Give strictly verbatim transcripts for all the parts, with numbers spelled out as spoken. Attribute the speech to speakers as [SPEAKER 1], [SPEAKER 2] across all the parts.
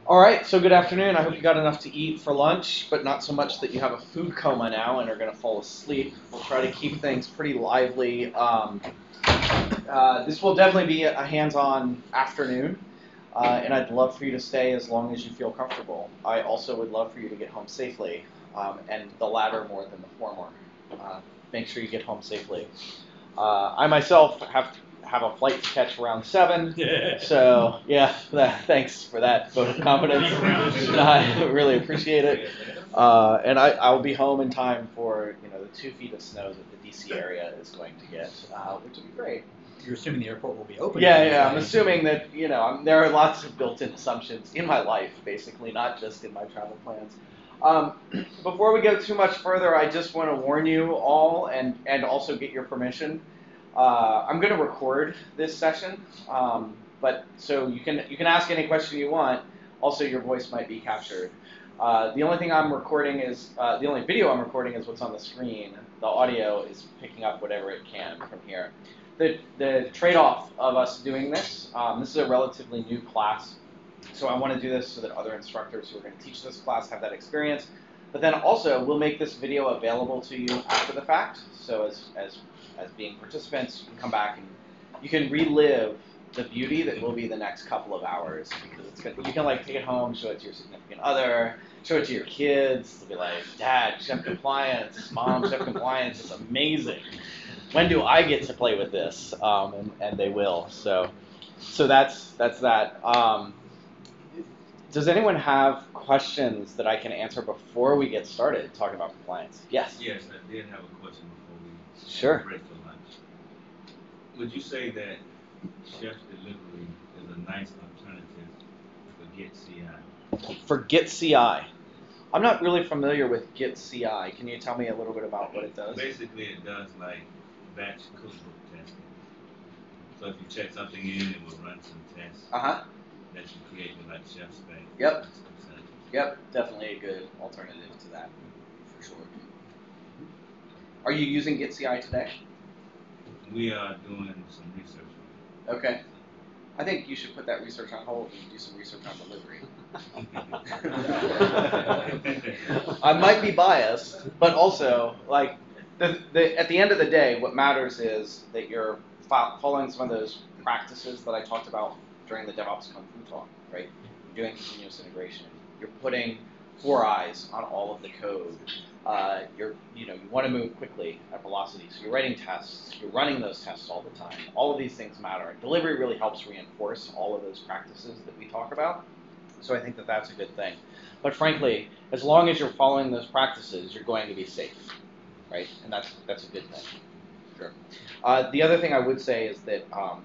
[SPEAKER 1] All right, so good afternoon. I hope you got enough to eat for lunch, but not so much that you have a food coma now and are going to fall asleep. We'll try to keep things pretty lively. Um, uh, this will definitely be a hands-on afternoon, uh, and I'd love for you to stay as long as you feel comfortable. I also would love for you to get home safely, um, and the latter more than the former. Uh, make sure you get home safely. Uh, I myself have to have a flight to catch around seven. So yeah, that, thanks for that vote of confidence. I really appreciate it. Uh, and I, I'll be home in time for you know the two feet of snow that the D C area is going to get, uh, which will be great.
[SPEAKER 2] You're assuming the airport will be open?
[SPEAKER 1] Yeah, yeah. I'm assuming that you know I'm, there are lots of built-in assumptions in my life, basically, not just in my travel plans. Um, before we go too much further, I just want to warn you all, and and also get your permission. Uh, I'm going to record this session, um, but so you can you can ask any question you want. Also, your voice might be captured. Uh, the only thing I'm recording is uh, the only video I'm recording is what's on the screen. The audio is picking up whatever it can from here. The the trade-off of us doing this, um, this is a relatively new class, so I want to do this so that other instructors who are going to teach this class have that experience. But then also, we'll make this video available to you after the fact. So as as as being participants, you can come back and you can relive the beauty that will be the next couple of hours, because it's gonna, you can like take it home, show it to your significant other, show it to your kids. They'll be like, "Dad, Chef Compliance, Mom, Chef Compliance is amazing. When do I get to play with this?" Um, and, and they will. So, so that's that's that. Um, does anyone have questions that I can answer before we get started talking about compliance? Yes.
[SPEAKER 3] Yes, I did have a question before we
[SPEAKER 1] sure.
[SPEAKER 3] break for lunch. Would you say that Chef Delivery is a nice alternative for Get C I?
[SPEAKER 1] For Get C I. I'm not really familiar with Get C I. Can you tell me a little bit about what it does?
[SPEAKER 3] Basically, it does like batch cookbook testing. So if you check something in, it will run some tests
[SPEAKER 1] Uh-huh.
[SPEAKER 3] that you create with like Chef Spec.
[SPEAKER 1] Yep. Yep, definitely a good alternative to that, for sure. Are you using Get C I today?
[SPEAKER 3] We are doing some research on it.
[SPEAKER 1] Okay. I think you should put that research on hold and do some research on delivery. I might be biased, but also, like, the, the, at the end of the day, what matters is that you're fo following some of those practices that I talked about during the DevOps Kung Fu talk, right? You're doing continuous integration. You're putting four eyes on all of the code. Uh, you're, you know, you want to move quickly at velocity, so you're writing tests. You're running those tests all the time. All of these things matter. Delivery really helps reinforce all of those practices that we talk about. So I think that that's a good thing. But frankly, as long as you're following those practices, you're going to be safe, right? And that's that's a good thing. Sure. Uh, the other thing I would say is that um,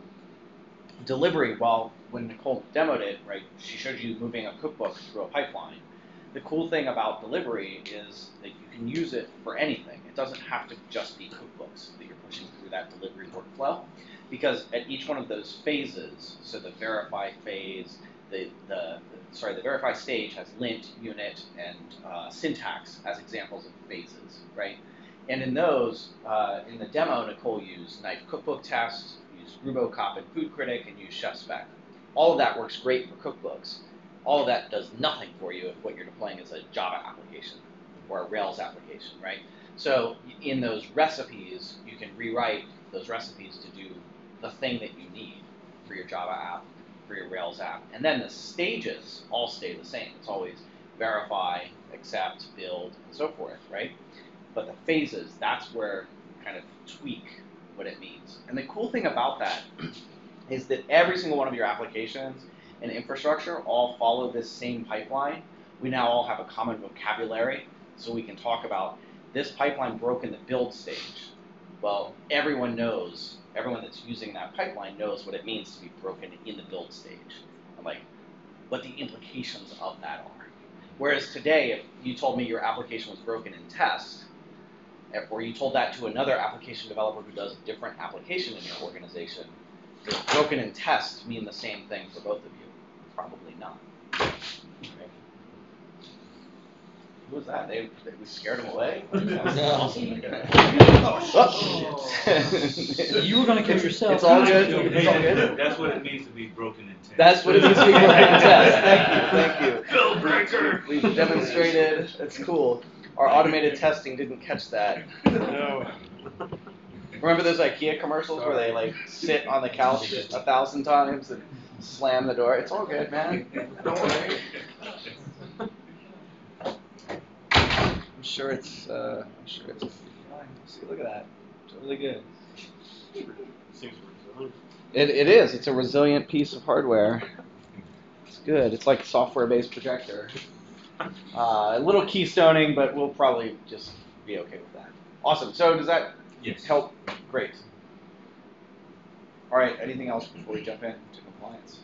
[SPEAKER 1] delivery, while when Nicole demoed it, right, she showed you moving a cookbook through a pipeline. The cool thing about delivery is that you can use it for anything. It doesn't have to just be cookbooks that you're pushing through that delivery workflow, because at each one of those phases, so the verify phase, the, the, the sorry, the verify stage has lint, unit, and uh, syntax as examples of phases, right? And in those, uh, in the demo, Nicole used Knife Cookbook Test, used RuboCop and Food Critic, and used Chef Spec. All of that works great for cookbooks. All of that does nothing for you if what you're deploying is a Java application or a Rails application, right? So in those recipes, you can rewrite those recipes to do the thing that you need for your Java app, for your Rails app. And then the stages all stay the same. It's always verify, accept, build, and so forth, right? But the phases, that's where you kind of tweak what it means. And the cool thing about that is that every single one of your applications and infrastructure all follow this same pipeline. We now all have a common vocabulary, so we can talk about this pipeline broke in the build stage. Well, everyone knows, everyone that's using that pipeline knows what it means to be broken in the build stage, and like what the implications of that are. Whereas today, if you told me your application was broken in test, or you told that to another application developer who does a different application in your organization, does broken in test mean the same thing for both of you? Probably not. Okay. Who was that? They, they we scared him away?
[SPEAKER 2] No.
[SPEAKER 1] Oh, shit.
[SPEAKER 2] You were going to catch yourself.
[SPEAKER 1] It's all good. It's all good.
[SPEAKER 3] That's what it means to be broken in test.
[SPEAKER 1] That's what it means to be broken in test. Thank you. Thank you. we've demonstrated. It's cool. Our automated testing didn't catch that.
[SPEAKER 4] No.
[SPEAKER 1] Remember those IKEA commercials where they like sit on the couch a thousand times and slam the door? It's all good, man. Don't worry. I'm sure it's. Uh, I'm sure it's fine. See, look at that. It's really good. It it is. It's a resilient piece of hardware. It's good. It's like a software-based projector. Uh, a little keystoning, but we'll probably just be okay with that. Awesome. So does that
[SPEAKER 3] Yes.
[SPEAKER 1] help? Great. All right. Anything else before we jump into compliance?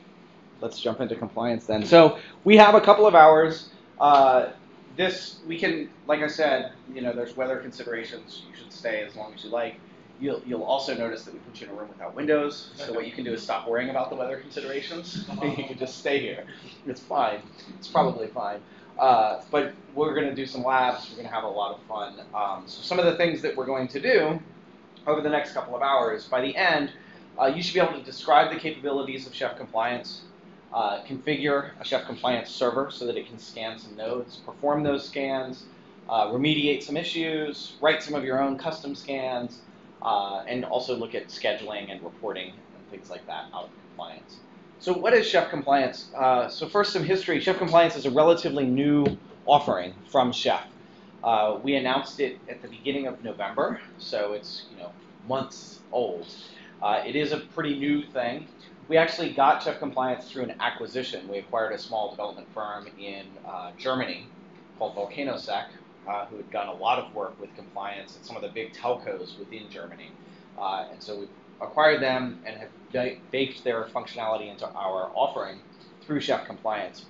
[SPEAKER 1] Let's jump into compliance then. So we have a couple of hours. Uh, this we can, like I said, you know, there's weather considerations. You should stay as long as you like. You'll you'll also notice that we put you in a room without windows. So what you can do is stop worrying about the weather considerations. You can just stay here. It's fine. It's probably fine. Uh, but we're going to do some labs. We're going to have a lot of fun. Um, so some of the things that we're going to do over the next couple of hours, by the end, uh, you should be able to describe the capabilities of Chef Compliance, uh, configure a Chef Compliance server so that it can scan some nodes, perform those scans, uh, remediate some issues, write some of your own custom scans, uh, and also look at scheduling and reporting and things like that out of compliance. So what is Chef Compliance? Uh, so first, some history. Chef Compliance is a relatively new offering from Chef. Uh, we announced it at the beginning of November, so it's you know months old. Uh, it is a pretty new thing. We actually got Chef Compliance through an acquisition. We acquired a small development firm in uh, Germany called VolcanoSec, uh, who had done a lot of work with compliance at some of the big telcos within Germany. Uh, and so we acquired them and have baked their functionality into our offering through Chef Compliance.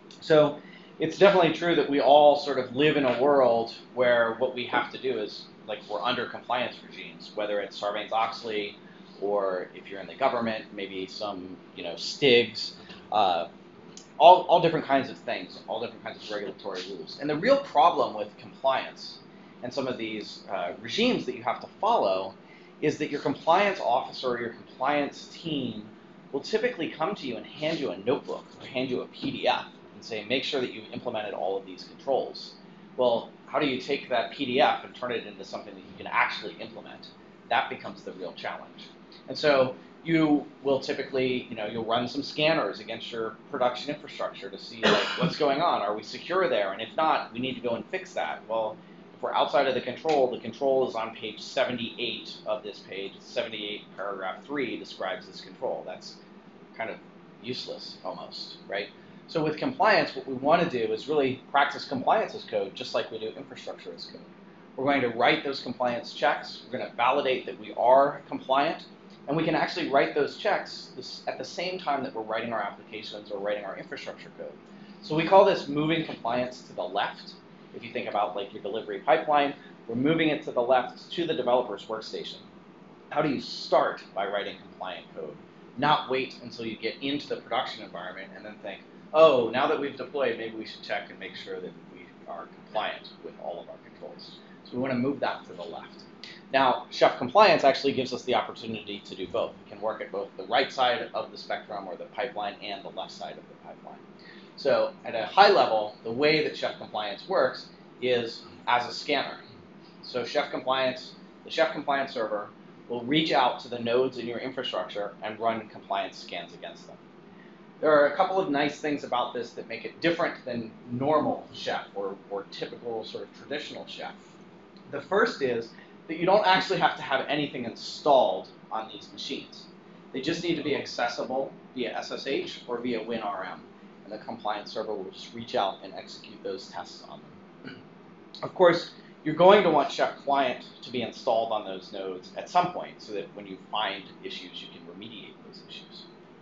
[SPEAKER 1] So it's definitely true that we all sort of live in a world where what we have to do is, like, we're under compliance regimes, whether it's Sarbanes-Oxley or if you're in the government, maybe some, you know, STIGs, uh, all, all different kinds of things, all different kinds of regulatory rules. And the real problem with compliance and some of these uh, regimes that you have to follow is that your compliance officer or your compliance team will typically come to you and hand you a notebook or hand you a P D F and say, make sure that you've implemented all of these controls. Well, how do you take that P D F and turn it into something that you can actually implement? That becomes the real challenge. And so you will typically, you know, you'll run some scanners against your production infrastructure to see, like, what's going on. Are we secure there? And if not, we need to go and fix that. Well, if we're outside of the control, the control is on page seventy-eight of this page. seventy-eight paragraph three describes this control. That's kind of useless almost, right? So with compliance, what we want to do is really practice compliance as code, just like we do infrastructure as code. We're going to write those compliance checks. We're going to validate that we are compliant. And we can actually write those checks this, at the same time that we're writing our applications or writing our infrastructure code. So we call this moving compliance to the left. If you think about, like, your delivery pipeline, we're moving it to the left to the developer's workstation. How do you start by writing compliant code? Not wait until you get into the production environment and then think, oh, now that we've deployed, maybe we should check and make sure that we are compliant with all of our controls. So we want to move that to the left. Now, Chef Compliance actually gives us the opportunity to do both. We can work at both the right side of the spectrum, or the pipeline, and the left side of the pipeline. So at a high level, the way that Chef Compliance works is as a scanner. So Chef Compliance, the Chef Compliance server will reach out to the nodes in your infrastructure and run compliance scans against them. There are a couple of nice things about this that make it different than normal Chef or, or typical sort of traditional Chef. The first is that you don't actually have to have anything installed on these machines. They just need to be accessible via S S H or via WinRM, and the compliance server will just reach out and execute those tests on them. Of course, you're going to want Chef Client to be installed on those nodes at some point so that when you find issues, you can remediate those issues.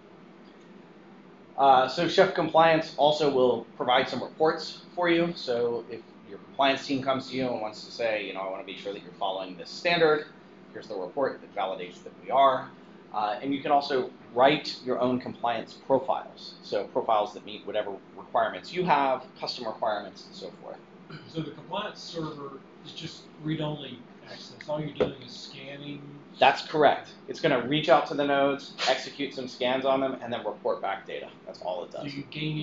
[SPEAKER 1] Uh, so Chef Compliance also will provide some reports for you. So if your compliance team comes to you and wants to say, you know, I want to be sure that you're following this standard, here's the report that validates that we are. Uh, and you can also write your own compliance profiles. So profiles that meet whatever requirements you have, custom requirements, and so forth.
[SPEAKER 4] So the compliance server is just read-only access. All you're doing is scanning.
[SPEAKER 1] That's correct. It's going to reach out to the nodes, execute some scans on them, and then report back data. That's all it does.
[SPEAKER 4] Do you gain any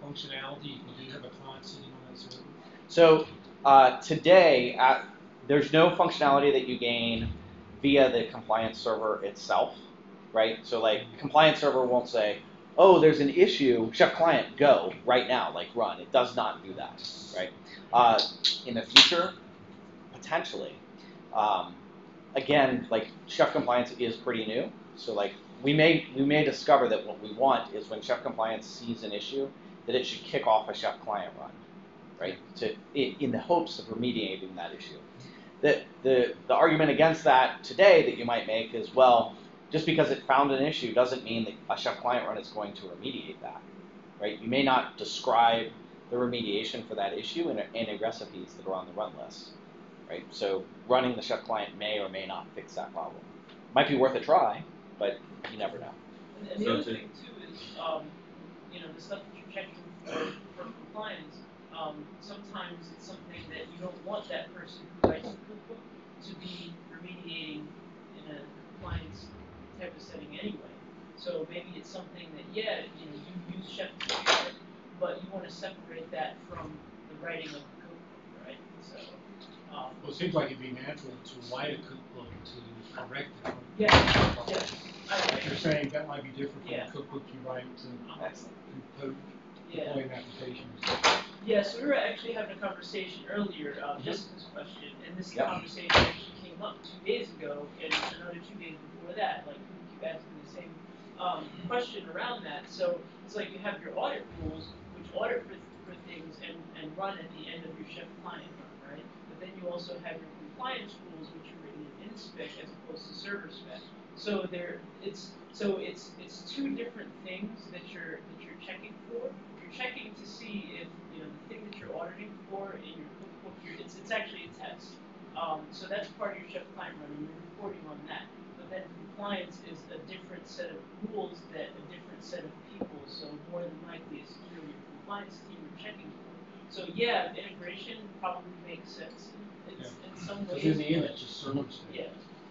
[SPEAKER 4] functionality if you do have a client sitting on that server?
[SPEAKER 1] So uh, today, at, there's no functionality that you gain via the compliance server itself, right? So like compliance server won't say, oh, there's an issue, Chef client, go right now, like run. It does not do that, right? Uh, in the future, potentially. Um, again, like Chef compliance is pretty new, so like we may we may discover that what we want is when Chef compliance sees an issue, that it should kick off a Chef client run, right? To in, in the hopes of remediating that issue. The, the the argument against that today that you might make is, well, just because it found an issue doesn't mean that a Chef client run is going to remediate that, right? You may not describe the remediation for that issue in any recipes that are on the run list, right? So running the Chef client may or may not fix that problem. Might be worth a try, but you never know.
[SPEAKER 5] And, and the
[SPEAKER 3] So
[SPEAKER 5] other
[SPEAKER 3] to-
[SPEAKER 5] thing too is, um, you know, the stuff that you're checking for, for compliance. Um, sometimes it's something that you don't want that person who writes the cookbook to be remediating in a compliance type of setting anyway. So maybe it's something that, yeah, you know, you use Chef Computer, but you want to separate that from the writing of the cookbook, right? So, um,
[SPEAKER 4] Well, it seems like it'd be natural to write a cookbook to correct it.
[SPEAKER 5] yeah, yeah, I
[SPEAKER 4] If
[SPEAKER 5] agree.
[SPEAKER 4] you're saying that might be different from
[SPEAKER 5] Yeah.
[SPEAKER 4] the cookbook you write to
[SPEAKER 1] Excellent.
[SPEAKER 4] code
[SPEAKER 5] Yeah.
[SPEAKER 4] deploying applications.
[SPEAKER 5] Yeah, so we were actually having a conversation earlier, uh, Jessica's question, and this
[SPEAKER 1] Yep.
[SPEAKER 5] conversation actually came up two days ago, and another two days before that. Like, we keep asking the same um, question around that. So it's like you have your audit rules, which audit for, for things and, and run at the end of your Chef client run, right? But then you also have your compliance rules, which are written in InSpec as opposed to server spec. So there, it's so it's it's two different things that you're that you're checking for. You're checking to see if you know the thing that you're auditing for in your cookbook. You're, it's it's actually a test. Um, so that's part of your Chef client run, and you're reporting on that. But then compliance is a different set of rules that a different set of people. So more than likely, it's you know, your compliance team you're checking for. So yeah, the integration probably makes sense in, in,
[SPEAKER 4] Yeah.
[SPEAKER 5] in some ways.
[SPEAKER 4] Because in the end,
[SPEAKER 5] but-
[SPEAKER 4] it's just server spec.
[SPEAKER 5] Yeah.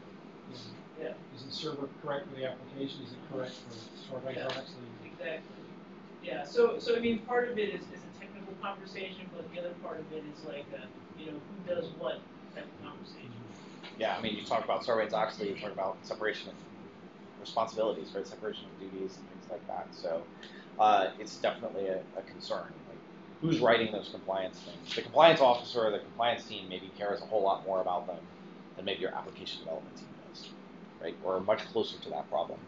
[SPEAKER 4] Is-
[SPEAKER 5] Yeah.
[SPEAKER 4] Is the server correct for the application? Is it correct for Sarbanes
[SPEAKER 5] Yeah.
[SPEAKER 4] Oxley?
[SPEAKER 5] Exactly. Yeah. So, so I mean, part of it is, is a technical conversation, but the other part of it is like a, you know, who does what type of conversation.
[SPEAKER 1] Yeah, I mean, you talk about Sarbanes-Oxley, you talk about separation of responsibilities, right? Separation of duties and things like that. So uh, it's definitely a, a concern. Like, who's writing those compliance things? The compliance officer or the compliance team maybe cares a whole lot more about them than maybe your application development team does, right? Or much closer to that problem.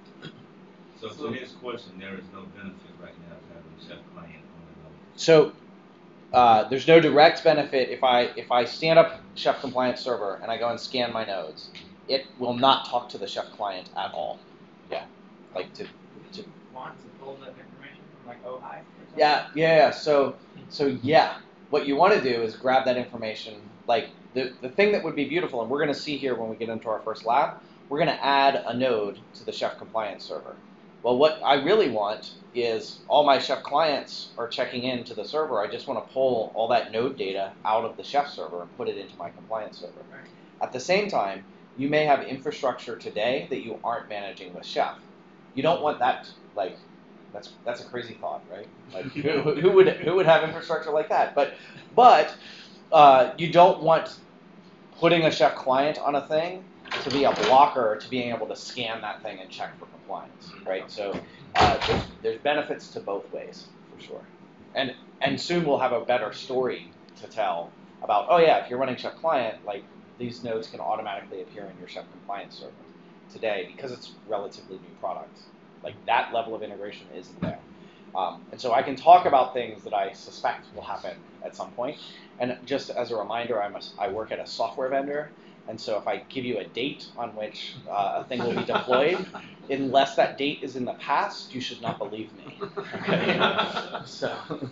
[SPEAKER 3] So to his question, there is no benefit right now to having Chef client on the node.
[SPEAKER 1] So uh, there's no direct benefit if I if I stand up Chef compliance server and I go and scan my nodes, it will not talk to the Chef client at all. Yeah, like to
[SPEAKER 2] Would you want to pull that information from like O I?
[SPEAKER 1] yeah yeah. yeah. So so yeah, what you want to do is grab that information. Like the the thing that would be beautiful, and we're going to see here when we get into our first lab, we're going to add a node to the Chef compliance server. Well, what I really want is all my Chef clients are checking into the server. I just want to pull all that node data out of the Chef server and put it into my compliance server.
[SPEAKER 2] Right.
[SPEAKER 1] At the same time, you may have infrastructure today that you aren't managing with Chef. You don't want that, like, that's that's a crazy thought, right? Like, who, who would who would have infrastructure like that? But but uh, you don't want putting a Chef client on a thing to be a blocker to being able to scan that thing and check for compliance, right? So uh, there's, there's benefits to both ways, for sure. And and soon we'll have a better story to tell about, oh yeah, if you're running Chef client, like these nodes can automatically appear in your Chef compliance server today because it's relatively new product. Like that level of integration isn't there. Um, and so I can talk about things that I suspect will happen at some point. And just as a reminder, I'm a, I work at a software vendor. And so if I give you a date on which uh, a thing will be deployed, unless that date is in the past, you should not believe me. Okay? So,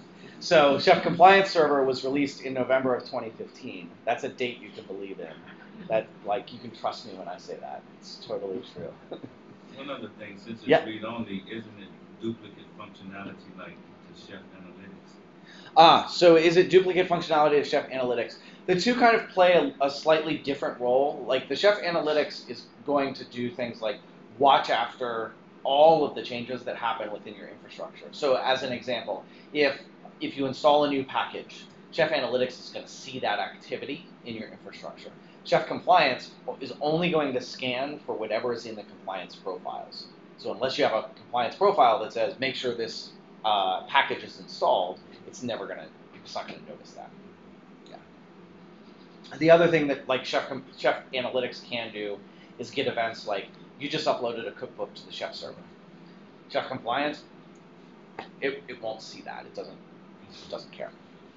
[SPEAKER 1] so Chef Compliance Server was released in November of twenty fifteen. That's a date you can believe in. That, like, you can trust me when I say that. It's totally true.
[SPEAKER 3] One other thing, since it's
[SPEAKER 1] Yeah.
[SPEAKER 3] read-only, isn't it duplicate functionality like to Chef Analytics?
[SPEAKER 1] Ah, so is it duplicate functionality of Chef Analytics? The two kind of play a, a slightly different role. Like the Chef Analytics is going to do things like watch after all of the changes that happen within your infrastructure. So as an example, if if you install a new package, Chef Analytics is going to see that activity in your infrastructure. Chef Compliance is only going to scan for whatever is in the compliance profiles. So unless you have a compliance profile that says make sure this uh, package is installed, it's never going to, it's not going to notice that. Yeah. The other thing that like Chef Chef Analytics can do is get events like you just uploaded a cookbook to the Chef server. Chef Compliance, it, it won't see that. It doesn't it doesn't care.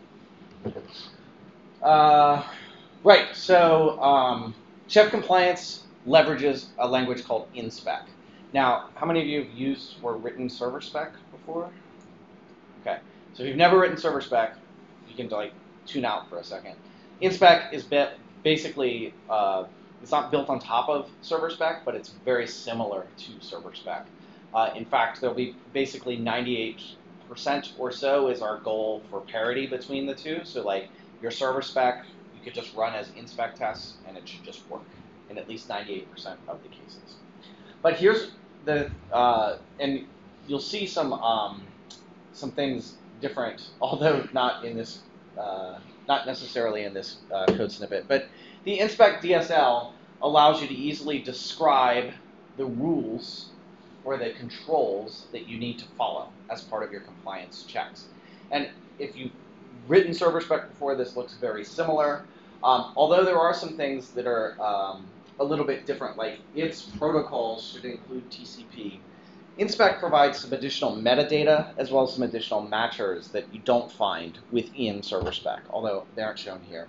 [SPEAKER 1] Uh, right. So um, Chef Compliance leverages a language called InSpec. Now, how many of you have used or written server spec before? Okay. So if you've never written server spec, you can like tune out for a second. InSpec is basically uh, it's not built on top of server spec, but it's very similar to server spec. Uh, in fact, there'll be basically ninety-eight percent or so is our goal for parity between the two. So like your server spec, you could just run as InSpec tests, and it should just work in at least ninety-eight percent of the cases. But here's the, uh, and you'll see some um, some things different, although not in this, uh, not necessarily in this uh, code snippet. But the InSpec D S L allows you to easily describe the rules or the controls that you need to follow as part of your compliance checks. And if you've written server spec before, this looks very similar. Um, although there are some things that are um, a little bit different, like its protocols should include T C P. InSpec provides some additional metadata as well as some additional matchers that you don't find within server spec, although they aren't shown here.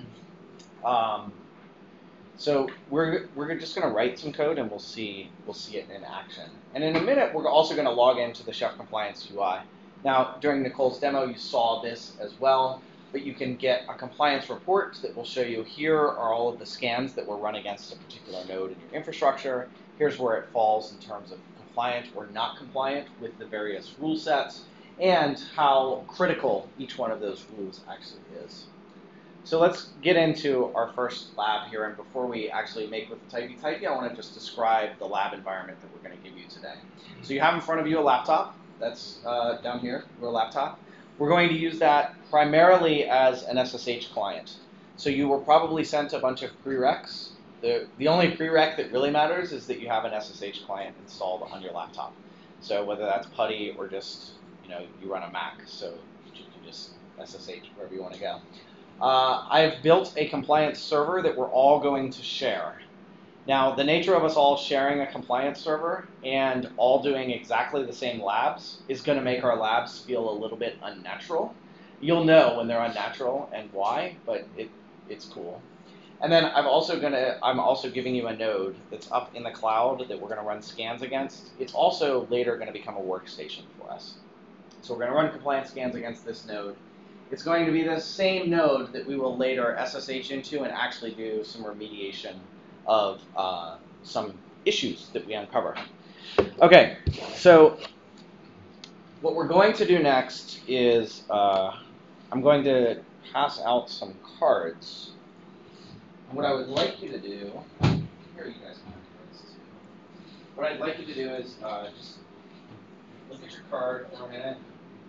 [SPEAKER 1] um, so we're we're just going to write some code and we'll see we'll see it in action. And in a minute, we're also going to log into the Chef Compliance U I. Now, during Nicole's demo, you saw this as well. But you can get a compliance report that will show you here are all of the scans that were run against a particular node in your infrastructure. Here's where it falls in terms of compliant or not compliant with the various rule sets, and how critical each one of those rules actually is. So let's get into our first lab here. And before we actually make with the Typey Typey, I want to just describe the lab environment that we're going to give you today. So you have in front of you a laptop. That's uh, down here, your laptop. We're going to use that primarily as an S S H client. So you were probably sent a bunch of prereqs. The, the only prereq that really matters is that you have an S S H client installed on your laptop. So whether that's PuTTY or just, you know, you run a Mac, so you can just S S H wherever you want to go. Uh, I've built a compliance server that we're all going to share. Now, the nature of us all sharing a compliance server and all doing exactly the same labs is going to make our labs feel a little bit unnatural. You'll know when they're unnatural and why, but it, it's cool. And then I'm also going to, I'm also giving you a node that's up in the cloud that we're going to run scans against. It's also later going to become a workstation for us. So we're going to run compliance scans against this node. It's going to be the same node that we will later S S H into and actually do some remediation of uh, some issues that we uncover. Okay, so what we're going to do next is uh, I'm going to pass out some cards. And what I would like you to do, here you guys can have cards too. What I'd like you to do is uh, just look at your card for a minute.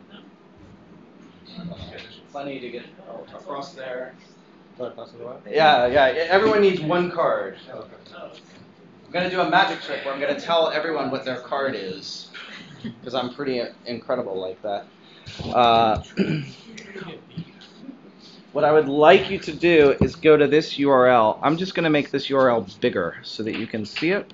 [SPEAKER 1] Plenty to get across there. Yeah, yeah. Everyone needs one card. I'm going to do a magic trick where I'm going to tell everyone what their card is, because I'm pretty incredible like that. Uh, what I would like you to do is go to this U R L. I'm just going to make this U R L bigger so that you can see it.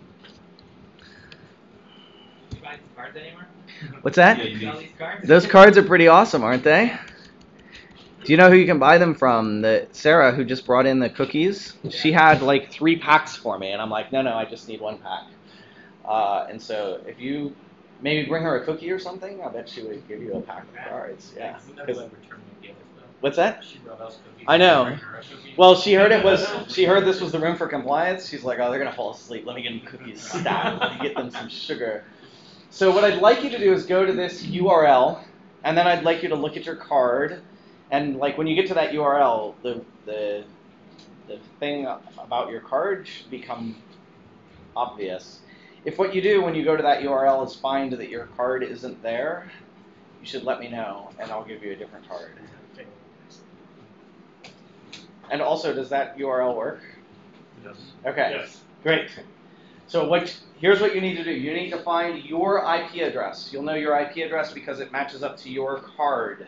[SPEAKER 2] You buy these cards anywhere?
[SPEAKER 1] What's that?
[SPEAKER 3] Yeah, you
[SPEAKER 2] Sell these cards?
[SPEAKER 1] Those cards are pretty awesome, aren't they? Do you know who you can buy them from? The Sarah, who just brought in the cookies, she had like three packs for me, and I'm like, no, no, I just need one pack. Uh, and so if you maybe bring her a cookie or something, I bet she would give you a pack of cards. Yeah. 'Cause- what's that? I know. Well, she heard it was. She heard this was the room for compliance. She's like, oh, they're gonna fall asleep. Let me get them cookies stacked. Let me get them some sugar. So what I'd like you to do is go to this U R L, and then I'd like you to look at your card. And like when you get to that U R L, the the the thing about your card should become obvious. If what you do when you go to that U R L is find that your card isn't there, you you should let me know, and I'll give you a different card. And also, does that U R L work?
[SPEAKER 6] Yes.
[SPEAKER 1] Okay,
[SPEAKER 6] Yes.
[SPEAKER 1] great. So what? Here's what you need to do. You need to find your I P address. You'll know your I P address because it matches up to your card.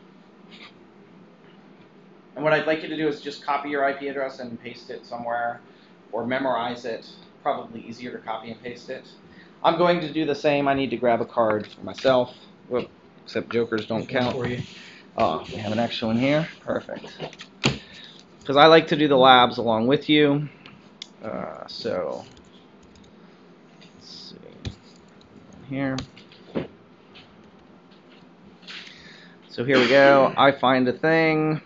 [SPEAKER 1] And what I'd like you to do is just copy your I P address and paste it somewhere, or memorize it. Probably easier to copy and paste it. I'm going to do the same. I need to grab a card for myself. Whoop, except jokers don't count.
[SPEAKER 7] For you.
[SPEAKER 1] Oh, we have an extra one here. Perfect. Because I like to do the labs along with you. Uh, so, let's see. Here. So here we go. I find a thing.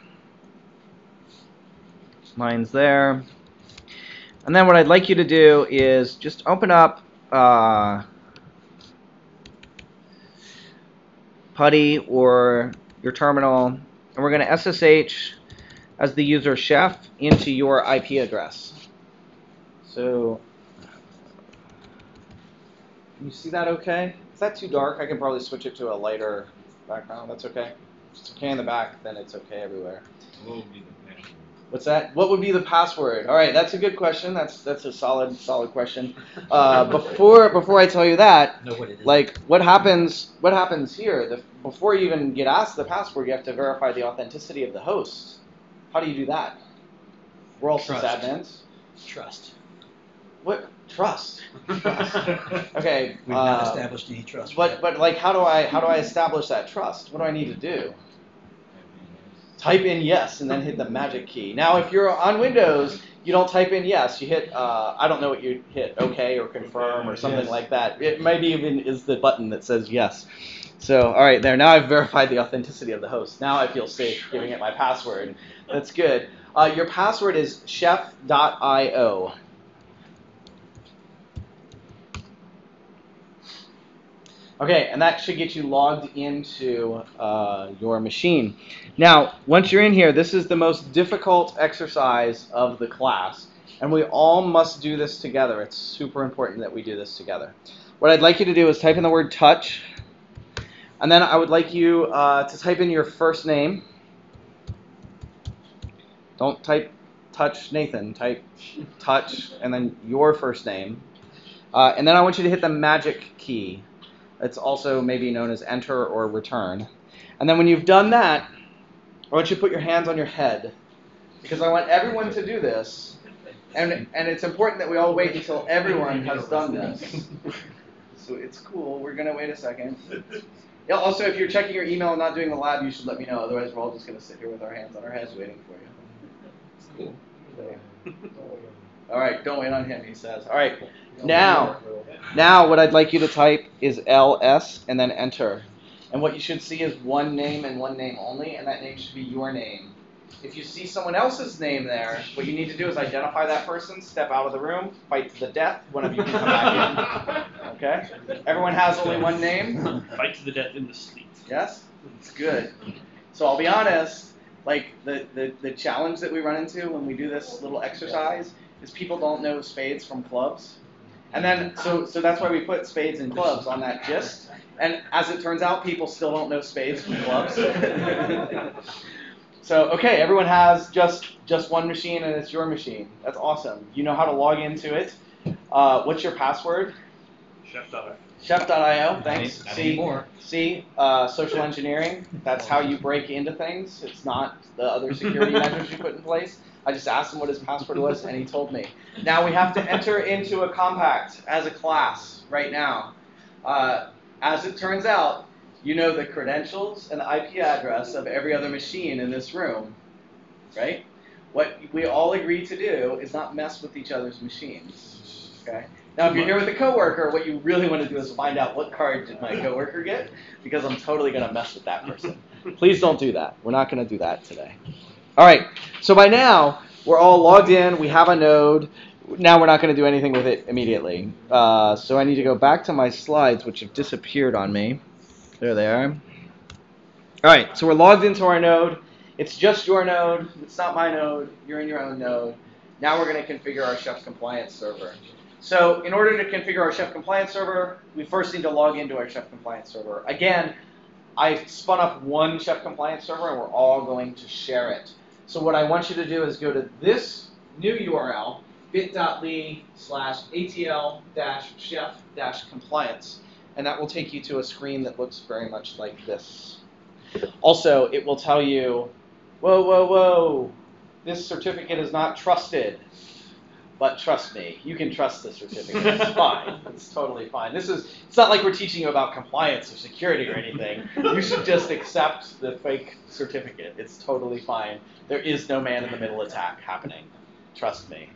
[SPEAKER 1] Mine's there. And then what I'd like you to do is just open up uh, PuTTY or your terminal, and we're going to S S H as the user chef into your I P address. So, can you see that okay? Is that too dark? I can probably switch it to a lighter background. That's okay. If it's okay in the back, then it's okay everywhere.
[SPEAKER 3] What would be the password?
[SPEAKER 1] What's that? What would be the password? All right, that's a good question. That's that's a solid solid question. Uh, before before I tell you that,
[SPEAKER 7] Know what it is.
[SPEAKER 1] like what happens what happens here? The, before you even get asked the password, you have to verify the authenticity of the host. How do you do that? We're all
[SPEAKER 7] Trust.
[SPEAKER 1] sysadmins.
[SPEAKER 7] Trust.
[SPEAKER 1] What trust? Trust. Okay.
[SPEAKER 7] We've not
[SPEAKER 1] uh,
[SPEAKER 7] established any trust.
[SPEAKER 1] But but like how do I how do I establish that trust? What do I need to do? Type in yes and then hit the magic key. Now, if you're on Windows, you don't type in yes. You hit, uh, I don't know what you hit, OK or confirm or something
[SPEAKER 6] Yes.
[SPEAKER 1] like that. It maybe even is the button that says yes. So, all right, there. Now I've verified the authenticity of the host. Now I feel safe giving it my password. That's good. Uh, your password is chef dot i o. Okay, and that should get you logged into uh, your machine. Now, once you're in here, this is the most difficult exercise of the class, and we all must do this together. It's super important that we do this together. What I'd like you to do is type in the word touch, and then I would like you uh, to type in your first name. Don't type touch Nathan, type touch, and then your first name. Uh, and then I want you to hit the magic key. It's also maybe known as enter or return. And then when you've done that, I want you to put your hands on your head, because I want everyone to do this. And, and it's important that we all wait until everyone has done this. So it's cool. We're going to wait a second. Yeah, also, if you're checking your email and not doing the lab, you should let me know. Otherwise, we're all just going to sit here with our hands on our heads waiting for you. Cool. All right, don't wait on him, he says. All right, now, now what I'd like you to type is L S and then enter. And what you should see is one name and one name only, and that name should be your name. If you see someone else's name there, what you need to do is identify that person, step out of the room, fight to the death. One of you can come back in. Okay? Everyone has only one name?
[SPEAKER 6] Fight to the death in the street.
[SPEAKER 1] Yes? It's good. So I'll be honest, like the, the, the challenge that we run into when we do this little exercise is people don't know spades from clubs. And then, so so that's why we put spades and clubs on that gist. And as it turns out, people still don't know spades from clubs. So, okay, everyone has just, just one machine, and it's your machine. That's awesome. You know how to log into it. Uh, what's your password?
[SPEAKER 6] Chef Dollar.
[SPEAKER 1] chef dot i o, thanks.
[SPEAKER 7] Not
[SPEAKER 1] See,
[SPEAKER 7] anymore.
[SPEAKER 1] see uh, social engineering, that's how you break into things. It's not the other security measures you put in place. I just asked him what his password was, and he told me. Now we have to enter into a compact as a class right now. Uh, as it turns out, you know the credentials and the I P address of every other machine in this room, right? What we all agree to do is not mess with each other's machines, okay? Now, if you're here with a coworker, what you really want to do is find out what card did my coworker get, because I'm totally going to mess with that person. Please don't do that. We're not going to do that today. All right, so by now, we're all logged in. We have a node. Now we're not going to do anything with it immediately. Uh, so I need to go back to my slides, which have disappeared on me. There they are. All right, so we're logged into our node. It's just your node. It's not my node. You're in your own node. Now we're going to configure our Chef Compliance server. So in order to configure our Chef Compliance server, we first need to log into our Chef Compliance server. Again, I spun up one Chef Compliance server, and we're all going to share it. So what I want you to do is go to this new U R L, bit.ly slash atl dash chef dash compliance, and that will take you to a screen that looks very much like this. Also, it will tell you, whoa, whoa, whoa, this certificate is not trusted. But trust me, you can trust the certificate. It's fine. It's totally fine. This is, it's not like we're teaching you about compliance or security or anything. You should just accept the fake certificate. It's totally fine. There is no man-in-the-middle attack happening. Trust me.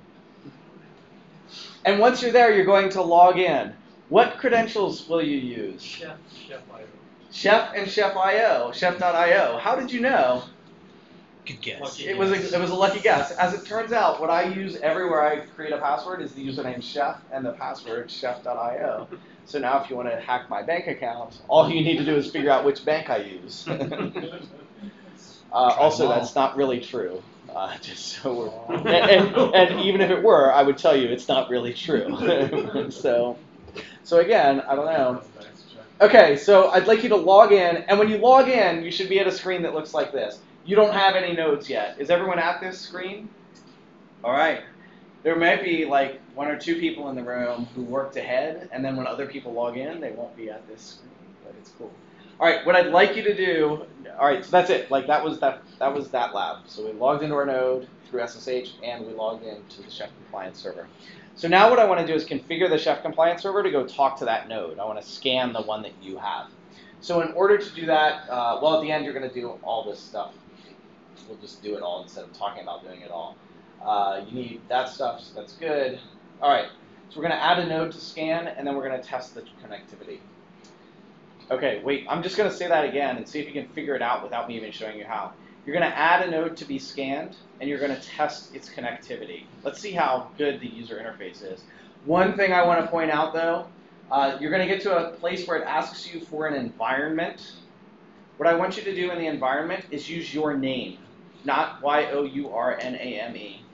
[SPEAKER 1] And once you're there, you're going to log in. What credentials will you use?
[SPEAKER 4] Chef, Chef I O.
[SPEAKER 1] Chef and Chef dot I O, chef dot I O. How did you know?
[SPEAKER 7] Good guess.
[SPEAKER 4] Lucky
[SPEAKER 1] It was a, it was a lucky guess. As it turns out, what I use everywhere I create a password is the username chef and the password chef dot I O. So now if you want to hack my bank account, all you need to do is figure out which bank I use. uh, also, that's not really true. Uh, just so we're, and, and, and even if it were, I would tell you it's not really true. so, so again, I don't know. Okay, so I'd like you to log in, and when you log in, you should be at a screen that looks like this. You don't have any nodes yet. Is everyone at this screen? All right. There might be like one or two people in the room who worked ahead, and then when other people log in, they won't be at this screen, but it's cool. All right, what I'd like you to do, all right, so that's it. Like that was that that was that lab. So we logged into our node through S S H, and we logged into the Chef Compliance server. So now what I want to do is configure the Chef Compliance server to go talk to that node. I want to scan the one that you have. So in order to do that, uh, well, at the end, you're going to do all this stuff. We'll just do it all instead of talking about doing it all. Uh, you need that stuff, so that's good. All right, so we're going to add a node to scan, and then we're going to test the connectivity. Okay, wait, I'm just going to say that again and see if you can figure it out without me even showing you how. You're going to add a node to be scanned, and you're going to test its connectivity. Let's see how good the user interface is. One thing I want to point out, though, uh, you're going to get to a place where it asks you for an environment. What I want you to do in the environment is use your name. Not Y O U R N A M E.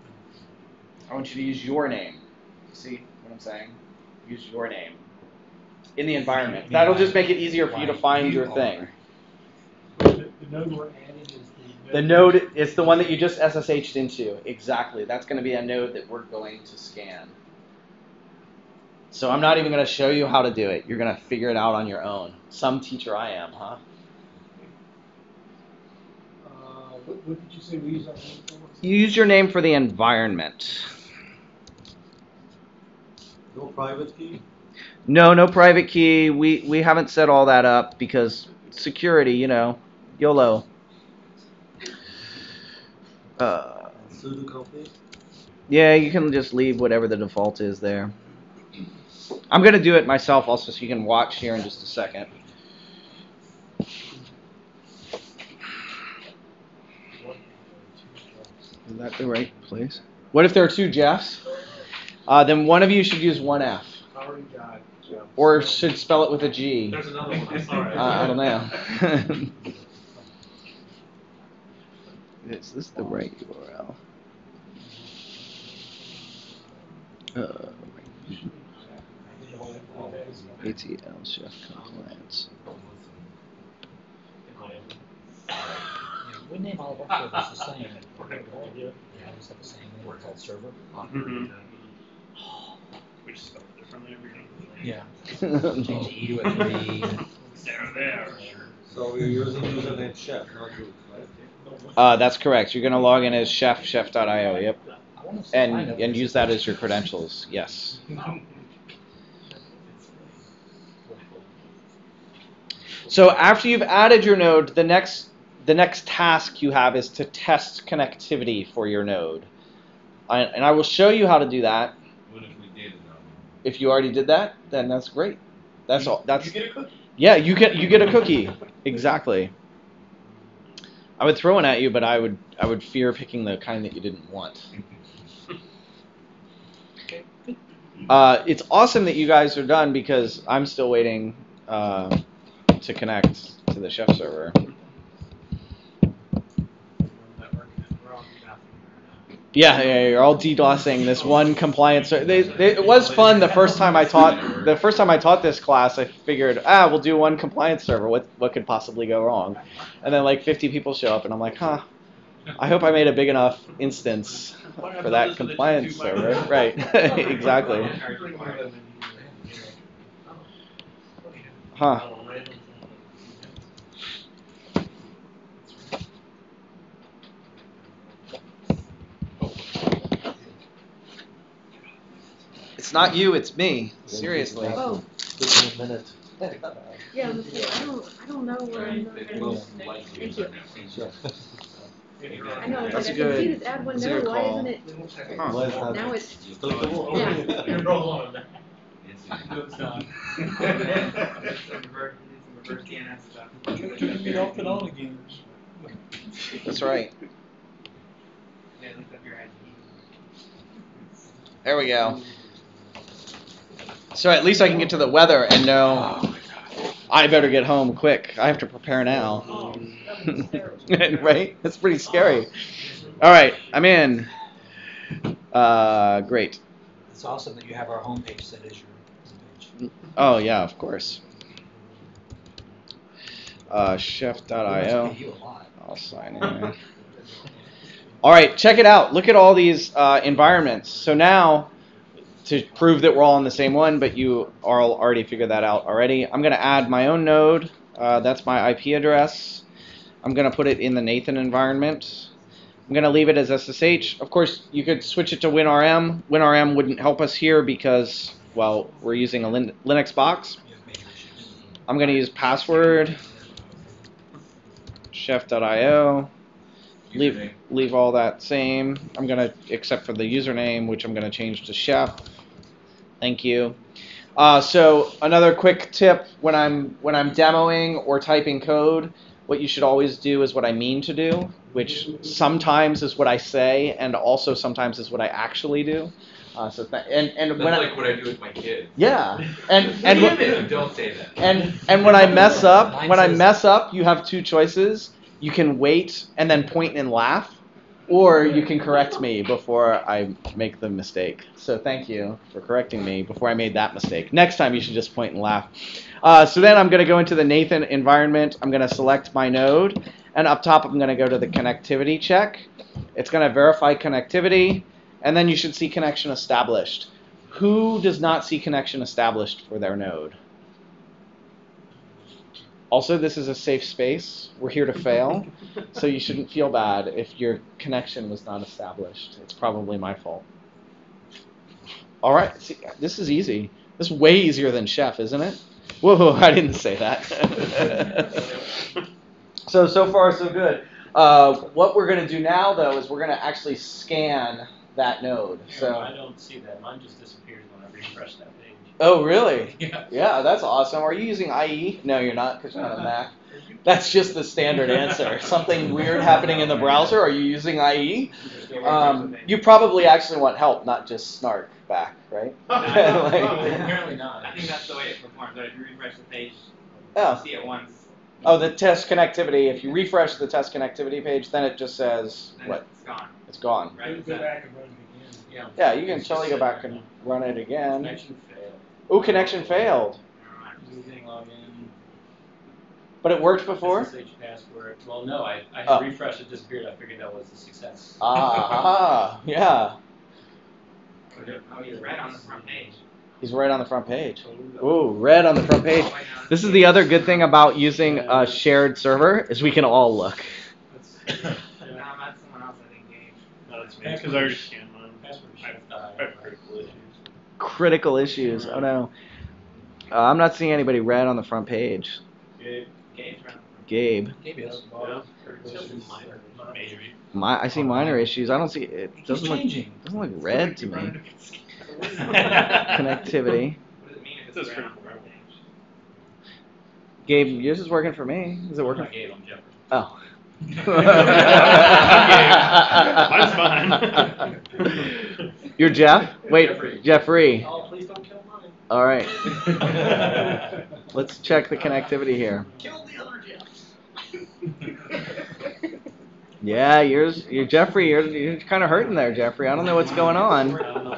[SPEAKER 1] I want you to use your name. See what I'm saying? Use your name in the environment. That'll just make it easier for you to find your thing.
[SPEAKER 4] The, the node we're adding is the
[SPEAKER 1] The node is the one that you just S S H'd into. Exactly. That's going to be a node that we're going to scan. So I'm not even going to show you how to do it. You're going to figure it out on your own. Some teacher I am, huh?
[SPEAKER 4] What, what did you say we use our name for?
[SPEAKER 1] You use your name for the environment.
[SPEAKER 8] No private key?
[SPEAKER 1] No, no private key. We we haven't set all that up because security, you know, YOLO. Uh,
[SPEAKER 8] Sudo complete?
[SPEAKER 1] yeah, you can just leave whatever the default is there. I'm going to do it myself also so you can watch here in just a second. Is that the right place? What if there are two Jeffs? Uh, then one of you should use one F.
[SPEAKER 4] I already got Jeff.
[SPEAKER 1] Or should spell it with a G.
[SPEAKER 6] There's another one. I'm sorry.
[SPEAKER 1] Uh, I don't know. Is this the right U R L? Uh, A T L Chef Compliance.
[SPEAKER 7] We name all of our servers the same. Yeah, just have the same name called server.
[SPEAKER 6] Mm-hmm. We just spell it differently every time.
[SPEAKER 7] Yeah. Change the E to a three.
[SPEAKER 6] There, there.
[SPEAKER 8] So we're using username chef, not root, right?
[SPEAKER 1] Uh, that's correct. You're going to log in as chef, chef dot I O, yep.
[SPEAKER 7] I wanna say- I
[SPEAKER 1] And,
[SPEAKER 7] know
[SPEAKER 1] and
[SPEAKER 7] this
[SPEAKER 1] use
[SPEAKER 7] is-
[SPEAKER 1] that as your credentials, yes. So after you've added your node, the next the next task you have is to test connectivity for your node. I, and I will show you how to do that.
[SPEAKER 3] What if we did it though?
[SPEAKER 1] If you already did that, then that's great. That's all. That's
[SPEAKER 6] You get a cookie.
[SPEAKER 1] yeah. You get you get a cookie. Exactly. I would throw one at you, but I would I would fear picking the kind that you didn't want. Uh, it's awesome that you guys are done because I'm still waiting uh, to connect to the Chef server.
[SPEAKER 2] Network. We're all bathroom right now.
[SPEAKER 1] Yeah, yeah, you're all DDoSing this one compliance. They, they, it was fun the first time I taught. The first time I taught this class, I figured, ah, we'll do one compliance server. What what could possibly go wrong? And then like fifty people show up, and I'm like, huh. I hope I made a big enough instance for that compliance server. Right. Exactly. Huh. It's not you, it's me. Seriously.
[SPEAKER 9] Oh,
[SPEAKER 8] Fifteen minutes.
[SPEAKER 9] yeah, let's see. I don't, I don't know where I'm. Thank you. I know, I was
[SPEAKER 1] That's
[SPEAKER 9] like, I
[SPEAKER 1] good.
[SPEAKER 9] can see this add one
[SPEAKER 1] That's a
[SPEAKER 9] note,
[SPEAKER 1] good
[SPEAKER 9] why
[SPEAKER 1] call.
[SPEAKER 9] isn't it?
[SPEAKER 1] Huh.
[SPEAKER 8] Why is that
[SPEAKER 9] Now it's,
[SPEAKER 8] clickable?
[SPEAKER 9] yeah.
[SPEAKER 4] You're rolling.
[SPEAKER 2] It's done. It's some reverse, it's some reverse D N S stuff.
[SPEAKER 4] Get off and on again.
[SPEAKER 1] That's right.
[SPEAKER 2] Yeah, look up your I P.
[SPEAKER 1] There we go. So at least I can get to the weather and know I better get home quick. I have to prepare now.
[SPEAKER 5] Oh, that was terrible.
[SPEAKER 1] Right? That's pretty scary. All right, I'm in. Uh, great.
[SPEAKER 7] It's awesome that you have our homepage set as your homepage.
[SPEAKER 1] Oh, yeah, of course. Uh, chef dot i o.
[SPEAKER 7] Must pay you a lot.
[SPEAKER 1] I'll sign in. All right, check it out. Look at all these uh, environments. So now, to prove that we're all in the same one, but you are already figured that out already, I'm going to add my own node. Uh, that's my I P address. I'm going to put it in the Nathan environment. I'm going to leave it as S S H. Of course, you could switch it to WinRM. WinRM wouldn't help us here because, well, we're using a Lin Linux box.
[SPEAKER 7] You have major issues.
[SPEAKER 1] I'm going to use password, chef dot i o. Leave, leave all that same. I'm going to, except for the username, which I'm going to change to chef. Thank you. Uh, so another quick tip when I'm when I'm demoing or typing code, what you should always do is what I mean to do, which sometimes is what I say, and also sometimes is what I actually do. Uh, so th and and
[SPEAKER 10] That's
[SPEAKER 1] when
[SPEAKER 10] like
[SPEAKER 1] I,
[SPEAKER 10] what I do with my kids.
[SPEAKER 1] yeah, and and
[SPEAKER 10] Damn
[SPEAKER 1] wh-
[SPEAKER 10] it, you don't say that.
[SPEAKER 1] and and when I mess up,
[SPEAKER 7] Mine
[SPEAKER 1] when I
[SPEAKER 7] says-
[SPEAKER 1] mess up, you have two choices. You can wait and then point and laugh, or you can correct me before I make the mistake. So thank you for correcting me before I made that mistake. Next time you should just point and laugh. Uh, so then I'm going to go into the Nathan environment. I'm going to select my node, and up top I'm going to go to the connectivity check. It's going to verify connectivity, and then you should see connection established. Who does not see connection established for their node? Also, this is a safe space. We're here to fail, so you shouldn't feel bad if your connection was not established. It's probably my fault. All right, see, this is easy. This is way easier than Chef, isn't it? Whoa, I didn't say that. so, so far, so good. Uh, what we're going to do now, though, is we're going to actually scan that node. So.
[SPEAKER 2] I don't see that. Mine just disappears when I refresh that page.
[SPEAKER 1] Oh, really?
[SPEAKER 2] Yeah.
[SPEAKER 1] Yeah, that's awesome. Are you using I E? No, you're not, because you're on a Mac. That's just the standard answer. Something weird happening in the browser? Are you using I E? Um, you probably actually want help, not just snark back, right?
[SPEAKER 2] Apparently not. I think that's the way it performs. If you refresh the page,
[SPEAKER 1] Oh.
[SPEAKER 2] you see it once,
[SPEAKER 1] Oh, the test connectivity. If you refresh the test connectivity page, then it just says
[SPEAKER 2] then
[SPEAKER 1] what?
[SPEAKER 2] it's gone.
[SPEAKER 1] It's gone.
[SPEAKER 2] Right?
[SPEAKER 4] Go back and run it again.
[SPEAKER 2] Yeah.
[SPEAKER 1] Yeah, you can totally go back and run it again.
[SPEAKER 2] Connection failed.
[SPEAKER 1] Ooh, connection failed.
[SPEAKER 2] Never mind. Using login.
[SPEAKER 1] But it worked before?
[SPEAKER 2] S S H password. Well, no, I, I had
[SPEAKER 1] Oh.
[SPEAKER 2] refreshed, it disappeared. I figured that was a success.
[SPEAKER 1] Ah, yeah.
[SPEAKER 2] Oh, he's red on the front page.
[SPEAKER 1] He's right on the front page. Ooh, red on the front page. This is the other good thing about using a shared server is we can all look.
[SPEAKER 2] No, that's someone else, I think, Gabe.
[SPEAKER 6] No, that's me, because I already scanned mine.
[SPEAKER 2] Password
[SPEAKER 6] I
[SPEAKER 2] should die.
[SPEAKER 6] I have critical issues.
[SPEAKER 1] Critical issues. Oh no. Uh, I'm not seeing anybody red on the front page.
[SPEAKER 2] Gabe. Gabe's red.
[SPEAKER 1] Gabe.
[SPEAKER 7] Maybe it's
[SPEAKER 6] Yeah.
[SPEAKER 2] Minor.
[SPEAKER 6] Major.
[SPEAKER 1] My, I see minor issues. I don't see it.
[SPEAKER 7] He's
[SPEAKER 1] Doesn't look
[SPEAKER 7] changing.
[SPEAKER 1] doesn't look red to me.
[SPEAKER 6] Connectivity.
[SPEAKER 1] Connectivity.
[SPEAKER 2] What does it mean if
[SPEAKER 6] It
[SPEAKER 2] it's
[SPEAKER 6] says
[SPEAKER 2] red on
[SPEAKER 6] critical.
[SPEAKER 2] the front page?
[SPEAKER 1] Gabe, yours is working for me. Is it working?
[SPEAKER 2] I'm not Gabe, I'm Jeffrey.
[SPEAKER 1] Oh.
[SPEAKER 6] Mine's fine.
[SPEAKER 1] You're Jeff? Wait,
[SPEAKER 2] Jeffrey.
[SPEAKER 1] Jeffrey.
[SPEAKER 2] Oh, please don't kill mine.
[SPEAKER 1] All right. Let's check the connectivity here.
[SPEAKER 2] Kill the other Jeff.
[SPEAKER 1] Yeah, yours, you're Jeffrey. You're, you're kind of hurting there, Jeffrey. I don't know what's going on.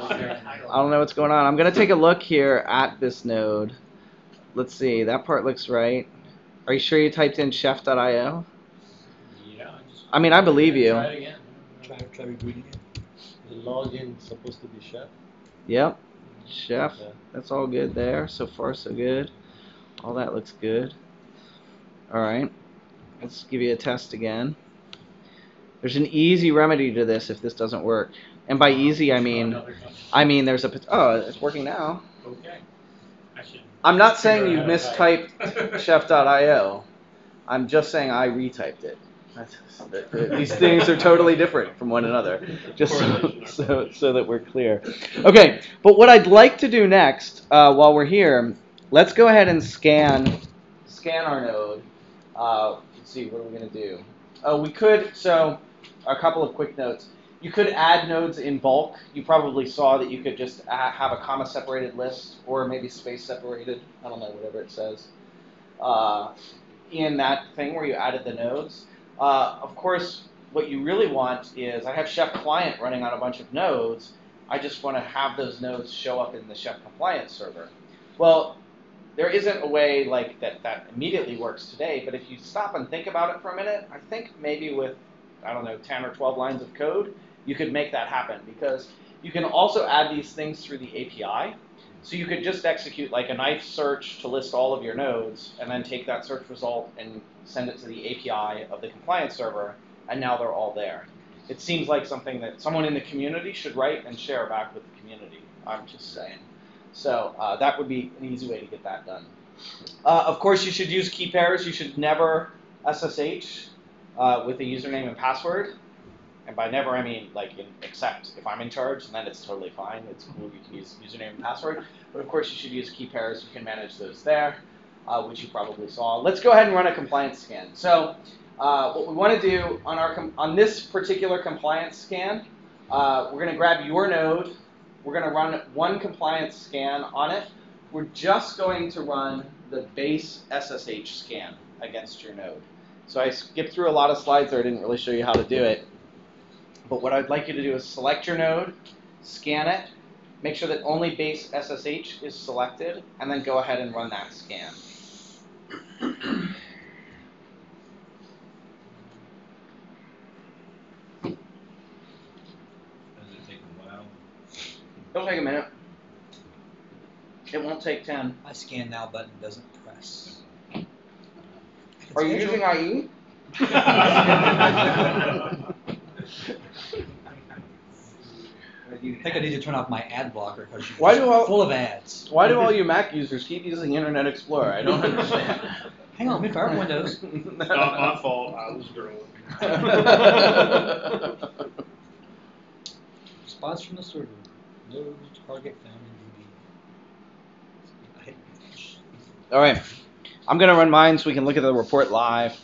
[SPEAKER 1] I don't know what's going on. I'm gonna take a look here at this node. Let's see. That part looks right. Are you sure you typed in chef dot i o?
[SPEAKER 4] Yeah. I just-
[SPEAKER 1] I mean, I believe you.
[SPEAKER 4] Try it again.
[SPEAKER 7] Try, try rebooting it.
[SPEAKER 8] The login supposed to be chef.
[SPEAKER 1] Yep. Chef.
[SPEAKER 8] Okay.
[SPEAKER 1] That's all good there. So far, so good. All that looks good. All right. Let's give you a test again. There's an easy remedy to this if this doesn't work. And by easy, I mean, I mean there's a, pot- oh, it's working now.
[SPEAKER 4] Okay. I should.
[SPEAKER 1] I'm not saying you
[SPEAKER 4] figure out how to
[SPEAKER 1] mistyped
[SPEAKER 4] type.
[SPEAKER 1] chef dot i o. I'm just saying I retyped it. That's- These things are totally different from one another, just so, so, so that we're clear. Okay, but what I'd like to do next, uh, while we're here, let's go ahead and scan scan our node. Uh, let's see, what are we going to do? Oh, we could, so a couple of quick notes. You could add nodes in bulk. You probably saw that you could just a- have a comma-separated list, or maybe space-separated, I don't know, whatever it says, uh, in that thing where you added the nodes. Uh, of course, what you really want is, I have Chef Client running on a bunch of nodes. I just want to have those nodes show up in the Chef Compliance server. Well, there isn't a way like that that immediately works today, but if you stop and think about it for a minute, I think maybe with, I don't know, ten or twelve lines of code, you could make that happen, because you can also add these things through the A P I. So you could just execute like a knife search to list all of your nodes, and then take that search result and send it to the A P I of the compliance server, and now they're all there. It seems like something that someone in the community should write and share back with the community. I'm just saying. So uh, that would be an easy way to get that done. Uh, of course, you should use key pairs. You should never S S H uh, with a username and password. And by never, I mean like in, except if I'm in charge, then it's totally fine. It's cool. You can use username and password. But of course, you should use key pairs. You can manage those there, uh, which you probably saw. Let's go ahead and run a compliance scan. So uh, what we want to do on our com on this particular compliance scan, uh, we're going to grab your node. We're going to run one compliance scan on it. We're just going to run the base S S H scan against your node. So I skipped through a lot of slides there. I didn't really show you how to do it. But what I'd like you to do is select your node, scan it, make sure that only base S S H is selected, and then go ahead and run that scan.
[SPEAKER 3] Does it take a while?
[SPEAKER 1] It'll take a minute. It won't take ten.
[SPEAKER 7] My scan now button doesn't press.
[SPEAKER 1] Are you using I E?
[SPEAKER 7] I think I need to turn off my ad blocker because
[SPEAKER 1] Why
[SPEAKER 7] you're
[SPEAKER 1] do all-
[SPEAKER 7] full of ads.
[SPEAKER 1] Why do all you Mac users keep using Internet Explorer? I don't understand.
[SPEAKER 7] Hang on, let me fire up Windows.
[SPEAKER 6] It's not my fault, I was growing.
[SPEAKER 7] Response from the server. No target found in D B. I hit finish.
[SPEAKER 1] All right. I'm going to run mine so we can look at the report live.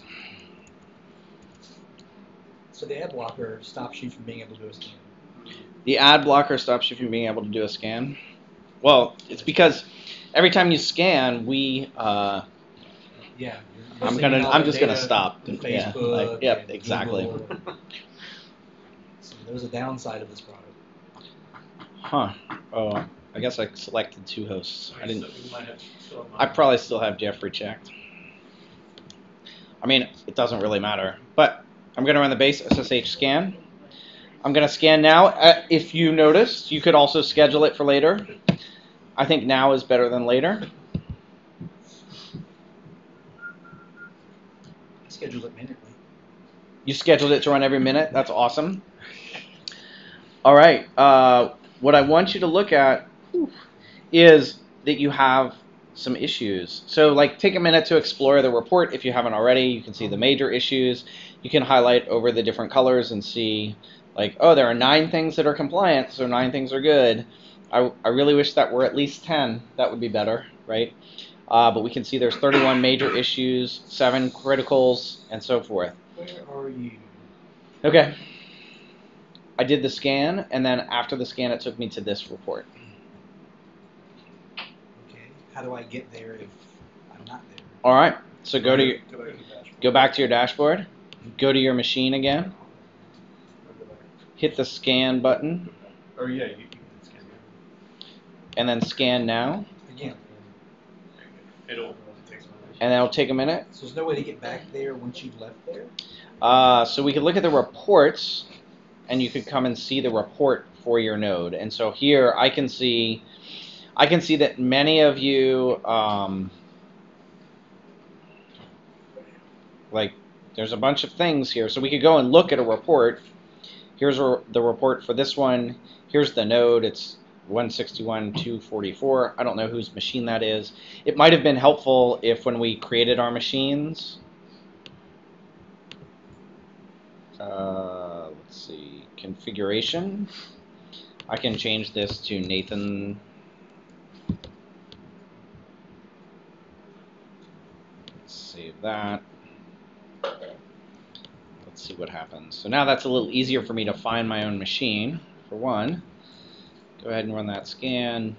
[SPEAKER 7] So the ad blocker stops you from being able to do a scan.
[SPEAKER 1] The ad blocker stops you from being able to do a scan. Well, it's because every time you scan, we. Uh,
[SPEAKER 7] Yeah. You're,
[SPEAKER 1] I'm
[SPEAKER 7] you're
[SPEAKER 1] gonna.
[SPEAKER 7] sending all
[SPEAKER 1] I'm
[SPEAKER 7] the
[SPEAKER 1] just gonna
[SPEAKER 7] data
[SPEAKER 1] stop.
[SPEAKER 7] to
[SPEAKER 1] Yeah,
[SPEAKER 7] Facebook.
[SPEAKER 1] like, yep,
[SPEAKER 7] and
[SPEAKER 1] exactly.
[SPEAKER 7] Google. So there's a downside of this product.
[SPEAKER 1] Huh. Oh, I guess I selected two hosts. I didn't.
[SPEAKER 4] So we might have to still have
[SPEAKER 1] I probably still have Jeffrey checked. I mean, it doesn't really matter. But I'm gonna run the base S S H scan. I'm going to scan now. Uh, if you noticed, you could also schedule it for later. I think now is better than later.
[SPEAKER 7] I scheduled it minutely.
[SPEAKER 1] You scheduled it to run every minute. That's awesome. All right. Uh, what I want you to look at is that you have some issues. So, like, take a minute to explore the report if you haven't already. You can see the major issues. You can highlight over the different colors and see, like, oh, there are nine things that are compliant, so nine things are good. I, I really wish that were at least ten. That would be better, right? Uh, but we can see there's thirty-one major issues, seven criticals, and so forth.
[SPEAKER 7] Where are you?
[SPEAKER 1] Okay. I did the scan, and then after the scan, it took me to this report.
[SPEAKER 7] Okay. How do I get there if I'm not there?
[SPEAKER 1] All right. So go to your,
[SPEAKER 6] Go back to the dashboard.
[SPEAKER 1] go back to your dashboard. Go to your machine again. hit the scan button,
[SPEAKER 6] Or yeah, you, you can scan it.
[SPEAKER 1] and then scan now,
[SPEAKER 7] Again,
[SPEAKER 6] It'll, it takes a minute.
[SPEAKER 1] and that'll take a minute.
[SPEAKER 7] so there's no way to get back there once you've left there?
[SPEAKER 1] Uh, so we could look at the reports, and you could come and see the report for your node. And so here I can see, I can see that many of you, um, like, there's a bunch of things here. So we could go and look at a report. Here's a, the report for this one. Here's the node. It's one sixty-one dot two forty-four. I don't know whose machine that is. It might have been helpful if when we created our machines, uh, let's see, configuration, I can change this to Nathan. Let's save that. Let's see what happens. So now that's a little easier for me to find my own machine, for one. Go ahead and run that scan.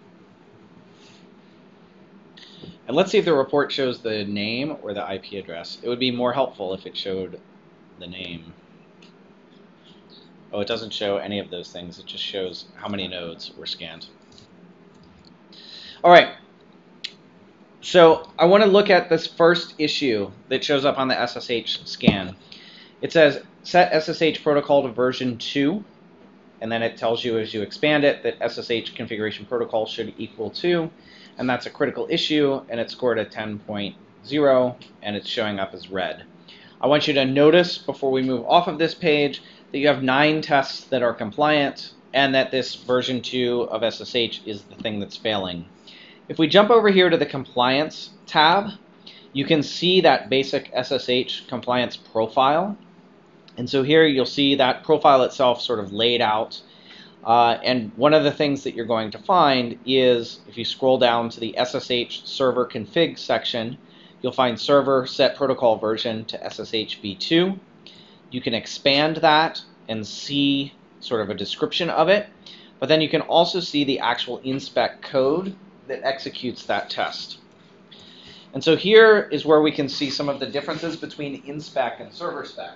[SPEAKER 1] And let's see if the report shows the name or the I P address. It would be more helpful if it showed the name. Oh, it doesn't show any of those things. It just shows how many nodes were scanned. All right. So I want to look at this first issue that shows up on the S S H scan. It says set S S H protocol to version two, and then it tells you as you expand it that S S H configuration protocol should equal two, and that's a critical issue, and it's scored a ten point zero, and it's showing up as red. I want you to notice before we move off of this page that you have nine tests that are compliant, and that this version two of S S H is the thing that's failing. If we jump over here to the compliance tab, you can see that basic S S H compliance profile. And so here you'll see that profile itself sort of laid out. Uh, and one of the things that you're going to find is, if you scroll down to the S S H server config section, you'll find server set protocol version to S S H v two. You can expand that and see sort of a description of it. But then you can also see the actual inspec code that executes that test. And so here is where we can see some of the differences between inspec and server spec.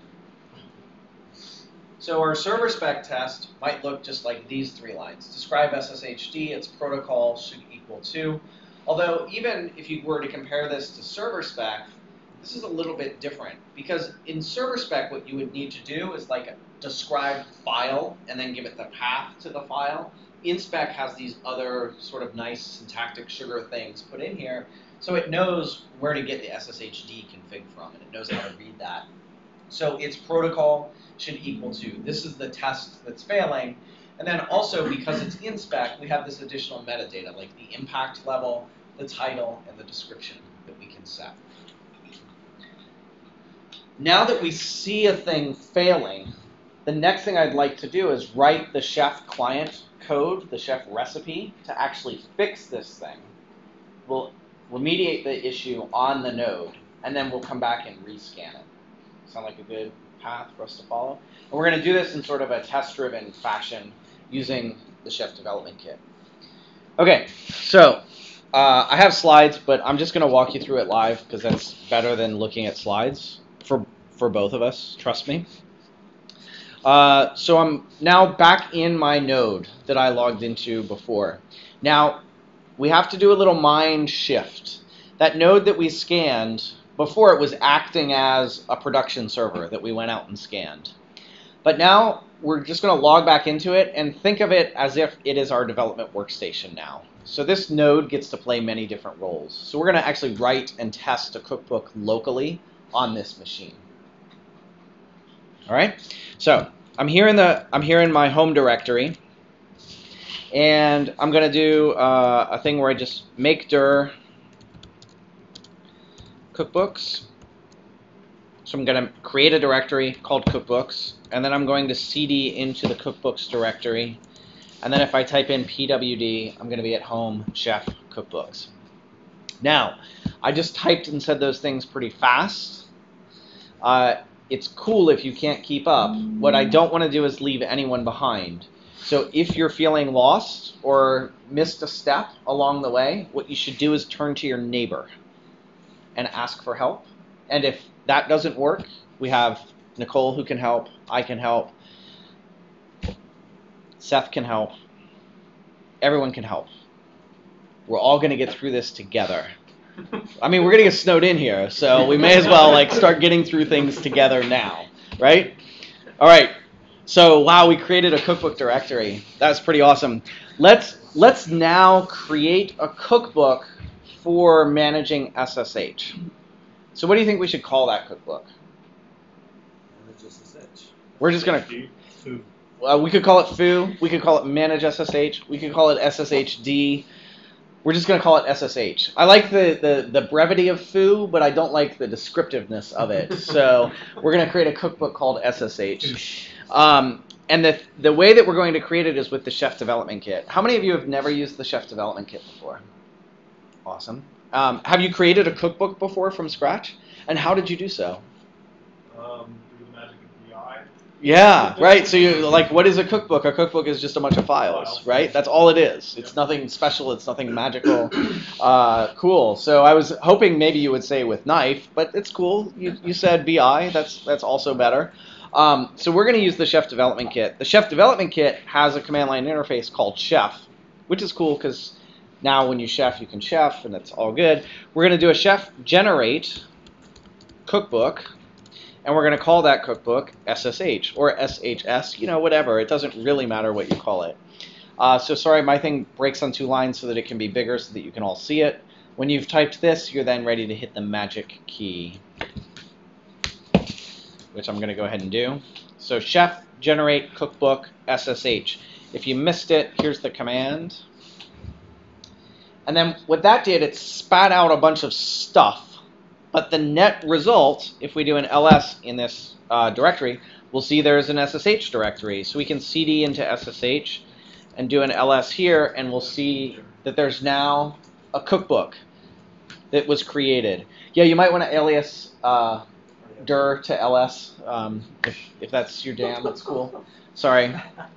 [SPEAKER 1] So our server spec test might look just like these three lines. Describe S S H D, its protocol should equal to. Although even if you were to compare this to server spec, this is a little bit different, because in server spec what you would need to do is like describe file and then give it the path to the file. Inspec has these other sort of nice syntactic sugar things put in here, so it knows where to get the S S H D config from, and it knows how to read that. So its protocol should equal to. This is the test that's failing. And then also, because it's inspec, we have this additional metadata, like the impact level, the title, and the description that we can set. Now that we see a thing failing, the next thing I'd like to do is write the Chef client code, the Chef recipe, to actually fix this thing. We'll remediate the issue on the node, and then we'll come back and rescan it. Sound like a good path for us to follow? And we're going to do this in sort of a test-driven fashion using the Chef development kit. Okay, so uh, I have slides, but I'm just going to walk you through it live because that's better than looking at slides for, for both of us, trust me. Uh, so I'm now back in my node that I logged into before. Now, we have to do a little mind shift. That node that we scanned, before it was acting as a production server that we went out and scanned. But now we're just going to log back into it and think of it as if it is our development workstation now. So this node gets to play many different roles. So we're going to actually write and test a cookbook locally on this machine. All right. So I'm here in the I'm here in my home directory, and I'm going to do uh, a thing where I just make dir cookbooks. So I'm going to create a directory called cookbooks, and then I'm going to cd into the cookbooks directory, and then if I type in pwd, I'm going to be at home chef cookbooks. Now, I just typed and said those things pretty fast. Uh, it's cool if you can't keep up. What I don't want to do is leave anyone behind. So if you're feeling lost or missed a step along the way, what you should do is turn to your neighbor and ask for help. And if that doesn't work, we have Nicole who can help, I can help. Seth can help. Everyone can help. We're all going to get through this together. I mean, we're going to get snowed in here, so we may as well like start getting through things together now, right? All right. So, wow, we created a cookbook directory. That's pretty awesome. Let's let's now create a cookbook for managing S S H. So, what do you think we should call that cookbook? We're just going to... Uh, we could call it foo. We could call it manage S S H. We could call it S S H D. We're just going to call it S S H. I like the, the, the brevity of foo, but I don't like the descriptiveness of it. So we're going to create a cookbook called S S H. Um, and the, the way that we're going to create it is with the Chef Development Kit. How many of you have never used the Chef Development Kit before? Awesome. Um, have you created a cookbook before from scratch? And how did you do so?
[SPEAKER 6] Um, through the magic of B I.
[SPEAKER 1] Yeah, right. So you like, what is a cookbook? A cookbook is just a bunch of files, right? That's all it is. It's nothing special. It's nothing magical. Uh, cool. So I was hoping maybe you would say with knife, but it's cool. You you said B I. That's that's also better. Um, so we're going to use the Chef Development Kit. The Chef Development Kit has a command line interface called Chef, which is cool because now when you chef, you can chef, and it's all good. We're going to do a chef generate cookbook. And we're going to call that cookbook S S H or S H S, you know, whatever. It doesn't really matter what you call it. Uh, so sorry, my thing breaks on two lines so that it can be bigger so that you can all see it. When you've typed this, you're then ready to hit the magic key, which I'm going to go ahead and do. So chef generate cookbook S S H. If you missed it, here's the command. And then what that did, it spat out a bunch of stuff. But the net result, if we do an L S in this uh, directory, we'll see there's an S S H directory. So we can C D into S S H and do an L S here, and we'll see that there's now a cookbook that was created. Yeah, you might want to alias uh, dir to L S um, if, if that's your jam. That's cool. Sorry.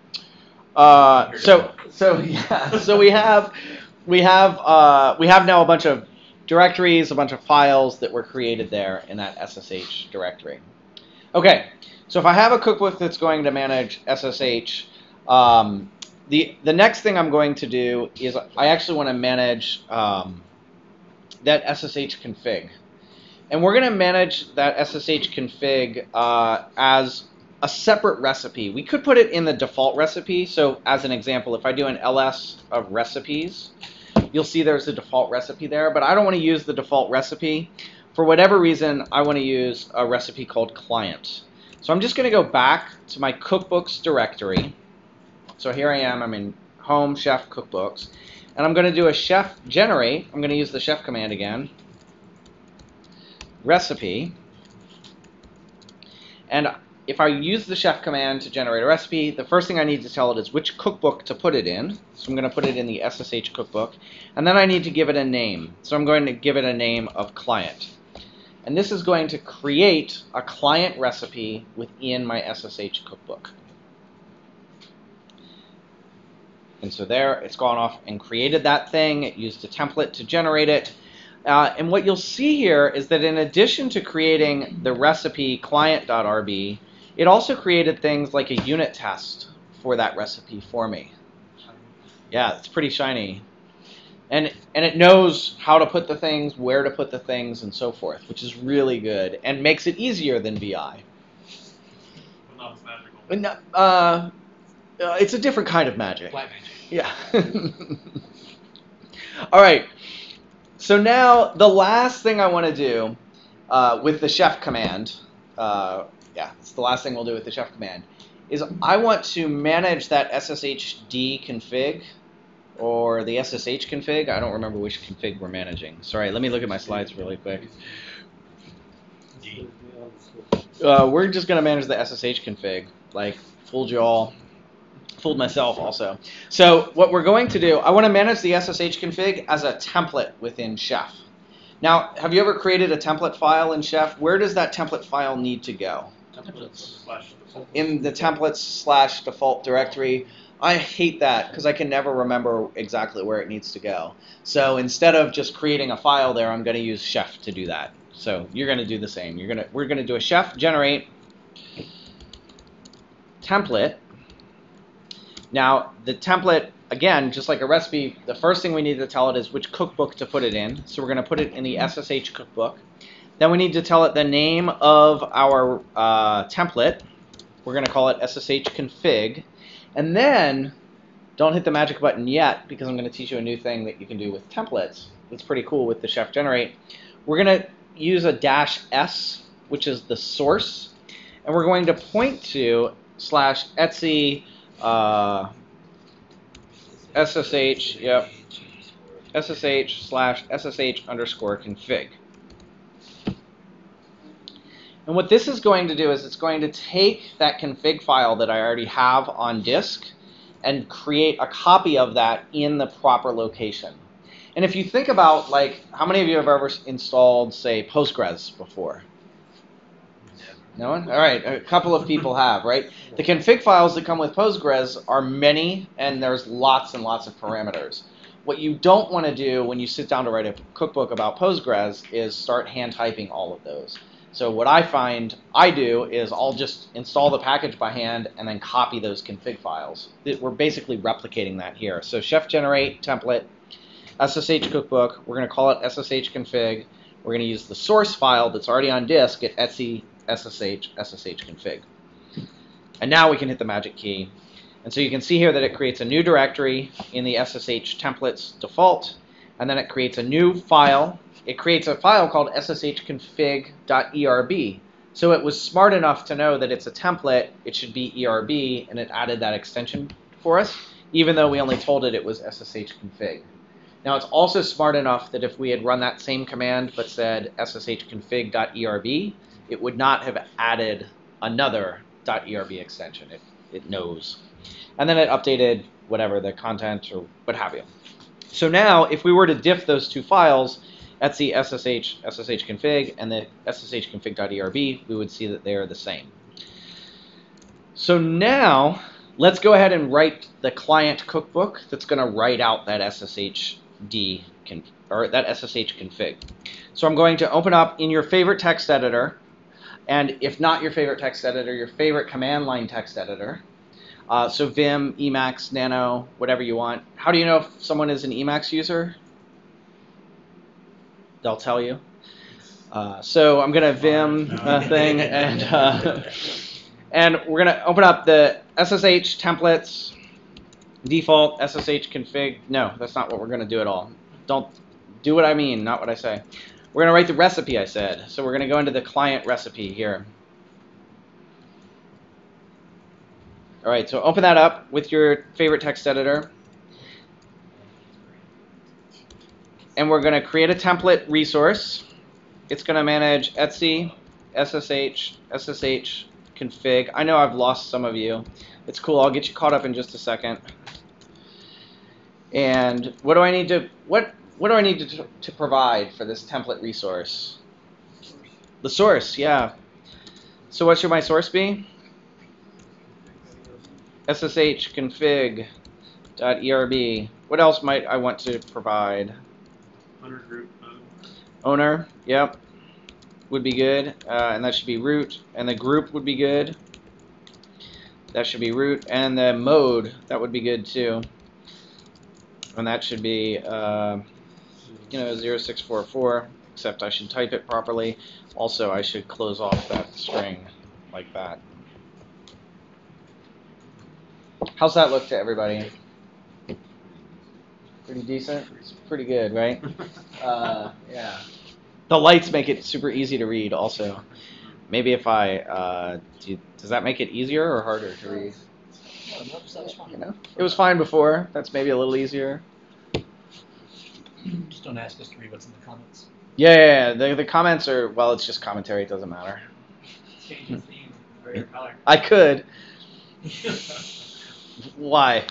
[SPEAKER 1] Uh, so so yeah, so we have we have uh, we have now a bunch of directories, a bunch of files that were created there in that S S H directory. Okay, so if I have a cookbook that's going to manage S S H, um, the, the next thing I'm going to do is I actually want to manage um, that S S H config. And we're going to manage that S S H config uh, as a separate recipe. We could put it in the default recipe. So as an example, if I do an L S of recipes, you'll see there's a default recipe there, but I don't want to use the default recipe. For whatever reason, I want to use a recipe called client. So I'm just going to go back to my cookbooks directory. So here I am, I'm in home chef cookbooks, and I'm going to do a chef generate. I'm going to use the chef command again. Recipe. And if I use the chef command to generate a recipe, the first thing I need to tell it is which cookbook to put it in. So I'm going to put it in the S S H cookbook. And then I need to give it a name. So I'm going to give it a name of client. And this is going to create a client recipe within my S S H cookbook. And so there, it's gone off and created that thing. It used a template to generate it. Uh, and what you'll see here is that in addition to creating the recipe client.rb, it also created things like a unit test for that recipe for me. Yeah, it's pretty shiny. And, and it knows how to put the things, where to put the things, and so forth, which is really good and makes it easier than V I.
[SPEAKER 6] But not as magical.
[SPEAKER 1] Uh, uh, it's a different kind of magic.
[SPEAKER 7] Black magic.
[SPEAKER 1] Yeah. All right. So now the last thing I want to do uh, with the chef command, uh, yeah, it's the last thing we'll do with the chef command, is I want to manage that S S H D config or the S S H config. I don't remember which config we're managing. Sorry, let me look at my slides really quick. Uh, we're just going to manage the S S H config. Like, fooled you all. Fooled myself also. So what we're going to do, I want to manage the S S H config as a template within Chef. Now, have you ever created a template file in Chef? Where does that template file need to go?
[SPEAKER 6] Templates slash default.
[SPEAKER 1] In the templates slash default directory. I hate that because I can never remember exactly where it needs to go. So instead of just creating a file there, I'm going to use Chef to do that. So you're going to do the same. You're going to, we're going to do a Chef generate template. Now, the template, again, just like a recipe, the first thing we need to tell it is which cookbook to put it in. So we're going to put it in the S S H cookbook. Then we need to tell it the name of our uh, template. We're going to call it S S H config. And then, don't hit the magic button yet, because I'm going to teach you a new thing that you can do with templates. It's pretty cool with the Chef Generate. We're going to use a dash S, which is the source. And we're going to point to slash Etsy uh, S S H, yep, S S H slash S S H underscore config. And what this is going to do is it's going to take that config file that I already have on disk and create a copy of that in the proper location. And if you think about, like, how many of you have ever installed, say, Postgres before? No one? All right, a couple of people have, right? The config files that come with Postgres are many, and there's lots and lots of parameters. What you don't want to do when you sit down to write a cookbook about Postgres is start hand typing all of those. So what I find I do is I'll just install the package by hand and then copy those config files. We're basically replicating that here. So Chef Generate template, S S H cookbook, we're going to call it S S H config. We're going to use the source file that's already on disk at Etsy S S H S S H config. And now we can hit the magic key. And so you can see here that it creates a new directory in the S S H templates default, and then it creates a new file. It creates a file called S S H config dot E R B. So it was smart enough to know that it's a template, it should be E R B, and it added that extension for us, even though we only told it it was S S H config. Now it's also smart enough that if we had run that same command but said S S H config dot E R B, it would not have added another .erb extension. It, it knows. And then it updated whatever, the content or what have you. So now, if we were to diff those two files, Etsy S S H S S H config and the S S H config dot E R B, we would see that they are the same. So now, let's go ahead and write the client cookbook that's going to write out that S S H D or that S S H config. So I'm going to open up in your favorite text editor. And if not your favorite text editor, your favorite command line text editor. Uh, so Vim, Emacs, Nano, whatever you want. How do you know if someone is an Emacs user? They'll tell you. Uh, so I'm going to Vim uh, thing, and uh, and we're going to open up the S S H templates, default S S H config. No, that's not what we're going to do at all. Don't do what I mean, not what I say. We're going to write the recipe I said. So we're going to go into the client recipe here. All right, so open that up with your favorite text editor. And we're going to create a template resource. It's going to manage Etsy, S S H, S S H config. I know I've lost some of you. It's cool. I'll get you caught up in just a second. And what do I need to what what do I need to to provide for this template resource? The source, yeah. So what should my source be? S S H config dot E R B. What else might I want to provide?
[SPEAKER 2] Owner group. Um,
[SPEAKER 1] Owner, yep, would be good, uh, and that should be root, and the group would be good. That should be root, and the mode, that would be good too. And that should be, uh, you know, zero six four four, except I should type it properly. Also, I should close off that string like that. How's that look to everybody? Pretty decent? It's pretty good, right? Uh, yeah. The lights make it super easy to read also. Maybe if I, uh, do you, does that make it easier or harder to read? You know, it was fine before. That's maybe a little easier.
[SPEAKER 7] Just don't ask us to read what's in the comments.
[SPEAKER 1] Yeah, yeah, yeah. The, the comments are, well, it's just commentary. It doesn't matter.
[SPEAKER 2] change the theme for your color.
[SPEAKER 1] I could. Why?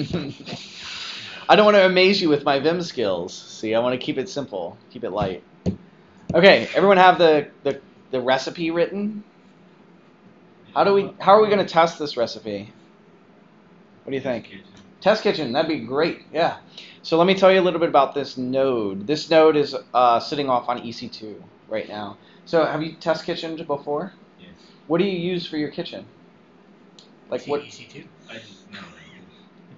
[SPEAKER 1] I don't want to amaze you with my Vim skills. See, I want to keep it simple, keep it light. Okay, everyone have the, the, the recipe written? How do we how are we going to test this recipe? What do you think?
[SPEAKER 3] Kitchen.
[SPEAKER 1] Test kitchen, that'd be great. Yeah. So let me tell you a little bit about this node. This node is uh, sitting off on E C two right now. So have you test kitchened before?
[SPEAKER 3] Yes.
[SPEAKER 1] What do you use for your kitchen? Like what?
[SPEAKER 7] E C two.
[SPEAKER 3] I just no.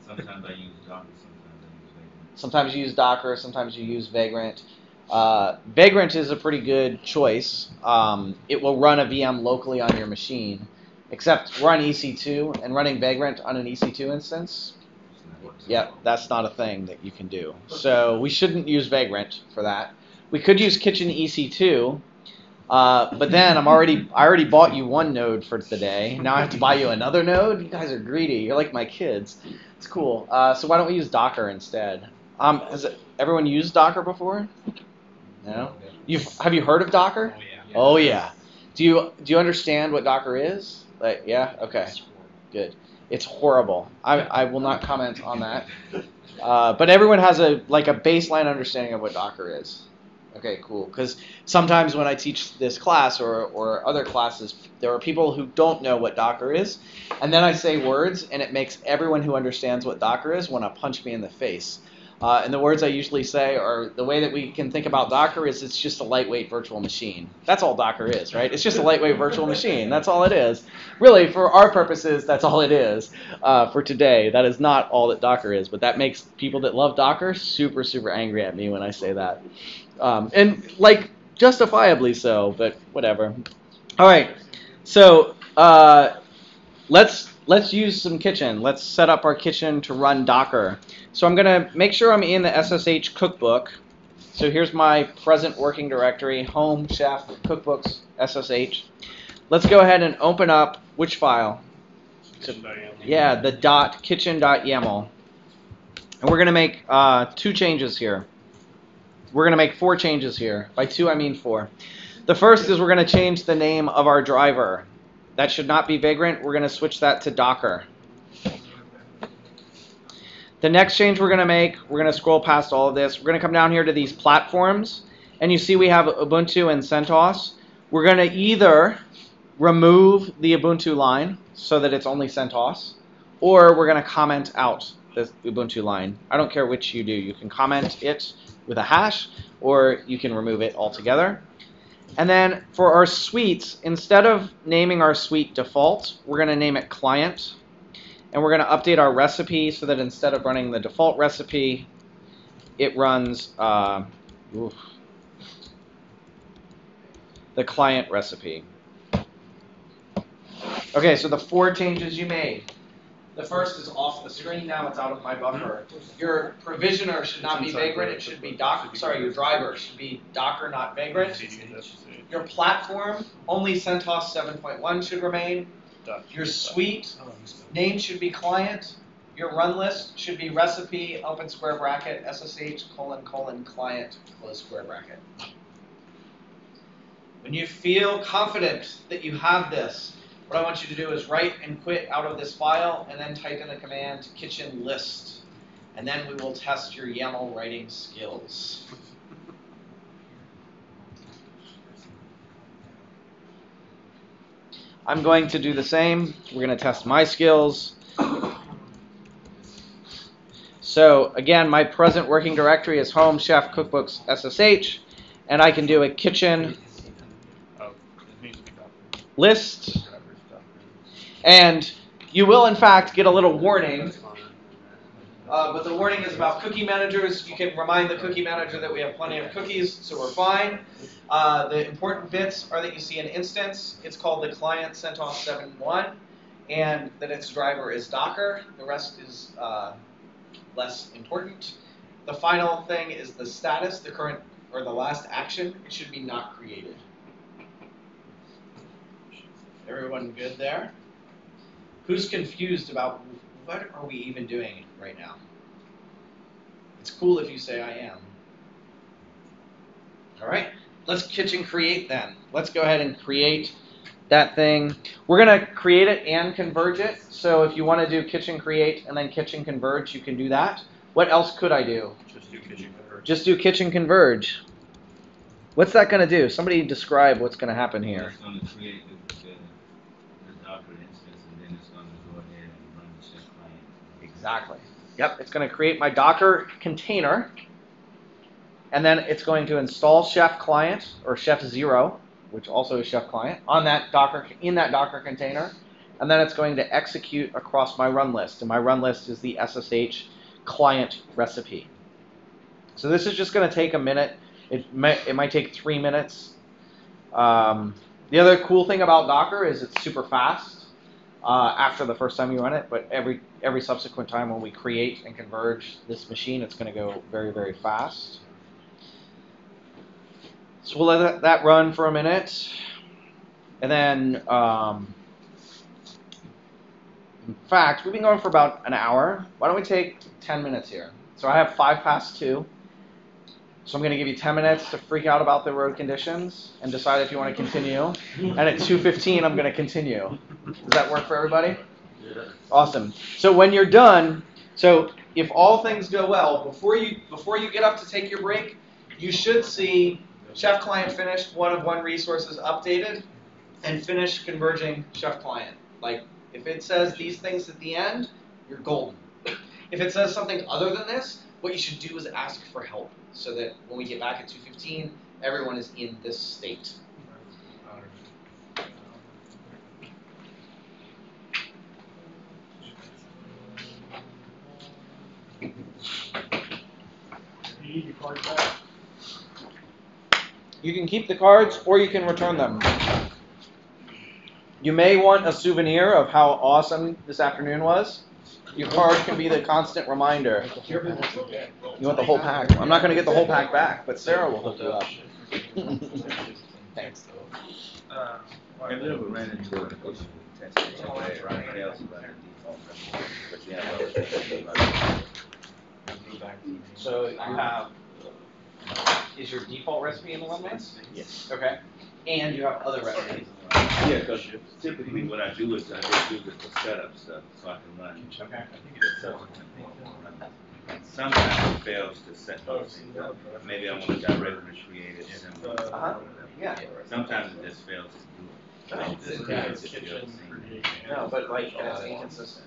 [SPEAKER 3] Sometimes I use Docker, sometimes I use Vagrant.
[SPEAKER 1] Sometimes you use Docker, sometimes you use Vagrant. Uh, Vagrant is a pretty good choice. Um, it will run a V M locally on your machine, except we're on E C two, and running Vagrant on an E C two instance,
[SPEAKER 3] It's not working.
[SPEAKER 1] yeah, that's not a thing that you can do. So we shouldn't use Vagrant for that. We could use Kitchen E C two, uh, but then I'm already I already bought you one node for today. Now I have to buy you another node. You guys are greedy. You're like my kids. It's cool. Uh, so why don't we use Docker instead? Um, has it, everyone used Docker before? No. You've have you heard of Docker?
[SPEAKER 6] Oh, yeah.
[SPEAKER 1] Oh yeah. Do you do you understand what Docker is? Like yeah. Okay. Good. It's horrible. I I will not comment on that. Uh, but everyone has a like a baseline understanding of what Docker is. Okay, cool. Because sometimes when I teach this class or, or other classes, there are people who don't know what Docker is, and then I say words, and it makes everyone who understands what Docker is want to punch me in the face. Uh, and the words I usually say are the way that we can think about Docker is it's just a lightweight virtual machine. That's all Docker is, right? It's just a lightweight virtual machine. That's all it is. Really, for our purposes, that's all it is uh, for today. That is not all that Docker is, but that makes people that love Docker super, super angry at me when I say that. Um, and, like, justifiably so, but whatever. All right, so uh, let's let's use some Kitchen. Let's set up our Kitchen to run Docker. So I'm going to make sure I'm in the S S H cookbook. So here's my present working directory, home, chef, cookbooks, S S H. Let's go ahead and open up which file? So, yeah, the dot kitchen.yaml. And we're going to make uh, two changes here. We're going to make four changes here. By two, I mean four. The first is we're going to change the name of our driver. That should not be Vagrant. We're going to switch that to Docker. The next change we're going to make, we're going to scroll past all of this. We're going to come down here to these platforms. And you see we have Ubuntu and CentOS. We're going to either remove the Ubuntu line so that it's only CentOS, or we're going to comment out the Ubuntu line. I don't care which you do. You can comment it with a hash, or you can remove it altogether. And then for our suites, instead of naming our suite default, we're going to name it client. And we're going to update our recipe so that instead of running the default recipe, it runs uh, oof, the client recipe. Okay, so the four changes you made. The first is off the screen now, it's out of my buffer. Your provisioner should not be Vagrant, it should be Docker. Sorry, your driver should be Docker, not Vagrant. Your platform, only CentOS seven point one should remain. Your suite name should be client. Your run list should be recipe, open square bracket, S S H, colon, colon, client, close square bracket. When you feel confident that you have this, what I want you to do is write and quit out of this file and then type in the command kitchen list. And then we will test your YAML writing skills. I'm going to do the same. We're going to test my skills. So again, my present working directory is home, chef, cookbooks, S S H. And I can do a kitchen list. And you will, in fact, get a little warning. Uh, but the warning is about cookie managers. You can remind the cookie manager that we have plenty of cookies, so we're fine. Uh, the important bits are that you see an instance. It's called the client CentOS seven point one, and that its driver is Docker. The rest is uh, less important. The final thing is the status, the current or the last action. It should be not created. Everyone good there? Who's confused about what are we even doing right now? It's cool if you say I am. All right, let's kitchen create then. Let's go ahead and create that thing. We're going to create it and converge it. So if you want to do kitchen create and then kitchen converge, you can do that. What else could I do?
[SPEAKER 6] Just do kitchen converge.
[SPEAKER 1] Just do kitchen converge. What's that going to do? Somebody describe what's going to happen here.
[SPEAKER 3] It's going to create the, the, the Docker instance, and then it's going to go ahead and run the chef client.
[SPEAKER 1] Exactly. Yep, it's going to create my Docker container, and then it's going to install Chef client or Chef zero, which also is Chef client, on that Docker in that Docker container. and then it's going to execute across my run list, and my run list is the S S H client recipe. So this is just going to take a minute. It might, it might take three minutes. Um, the other cool thing about Docker is it's super fast uh, after the first time you run it, but every every subsequent time when we create and converge this machine, it's going to go very, very fast. So we'll let that run for a minute, and then, um, in fact, we've been going for about an hour. Why don't we take ten minutes here? So I have five past two. So I'm going to give you ten minutes to freak out about the road conditions and decide if you want to continue. And at two fifteen, I'm going to continue. Does that work for everybody?
[SPEAKER 8] Yeah.
[SPEAKER 1] Awesome. So when you're done, so if all things go well, before you before you get up to take your break, you should see Chef Client finished, one of one resources updated, and finish converging Chef Client. Like, if it says these things at the end, you're golden. If it says something other than this, what you should do is ask for help, so that when we get back at two fifteen, everyone is in this state.
[SPEAKER 4] You need your card back.
[SPEAKER 1] You can keep the cards, or you can return them. You may want a souvenir of how awesome this afternoon was. Your card can be the constant reminder. You want the whole pack? I'm not going to get the whole pack back, but Sarah will hook you up. Thanks.
[SPEAKER 3] Uh, Have you ever ran into an issue with testing where it fails about the default recipe, but you have other things about it?
[SPEAKER 1] So you have, is your default recipe in the run list?
[SPEAKER 3] Yes.
[SPEAKER 1] Okay. And you have other recipes.
[SPEAKER 3] Yeah, because typically what I do is I just use it for setup stuff so I can run.
[SPEAKER 1] Okay.
[SPEAKER 3] the subsequent run. Sometimes it fails to set those things up. Maybe I want to directly create it. And
[SPEAKER 1] Uh-huh. Yeah.
[SPEAKER 3] sometimes it just fails to do it. It just creates it the other thing.
[SPEAKER 1] No, but like, it's inconsistent.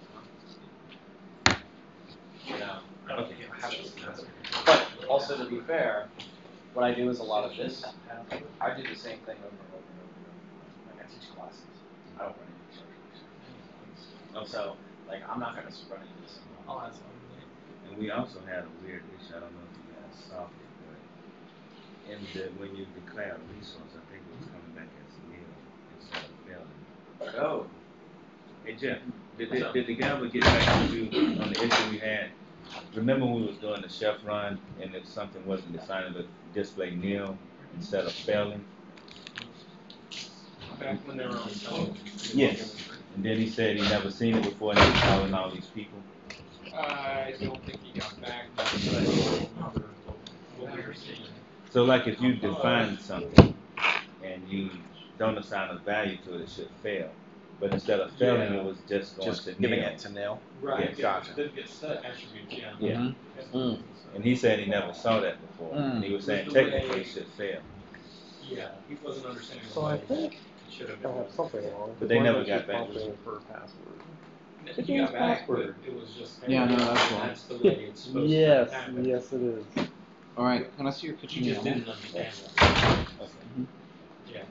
[SPEAKER 1] Yeah.
[SPEAKER 3] Okay.
[SPEAKER 1] But also, to be fair, what I do is a lot of this. I do the same thing over and over and over. Like, I teach classes. I don't run any instructions. So, like, I'm not going to run into this.
[SPEAKER 2] Oh, that's
[SPEAKER 3] And we also had a weird issue, I don't know if you guys solved it, but in the, when you declare a resource, I think it was coming back as nil instead of failing.
[SPEAKER 1] Oh.
[SPEAKER 3] Hey Jeff, did, did, did the guy ever get back to you on the issue we had? Remember when we was doing the chef run and if something wasn't decided to display nil instead of failing?
[SPEAKER 6] Back when they were on television.
[SPEAKER 3] Yes. And then he said he never seen it before and he was calling all these people.
[SPEAKER 6] I don't think he got back, but I don't remember what we were seeing.
[SPEAKER 3] So like if you define something and you don't assign a value to it, it should fail. But instead of failing,
[SPEAKER 6] Yeah.
[SPEAKER 3] it was just going
[SPEAKER 1] Just
[SPEAKER 3] to
[SPEAKER 1] giving
[SPEAKER 3] nil.
[SPEAKER 1] it to nil.
[SPEAKER 6] Right,
[SPEAKER 3] Yeah,
[SPEAKER 1] gotcha.
[SPEAKER 6] it did get set attributes, yeah.
[SPEAKER 3] Yeah.
[SPEAKER 1] Mm.
[SPEAKER 3] And he said he never saw that before.
[SPEAKER 1] Mm.
[SPEAKER 3] And he was saying
[SPEAKER 6] With the way-
[SPEAKER 3] technically it should fail.
[SPEAKER 6] Yeah, he wasn't understanding.
[SPEAKER 8] So
[SPEAKER 6] what
[SPEAKER 8] I
[SPEAKER 6] it
[SPEAKER 8] think
[SPEAKER 6] should have
[SPEAKER 8] I
[SPEAKER 6] been.
[SPEAKER 8] have something wrong.
[SPEAKER 3] But they
[SPEAKER 8] Why
[SPEAKER 3] never
[SPEAKER 8] don't
[SPEAKER 3] got
[SPEAKER 8] you
[SPEAKER 3] back.
[SPEAKER 8] pop in for a password?
[SPEAKER 6] He got back, but
[SPEAKER 8] Password.
[SPEAKER 6] it was just.
[SPEAKER 1] Yeah, no, that's wrong.
[SPEAKER 6] That's the way it's supposed to
[SPEAKER 8] Yes,
[SPEAKER 6] happen.
[SPEAKER 8] yes it is.
[SPEAKER 1] All right. Can I see your
[SPEAKER 6] He
[SPEAKER 1] kitchen
[SPEAKER 6] just
[SPEAKER 1] meal?
[SPEAKER 6] didn't understand that.
[SPEAKER 1] Mhm.
[SPEAKER 6] Yeah.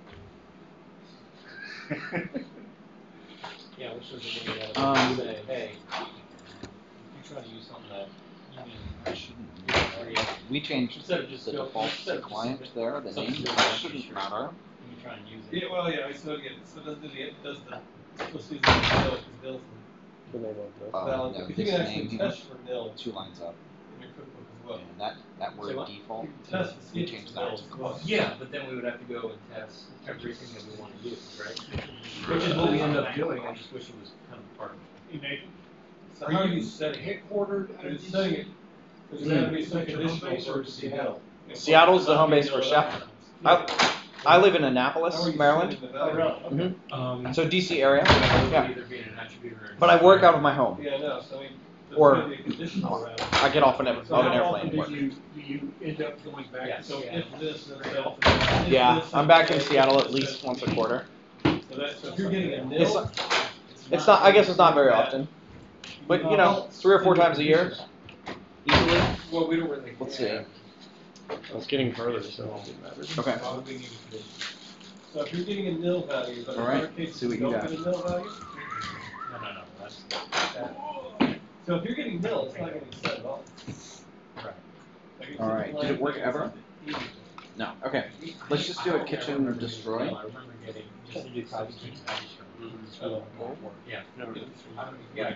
[SPEAKER 6] Yeah, which is a way to
[SPEAKER 1] Um,
[SPEAKER 6] say, hey, if you try to use something that you mean,
[SPEAKER 1] I shouldn't.
[SPEAKER 6] create,
[SPEAKER 1] We changed
[SPEAKER 6] instead of just
[SPEAKER 1] the
[SPEAKER 6] go-
[SPEAKER 1] default
[SPEAKER 6] instead
[SPEAKER 1] to
[SPEAKER 6] of just
[SPEAKER 1] client
[SPEAKER 6] submit
[SPEAKER 1] there. The
[SPEAKER 6] something
[SPEAKER 1] name
[SPEAKER 6] to a
[SPEAKER 1] that
[SPEAKER 6] registry,
[SPEAKER 1] shouldn't matter.
[SPEAKER 6] when you try and use it.
[SPEAKER 2] Yeah, well, yeah, so again, so it does the, it does the, let's use the nil, because nil's
[SPEAKER 8] The name of this.
[SPEAKER 1] Uh,
[SPEAKER 2] valid.
[SPEAKER 1] no,
[SPEAKER 2] If you
[SPEAKER 1] this
[SPEAKER 2] can
[SPEAKER 1] name
[SPEAKER 2] actually
[SPEAKER 1] here.
[SPEAKER 2] test for nil
[SPEAKER 1] Two lines up.
[SPEAKER 2] in your cookbook as well.
[SPEAKER 1] And that that
[SPEAKER 2] Say
[SPEAKER 1] word
[SPEAKER 2] what?
[SPEAKER 1] default.
[SPEAKER 2] You can test to see
[SPEAKER 1] We
[SPEAKER 2] if
[SPEAKER 1] changed
[SPEAKER 2] it's
[SPEAKER 1] that
[SPEAKER 2] nil
[SPEAKER 1] to
[SPEAKER 2] as well.
[SPEAKER 6] Yeah, but then we would have to go and test everything that we want to use, right? Which is what we end up doing, I just wish it was kind of part of it.
[SPEAKER 4] Hey, Nathan,
[SPEAKER 2] So
[SPEAKER 4] are
[SPEAKER 2] how do
[SPEAKER 4] you
[SPEAKER 2] you set it?
[SPEAKER 4] headquartered out of
[SPEAKER 2] It's
[SPEAKER 4] D
[SPEAKER 2] setting
[SPEAKER 4] C?
[SPEAKER 2] it, there's gonna be some
[SPEAKER 4] Is that your home
[SPEAKER 2] conditional
[SPEAKER 4] base or
[SPEAKER 2] for
[SPEAKER 4] just
[SPEAKER 2] Seattle.
[SPEAKER 1] Seattle's the home base for Chef. I, I live in Annapolis,
[SPEAKER 2] How are you
[SPEAKER 1] Maryland.
[SPEAKER 2] setting the
[SPEAKER 4] Oh,
[SPEAKER 2] value?
[SPEAKER 4] really?
[SPEAKER 1] Mhm.
[SPEAKER 6] Um,
[SPEAKER 1] So D C area.
[SPEAKER 6] that would
[SPEAKER 1] Yeah.
[SPEAKER 6] either be an attribute or.
[SPEAKER 1] But I work out of my home.
[SPEAKER 2] Yeah, no, so I mean, there's
[SPEAKER 1] Or-
[SPEAKER 2] gonna be a conditional around it.
[SPEAKER 1] I get off an, of
[SPEAKER 4] So
[SPEAKER 1] an
[SPEAKER 4] how
[SPEAKER 1] airplane
[SPEAKER 4] often
[SPEAKER 1] and
[SPEAKER 4] do
[SPEAKER 1] work.
[SPEAKER 4] you, do you end up going back?
[SPEAKER 6] Yes.
[SPEAKER 2] So
[SPEAKER 6] Yeah.
[SPEAKER 2] if this, then say off. if
[SPEAKER 1] Yeah,
[SPEAKER 2] this,
[SPEAKER 1] I'm back in
[SPEAKER 2] then
[SPEAKER 1] Seattle
[SPEAKER 2] this,
[SPEAKER 1] at least
[SPEAKER 2] then-
[SPEAKER 1] once a quarter.
[SPEAKER 2] So that's, so if you're getting a nil.
[SPEAKER 1] It's not, it's not. I guess it's not very often, but you know, three or four times a year, easily.
[SPEAKER 2] Well, we don't really.
[SPEAKER 1] Let's see.
[SPEAKER 8] It's getting further, so it doesn't matter.
[SPEAKER 1] Okay.
[SPEAKER 2] Probably need a condition.
[SPEAKER 4] So if you're getting a nil value, but in
[SPEAKER 1] All right,
[SPEAKER 4] other cases
[SPEAKER 1] see what
[SPEAKER 4] you
[SPEAKER 1] you
[SPEAKER 4] don't
[SPEAKER 1] got.
[SPEAKER 4] get a nil value.
[SPEAKER 7] No, no, no, that's,
[SPEAKER 4] So if you're getting nil, it's not getting set at all.
[SPEAKER 7] right.
[SPEAKER 4] Like, it's
[SPEAKER 1] All right, did it work
[SPEAKER 4] like-
[SPEAKER 1] ever? No. Okay. Let's just do a kitchen destroy.
[SPEAKER 7] I remember getting, just to do copy key.
[SPEAKER 4] Oh,
[SPEAKER 7] Yeah.
[SPEAKER 6] Yeah.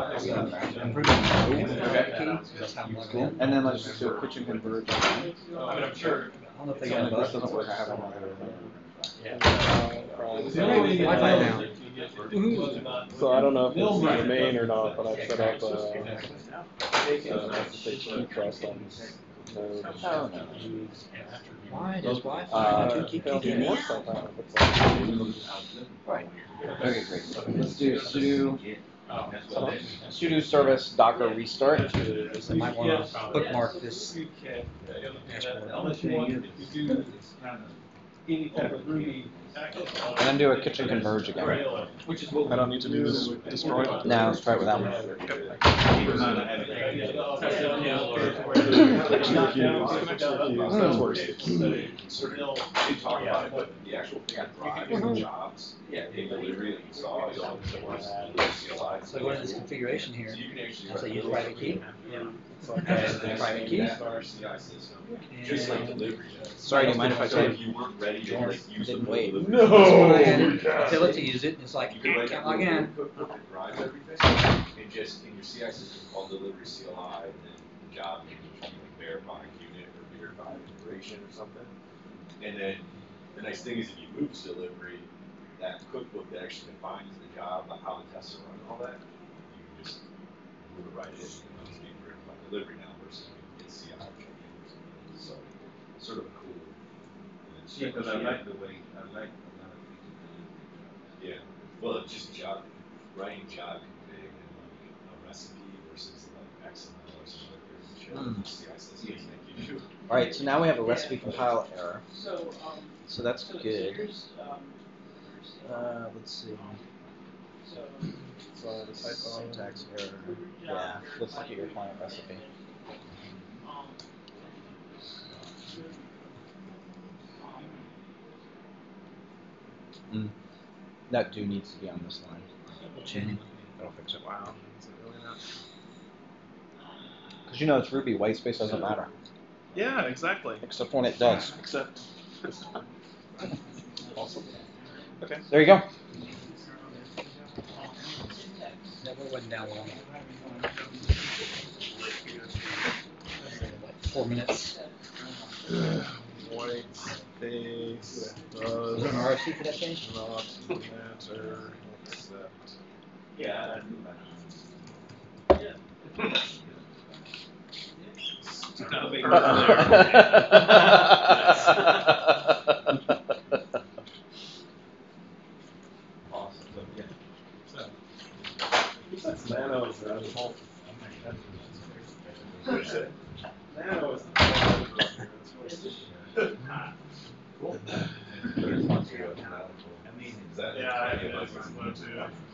[SPEAKER 7] That's how I'm looking
[SPEAKER 1] Cool.
[SPEAKER 7] at it.
[SPEAKER 1] And then let's just do a kitchen converge.
[SPEAKER 4] I mean, I'm sure.
[SPEAKER 7] I don't know if they
[SPEAKER 1] So
[SPEAKER 7] got
[SPEAKER 1] if
[SPEAKER 7] a
[SPEAKER 1] this
[SPEAKER 7] button.
[SPEAKER 1] doesn't work, I have another.
[SPEAKER 4] The only way you get
[SPEAKER 7] Wi-Fi
[SPEAKER 4] nil
[SPEAKER 7] down.
[SPEAKER 4] is to not-
[SPEAKER 10] So I don't know if
[SPEAKER 4] Nil
[SPEAKER 10] it's
[SPEAKER 4] right.
[SPEAKER 10] the main or not, but I've set up uh, uh, key trust on this node.
[SPEAKER 1] Oh, no.
[SPEAKER 7] Why does Wi-Fi
[SPEAKER 1] Uh,
[SPEAKER 7] have two key
[SPEAKER 10] Failed to
[SPEAKER 7] keys?
[SPEAKER 10] work somehow, it looks like.
[SPEAKER 1] Okay, great. Let's do sudo sudo service docker restart.
[SPEAKER 7] So I might want to bookmark this.
[SPEAKER 4] You can, unless you want, if you do any type of Ruby.
[SPEAKER 1] And then do a kitchen converge again.
[SPEAKER 4] Which is what.
[SPEAKER 10] I don't need to do this destroy.
[SPEAKER 1] Now let's try it without one.
[SPEAKER 10] That's worse.
[SPEAKER 11] The actual thing that drives jobs, yeah, in delivery that you saw is all the ones.
[SPEAKER 7] So I go into this configuration here.
[SPEAKER 11] You can actually.
[SPEAKER 7] I'll say use private key.
[SPEAKER 11] And
[SPEAKER 7] Private key.
[SPEAKER 11] our C I system, just like delivery.
[SPEAKER 1] Sorry, do you mind if I
[SPEAKER 11] So
[SPEAKER 1] take?
[SPEAKER 11] if you weren't ready to like use the
[SPEAKER 1] Didn't
[SPEAKER 11] full
[SPEAKER 1] wait.
[SPEAKER 11] delivery.
[SPEAKER 7] That's when I had it. Tell it to use it. It's like,
[SPEAKER 11] You could write
[SPEAKER 7] can't
[SPEAKER 11] that
[SPEAKER 7] log
[SPEAKER 11] little
[SPEAKER 7] in.
[SPEAKER 11] cookbook that drives everything, and just in your C I system called delivery C L I, and then the job name should be like verifying unit or verifying integration or something. And then the nice thing is if you move to delivery, that cookbook that actually defines the job, like how the tests are run and all that, you can just move it right in, and it's being verified delivery now versus it's C I. So sort of a cool.
[SPEAKER 3] Yeah, because I like the way, I like a lot of features.
[SPEAKER 11] Yeah, well, it's just job, writing job config and like a recipe versus like X M L or something like that. C I systems make you do.
[SPEAKER 1] All right, so now we have a recipe compile error.
[SPEAKER 5] So, um.
[SPEAKER 1] So that's
[SPEAKER 5] so- so
[SPEAKER 1] good.
[SPEAKER 5] here's, um, here's,
[SPEAKER 1] Uh, let's see.
[SPEAKER 5] So.
[SPEAKER 10] So the typo.
[SPEAKER 1] Syntax error. Yeah, let's look at your client recipe.
[SPEAKER 5] Um,
[SPEAKER 1] Mm. That do needs to be on this line.
[SPEAKER 7] Chain.
[SPEAKER 1] That'll fix it.
[SPEAKER 10] Wow. Is it really not?
[SPEAKER 1] Because you know it's Ruby, white space doesn't matter.
[SPEAKER 10] Yeah, exactly.
[SPEAKER 1] Except when it does.
[SPEAKER 10] Except. Awesome. Okay.
[SPEAKER 1] There you go.
[SPEAKER 7] Never went down long. Four minutes.
[SPEAKER 10] White space
[SPEAKER 7] Was there
[SPEAKER 10] does
[SPEAKER 7] an R F C for that change?
[SPEAKER 10] not matter except.
[SPEAKER 3] Yeah.
[SPEAKER 10] Nothing
[SPEAKER 3] Awesome, so, yeah.
[SPEAKER 10] That's nano is the whole. Nano is the
[SPEAKER 3] Cool. Amazing.
[SPEAKER 11] Is that-
[SPEAKER 10] Yeah, I think that's what too.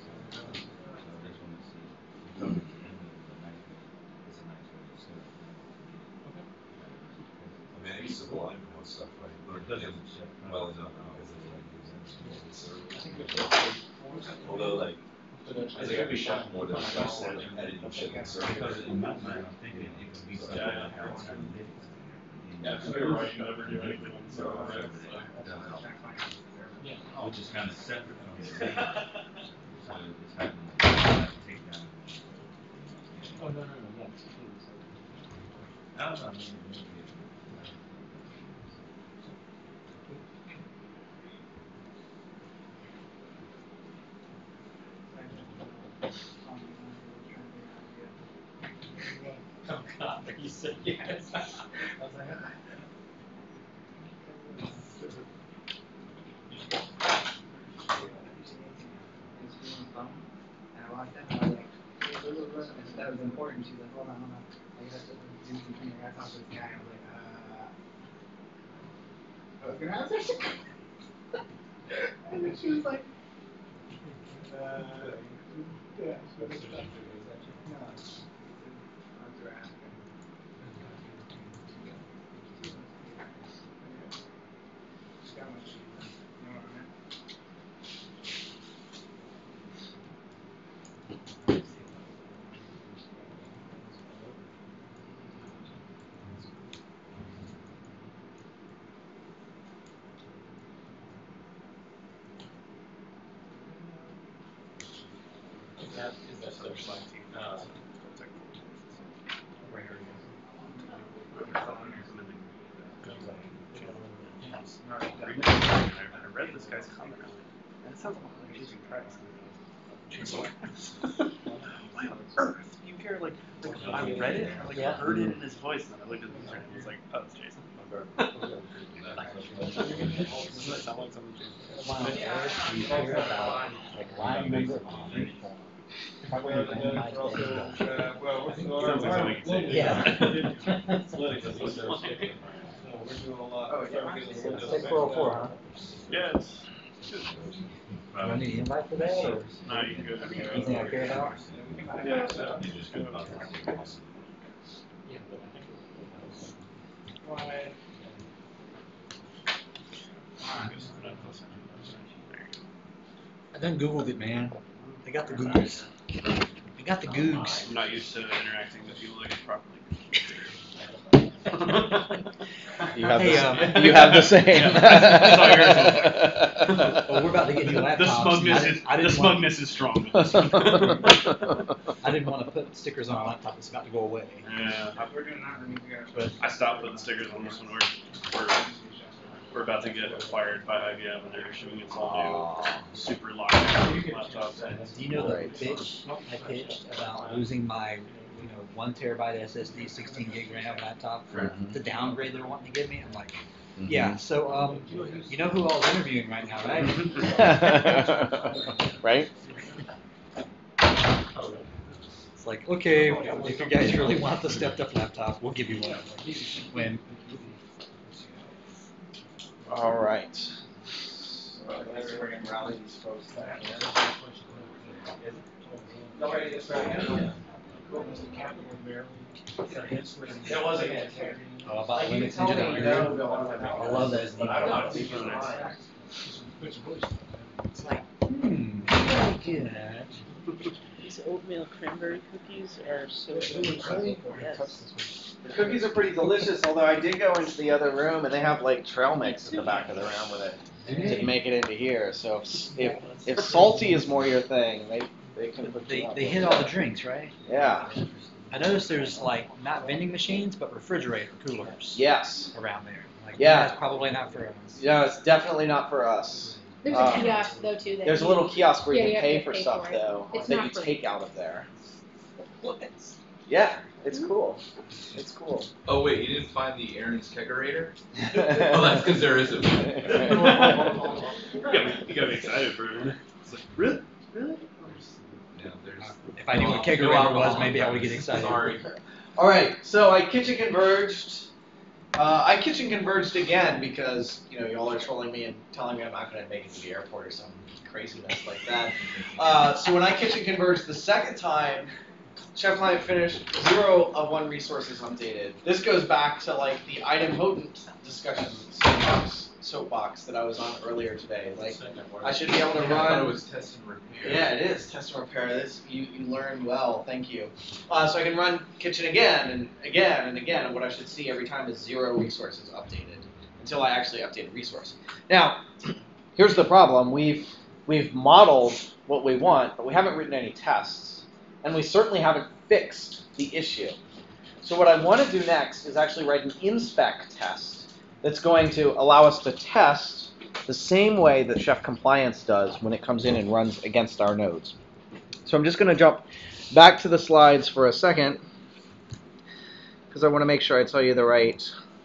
[SPEAKER 11] I mean, I used to blind most stuff, right? Or it doesn't well enough because it's like using server. Although, like, I think I'd be shocked more than just like editing shit in server.
[SPEAKER 3] Because in my mind, I'm thinking it could be something
[SPEAKER 10] Yeah,
[SPEAKER 3] like how it's done.
[SPEAKER 10] Yeah, so you're right, you never do anything on the server, right?
[SPEAKER 3] Which is kind of separate from the data. So it's happening, like, take down.
[SPEAKER 4] Oh, no, no, no, yeah.
[SPEAKER 3] I don't know, maybe, maybe.
[SPEAKER 4] Oh, God, you said yes. I was like, ah.
[SPEAKER 2] That was important. She's like, hold on, hold on. I got to do something. I got to talk to this guy. I was like, uh. I was gonna answer. And then she was like, uh. Yeah. No. Answer asking. She got what she, you know what I mean?
[SPEAKER 6] that is that so selecting, uh,
[SPEAKER 2] I read this guy's comment on it. That sounds like an amazing price. Why on earth? You care like, like I read it, or like I heard it in his voice, and I looked at the and I was like, oh, it's Jason. Doesn't that sound like something Jason?
[SPEAKER 7] Wow, Eric, you hear about like line number probably on my
[SPEAKER 2] Sounds like something you say.
[SPEAKER 7] Yeah. Take four oh four, huh?
[SPEAKER 2] Yes.
[SPEAKER 7] Do I need an invite for that, or
[SPEAKER 2] No, you can go.
[SPEAKER 7] you think I care about?
[SPEAKER 2] Yeah, so you just go. Why?
[SPEAKER 7] I done Googled it, man. They got the Googles. They got the Googs.
[SPEAKER 2] I'm not used to interacting with people like properly.
[SPEAKER 1] You have,
[SPEAKER 7] Hey,
[SPEAKER 1] the,
[SPEAKER 7] um,
[SPEAKER 1] you have the same.
[SPEAKER 7] Well, we're about to get new laptops.
[SPEAKER 2] The smugness
[SPEAKER 7] I
[SPEAKER 2] is
[SPEAKER 7] didn't- I
[SPEAKER 2] the
[SPEAKER 7] didn't want-
[SPEAKER 2] smugness is strong with this one.
[SPEAKER 7] I didn't want to put stickers on a laptop that's about to go away.
[SPEAKER 2] Yeah.
[SPEAKER 6] We're doing that,
[SPEAKER 7] But
[SPEAKER 2] I stopped putting stickers on this one. We're, we're, we're about to get acquired by I B M and they're issuing us all new super locked laptops.
[SPEAKER 7] do you know the
[SPEAKER 1] Right.
[SPEAKER 7] pitch I pitched about losing my, you know, one terabyte S S D, sixteen gig RAM laptop for
[SPEAKER 1] Mhm.
[SPEAKER 7] the downgrade they're wanting to give me? I'm like,
[SPEAKER 1] Mhm.
[SPEAKER 7] yeah. So, um, you know who all's interviewing right now, right?
[SPEAKER 1] Right?
[SPEAKER 7] It's like, okay, if you guys really want the stepped up laptop, we'll give you one. When
[SPEAKER 1] All right. So let's bring in rally these folks back in. Nobody gets back in. It wasn't it.
[SPEAKER 7] Oh, about
[SPEAKER 1] Like, you
[SPEAKER 7] Linux
[SPEAKER 1] can tell me
[SPEAKER 7] Engine.
[SPEAKER 1] you know,
[SPEAKER 7] I love that.
[SPEAKER 1] but I don't want to be mine.
[SPEAKER 7] It's like, hmm, very good.
[SPEAKER 5] These oatmeal cranberry cookies are so delicious. Yes.
[SPEAKER 1] The cookies are pretty delicious, although I did go into the other room and they have like trail mix at the back of the room with it. Didn't make it into here, so if if, if salty is more your thing, they they can put you
[SPEAKER 7] They,
[SPEAKER 1] up
[SPEAKER 7] they
[SPEAKER 1] with
[SPEAKER 7] hit
[SPEAKER 1] it.
[SPEAKER 7] all the drinks, right?
[SPEAKER 1] Yeah.
[SPEAKER 7] I noticed there's like not vending machines, but refrigerator coolers
[SPEAKER 1] Yes.
[SPEAKER 7] around there. Like,
[SPEAKER 1] Yeah.
[SPEAKER 7] that's probably not for us.
[SPEAKER 1] Yeah, it's definitely not for us.
[SPEAKER 9] There's
[SPEAKER 1] Uh,
[SPEAKER 9] a kiosk though too. That
[SPEAKER 1] There's a
[SPEAKER 9] you-
[SPEAKER 1] little kiosk where
[SPEAKER 9] Yeah,
[SPEAKER 1] you
[SPEAKER 9] you
[SPEAKER 1] can
[SPEAKER 9] have
[SPEAKER 1] pay
[SPEAKER 9] to
[SPEAKER 1] for
[SPEAKER 9] pay
[SPEAKER 1] stuff
[SPEAKER 9] for it.
[SPEAKER 1] though
[SPEAKER 9] It's
[SPEAKER 1] that
[SPEAKER 9] not
[SPEAKER 1] you
[SPEAKER 9] for-
[SPEAKER 1] take out of there. Yeah, it's cool. It's cool.
[SPEAKER 11] Oh wait, you didn't find the Aaron's kegerator? Well, that's because there isn't one.
[SPEAKER 2] You got me, you got me excited for it. It's like, really? Really?
[SPEAKER 11] Yeah, there's.
[SPEAKER 7] If I knew what kegerator was, maybe I would get excited.
[SPEAKER 11] Sorry.
[SPEAKER 1] All right, so I kitchen converged. Uh, I kitchen converged again because you know y'all are trolling me and telling me I'm not going to make it to the airport or some craziness like that. Uh, so when I kitchen converged the second time, Chef Client finished zero of one resources updated. This goes back to like the idempotent discussion soapbox, soapbox that I was on earlier today. Like I should be able to
[SPEAKER 11] I thought it
[SPEAKER 1] run.
[SPEAKER 11] was test and repair.
[SPEAKER 1] Yeah, it is test and repair. This you, you learned well. Thank you. Uh, so I can run kitchen again and again and again, and what I should see every time is zero resources updated until I actually update a resource. Now, here's the problem: we've we've modeled what we want, but we haven't written any tests, and we certainly haven't fixed the issue. So what I want to do next is actually write an inspec test that's going to allow us to test the same way that Chef Compliance does when it comes in and runs against our nodes. So I'm just going to jump back to the slides for a second because I want to make sure I tell you the right.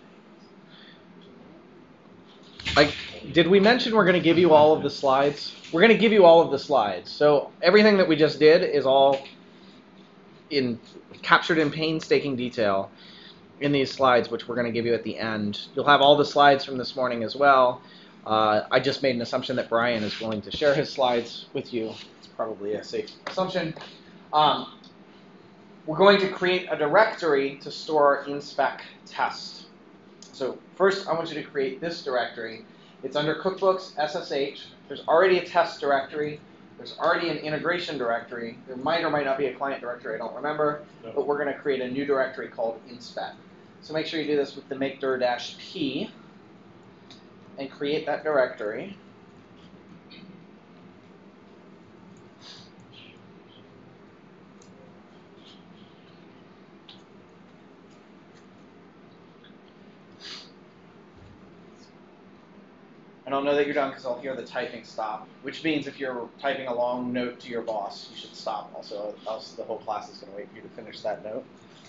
[SPEAKER 1] Like, did we mention we're going to give you all of the slides? We're going to give you all of the slides. So everything that we just did is all in captured in painstaking detail in these slides, which we're going to give you at the end. You'll have all the slides from this morning as well. Uh, I just made an assumption that Brian is willing to share his slides with you. It's probably a safe assumption. Um, we're going to create a directory to store our inspec test. So first, I want you to create this directory. It's under cookbooks, S S H. There's already a test directory. There's already an integration directory. There might or might not be a client directory, I don't remember. No. But we're going to create a new directory called inspec. So make sure you do this with the make dir-p and create that directory. And I'll know that you're done because I'll hear the typing stop, which means if you're typing a long note to your boss, you should stop also, else the whole class is going to wait for you to finish that note.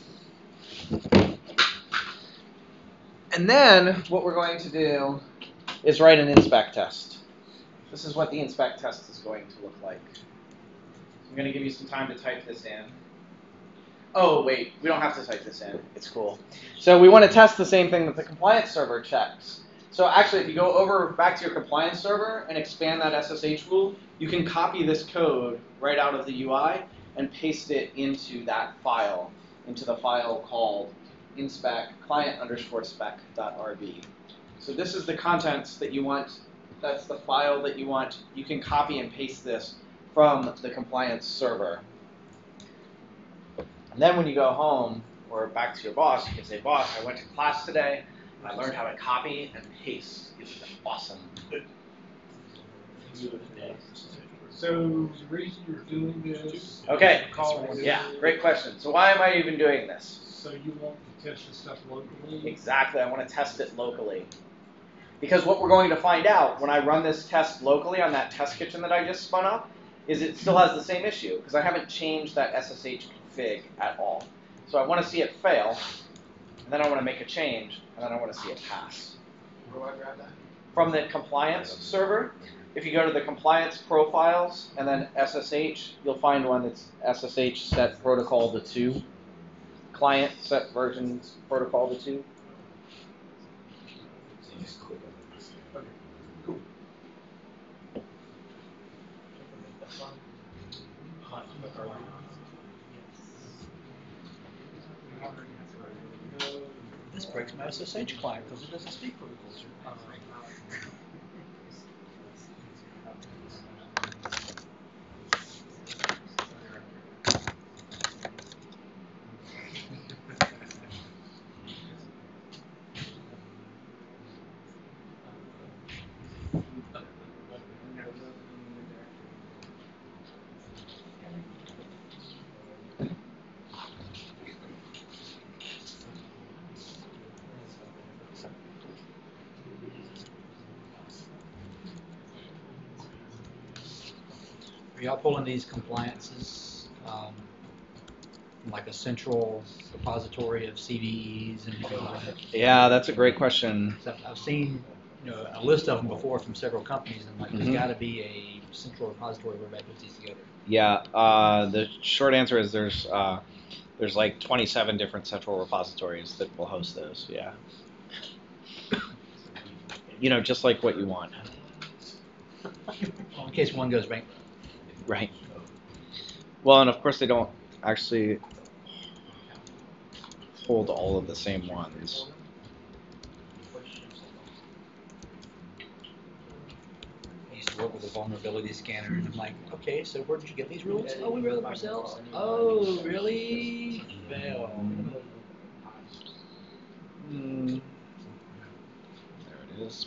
[SPEAKER 1] And then what we're going to do is write an inspect test. This is what the inspect test is going to look like. I'm going to give you some time to type this in. Oh, wait, we don't have to type this in. It's cool. So we want to test the same thing that the compliance server checks. So actually, if you go over back to your compliance server and expand that S S H rule, you can copy this code right out of the U I and paste it into that file, into the file called inspect client underscore spec dot rb. So this is the contents that you want. That's the file that you want. You can copy and paste this from the compliance server. And then when you go home or back to your boss, you can say, boss, I went to class today. I learned how to copy and paste. It was awesome.
[SPEAKER 4] So the reason you're doing this.
[SPEAKER 1] Okay.
[SPEAKER 4] Call
[SPEAKER 1] Yeah, great question. So why am I even doing this?
[SPEAKER 4] So you want to test the stuff locally?
[SPEAKER 1] Exactly. I want to test it locally. Because what we're going to find out when I run this test locally on that test kitchen that I just spun up is it still has the same issue because I haven't changed that S S H config at all. So I want to see it fail, and then I want to make a change, and then I want to see it pass.
[SPEAKER 11] Where do I grab that?
[SPEAKER 1] From the compliance server, if you go to the compliance profiles and then S S H, you'll find one that's S S H set protocol to two. Client set versions protocol to two.
[SPEAKER 11] So you just click on this.
[SPEAKER 4] Okay, cool.
[SPEAKER 7] This breaks my S S H client because it doesn't speak protocols. Are y'all pulling these compliances um, from like a central repository of C V Es and?
[SPEAKER 1] Yeah, that's a great question.
[SPEAKER 7] So I've seen, you know, a list of them before from several companies, and I'm like,
[SPEAKER 1] Mhm.
[SPEAKER 7] there's got to be a central repository where everybody puts these together.
[SPEAKER 1] Yeah, uh, the short answer is there's uh, there's like twenty-seven different central repositories that will host those. Yeah. You know, just like what you want.
[SPEAKER 7] In case one goes bankrupt.
[SPEAKER 1] Right. Well, and of course they don't actually hold all of the same ones.
[SPEAKER 7] I used to work with a vulnerability scanner, and I'm like, okay, so where did you get these rules? Oh, we wrote them ourselves. Oh, really? Fail.
[SPEAKER 1] Mm. There it is.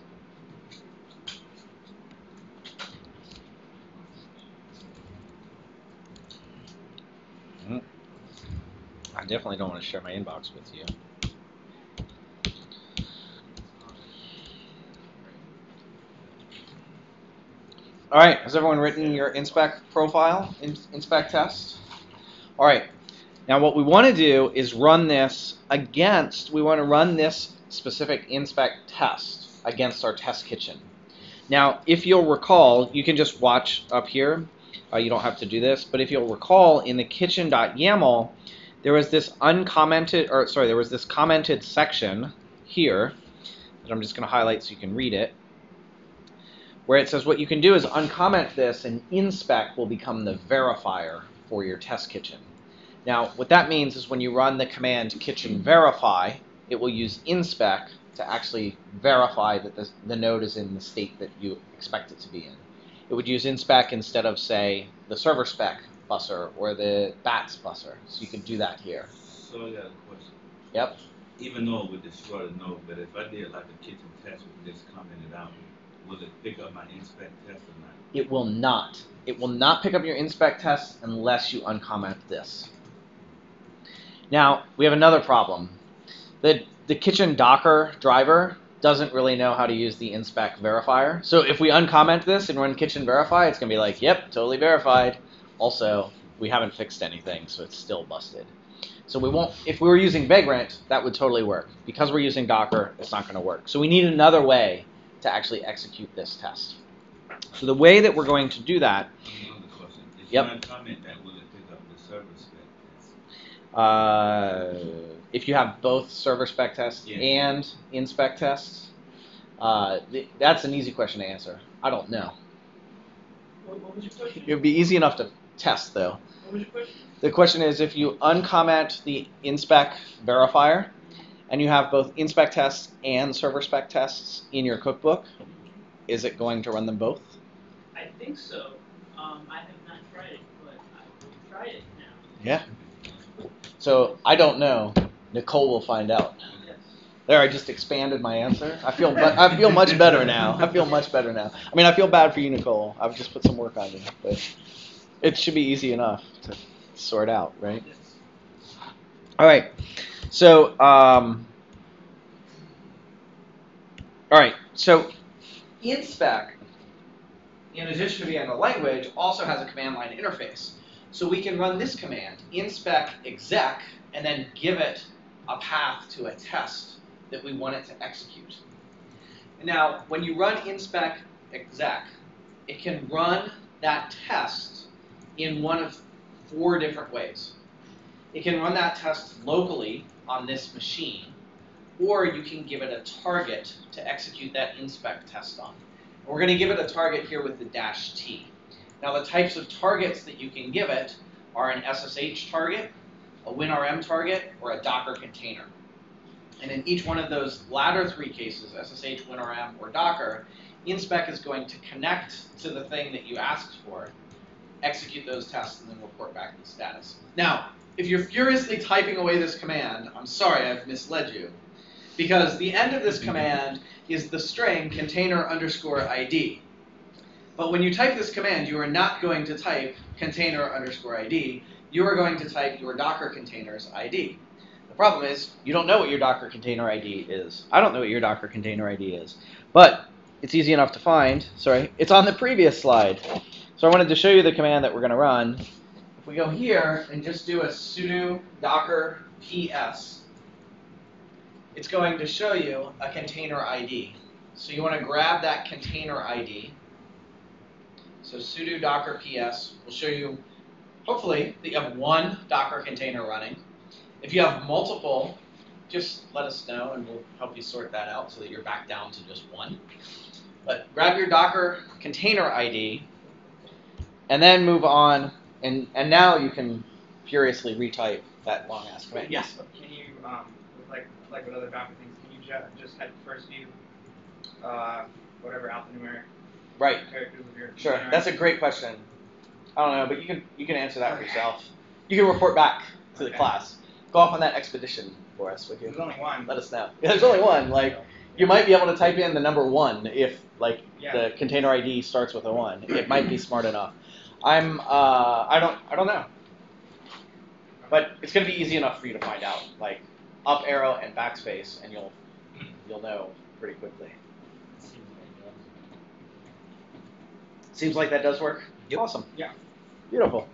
[SPEAKER 1] Mm. I definitely don't want to share my inbox with you. All right, has everyone written your inspect profile, in, inspect test? All right, now what we want to do is run this against, we want to run this specific inspect test against our test kitchen. Now, if you'll recall, you can just watch up here. Uh, you don't have to do this, but if you'll recall, in the kitchen.yaml, there was this uncommented, or sorry, there was this commented section here that I'm just going to highlight so you can read it, where it says what you can do is uncomment this, and inspect will become the verifier for your test kitchen. Now, what that means is when you run the command kitchen verify, it will use inspect to actually verify that the, the node is in the state that you expect it to be in. It would use inspect instead of, say, the server spec busser or the bats busser. So you can do that here.
[SPEAKER 3] So I got a question.
[SPEAKER 1] Yep.
[SPEAKER 3] Even though it would destroy the node, but if I did like a kitchen test with this commented out, will it pick up my inspect test or not?
[SPEAKER 1] It will not. It will not pick up your inspect test unless you uncomment this. Now, we have another problem. The, the kitchen Docker driver doesn't really know how to use the inspect verifier. So if we uncomment this and run kitchen verify, it's going to be like, yep, totally verified. Also, we haven't fixed anything, so it's still busted. So we won't, if we were using Vagrant, that would totally work. Because we're using Docker, it's not going to work. So we need another way to actually execute this test. So the way that we're going to do that.
[SPEAKER 3] Another question. If
[SPEAKER 1] Yep.
[SPEAKER 3] you uncomment that, will it pick up the server spec test?
[SPEAKER 1] Uh, if you have both server spec tests
[SPEAKER 3] Yeah.
[SPEAKER 1] and inspect tests, uh, th that's an easy question to answer. I don't know.
[SPEAKER 5] What, what was your question?
[SPEAKER 1] It would be easy enough to test, though.
[SPEAKER 5] What was your question?
[SPEAKER 1] The question is, if you uncomment the inspect verifier, and you have both inspect tests and server spec tests in your cookbook, is it going to run them both?
[SPEAKER 5] I think so. Um, I have not tried it, but I will try it now.
[SPEAKER 1] Yeah. So I don't know. Nicole will find out.
[SPEAKER 5] Yes.
[SPEAKER 1] There, I just expanded my answer. I feel, but I feel much better now. I feel much better now. I mean, I feel bad for you, Nicole. I've just put some work on you, but it should be easy enough to sort out, right?
[SPEAKER 5] Yes.
[SPEAKER 1] All right. So, um, all right. So, inspect, in addition to being a language, also has a command line interface. So we can run this command, inspect exec, and then give it a path to a test that we want it to execute. Now, when you run inspect exec, it can run that test in one of four different ways. It can run that test locally on this machine, or you can give it a target to execute that inspect test on. And we're going to give it a target here with the dash T. Now, the types of targets that you can give it are an S S H target, a WinRM target, or a Docker container. And in each one of those latter three cases, S S H, WinRM, or Docker, inspect is going to connect to the thing that you asked for, execute those tests, and then report back the status. Now, if you're furiously typing away this command, I'm sorry, I've misled you. Because the end of this command is the string container underscore I D. But when you type this command, you are not going to type container underscore I D. You are going to type your Docker container's I D. The problem is, you don't know what your Docker container I D is. I don't know what your Docker container I D is. But it's easy enough to find. Sorry, it's on the previous slide. So I wanted to show you the command that we're going to run. If we go here and just do a sudo docker ps, it's going to show you a container I D. So you want to grab that container I D. So sudo docker ps will show you, hopefully, that you have one Docker container running. If you have multiple, just let us know and we'll help you sort that out so that you're back down to just one. But grab your Docker container I D and then move on, and, and now you can furiously retype that long ass command. Yes?
[SPEAKER 12] Can you, um, with like, like with other Docker things, can you ju just type the first few, uh, whatever alphanumeric
[SPEAKER 1] Right.
[SPEAKER 12] characters of your
[SPEAKER 1] Sure.
[SPEAKER 12] container?
[SPEAKER 1] That's a great question. I don't know, but you can you can answer that for yourself. You can report back to the
[SPEAKER 12] Okay.
[SPEAKER 1] class. Go off on that expedition for us, would you?
[SPEAKER 12] There's only one.
[SPEAKER 1] Let us know. Yeah, there's only one. Like, you might be able to type in the number one if like
[SPEAKER 12] Yeah.
[SPEAKER 1] the container I D starts with a one. It might be smart enough. I'm uh I don't I don't know. But it's gonna be easy enough for you to find out. Like up arrow and backspace, and you'll you'll know pretty quickly. Seems like that does work? Yep. Awesome.
[SPEAKER 12] Yeah.
[SPEAKER 1] Beautiful.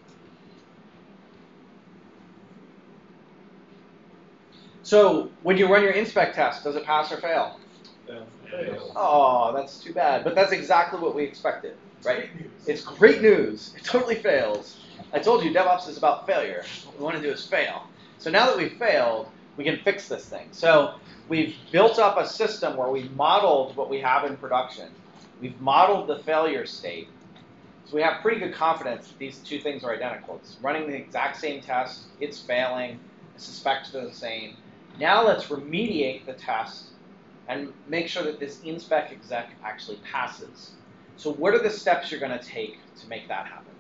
[SPEAKER 1] So when you run your inspect test, does it pass or fail?
[SPEAKER 2] Fail.
[SPEAKER 1] Oh, that's too bad. But that's exactly what we expected, right? It's great news. It totally fails. I told you DevOps is about failure. What we want to do is fail. So now that we've failed, we can fix this thing. So we've built up a system where we've modeled what we have in production. We've modeled the failure state. So we have pretty good confidence that these two things are identical. It's running the exact same test. It's failing. I suspect they're the same. Now let's remediate the test and make sure that this inspect exec actually passes. So what are the steps you're going to take to make that happen?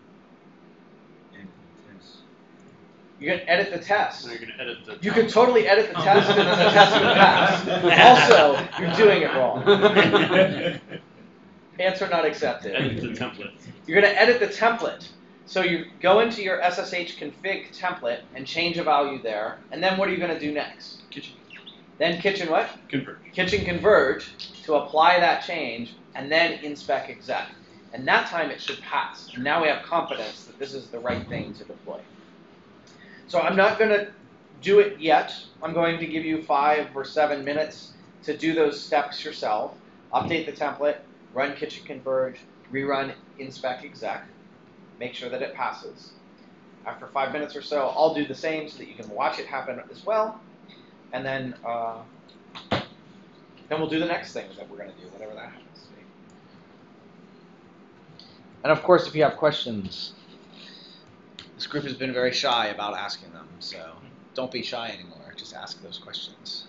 [SPEAKER 1] You're going to edit the test.
[SPEAKER 2] So you're going to edit the.
[SPEAKER 1] You can totally edit the test and then the test will pass. Also, you're doing it wrong. Answer not accepted.
[SPEAKER 2] Edit the template.
[SPEAKER 1] You're going to edit the template. So you go into your S S H config template and change a value there. And then what are you going to do next?
[SPEAKER 2] Kitchen.
[SPEAKER 1] then kitchen what?
[SPEAKER 2] Converge.
[SPEAKER 1] Kitchen converge to apply that change, and then inspect exec. And that time it should pass. And now we have confidence that this is the right thing to deploy. So I'm not going to do it yet. I'm going to give you five or seven minutes to do those steps yourself. Update the template, run kitchen converge, rerun inspect exec, make sure that it passes. After five minutes or so, I'll do the same so that you can watch it happen as well. And then, uh, then we'll do the next thing that we're going to do, whatever that happens to be. And of course, if you have questions, this group has been very shy about asking them, so don't be shy anymore. Just ask those questions.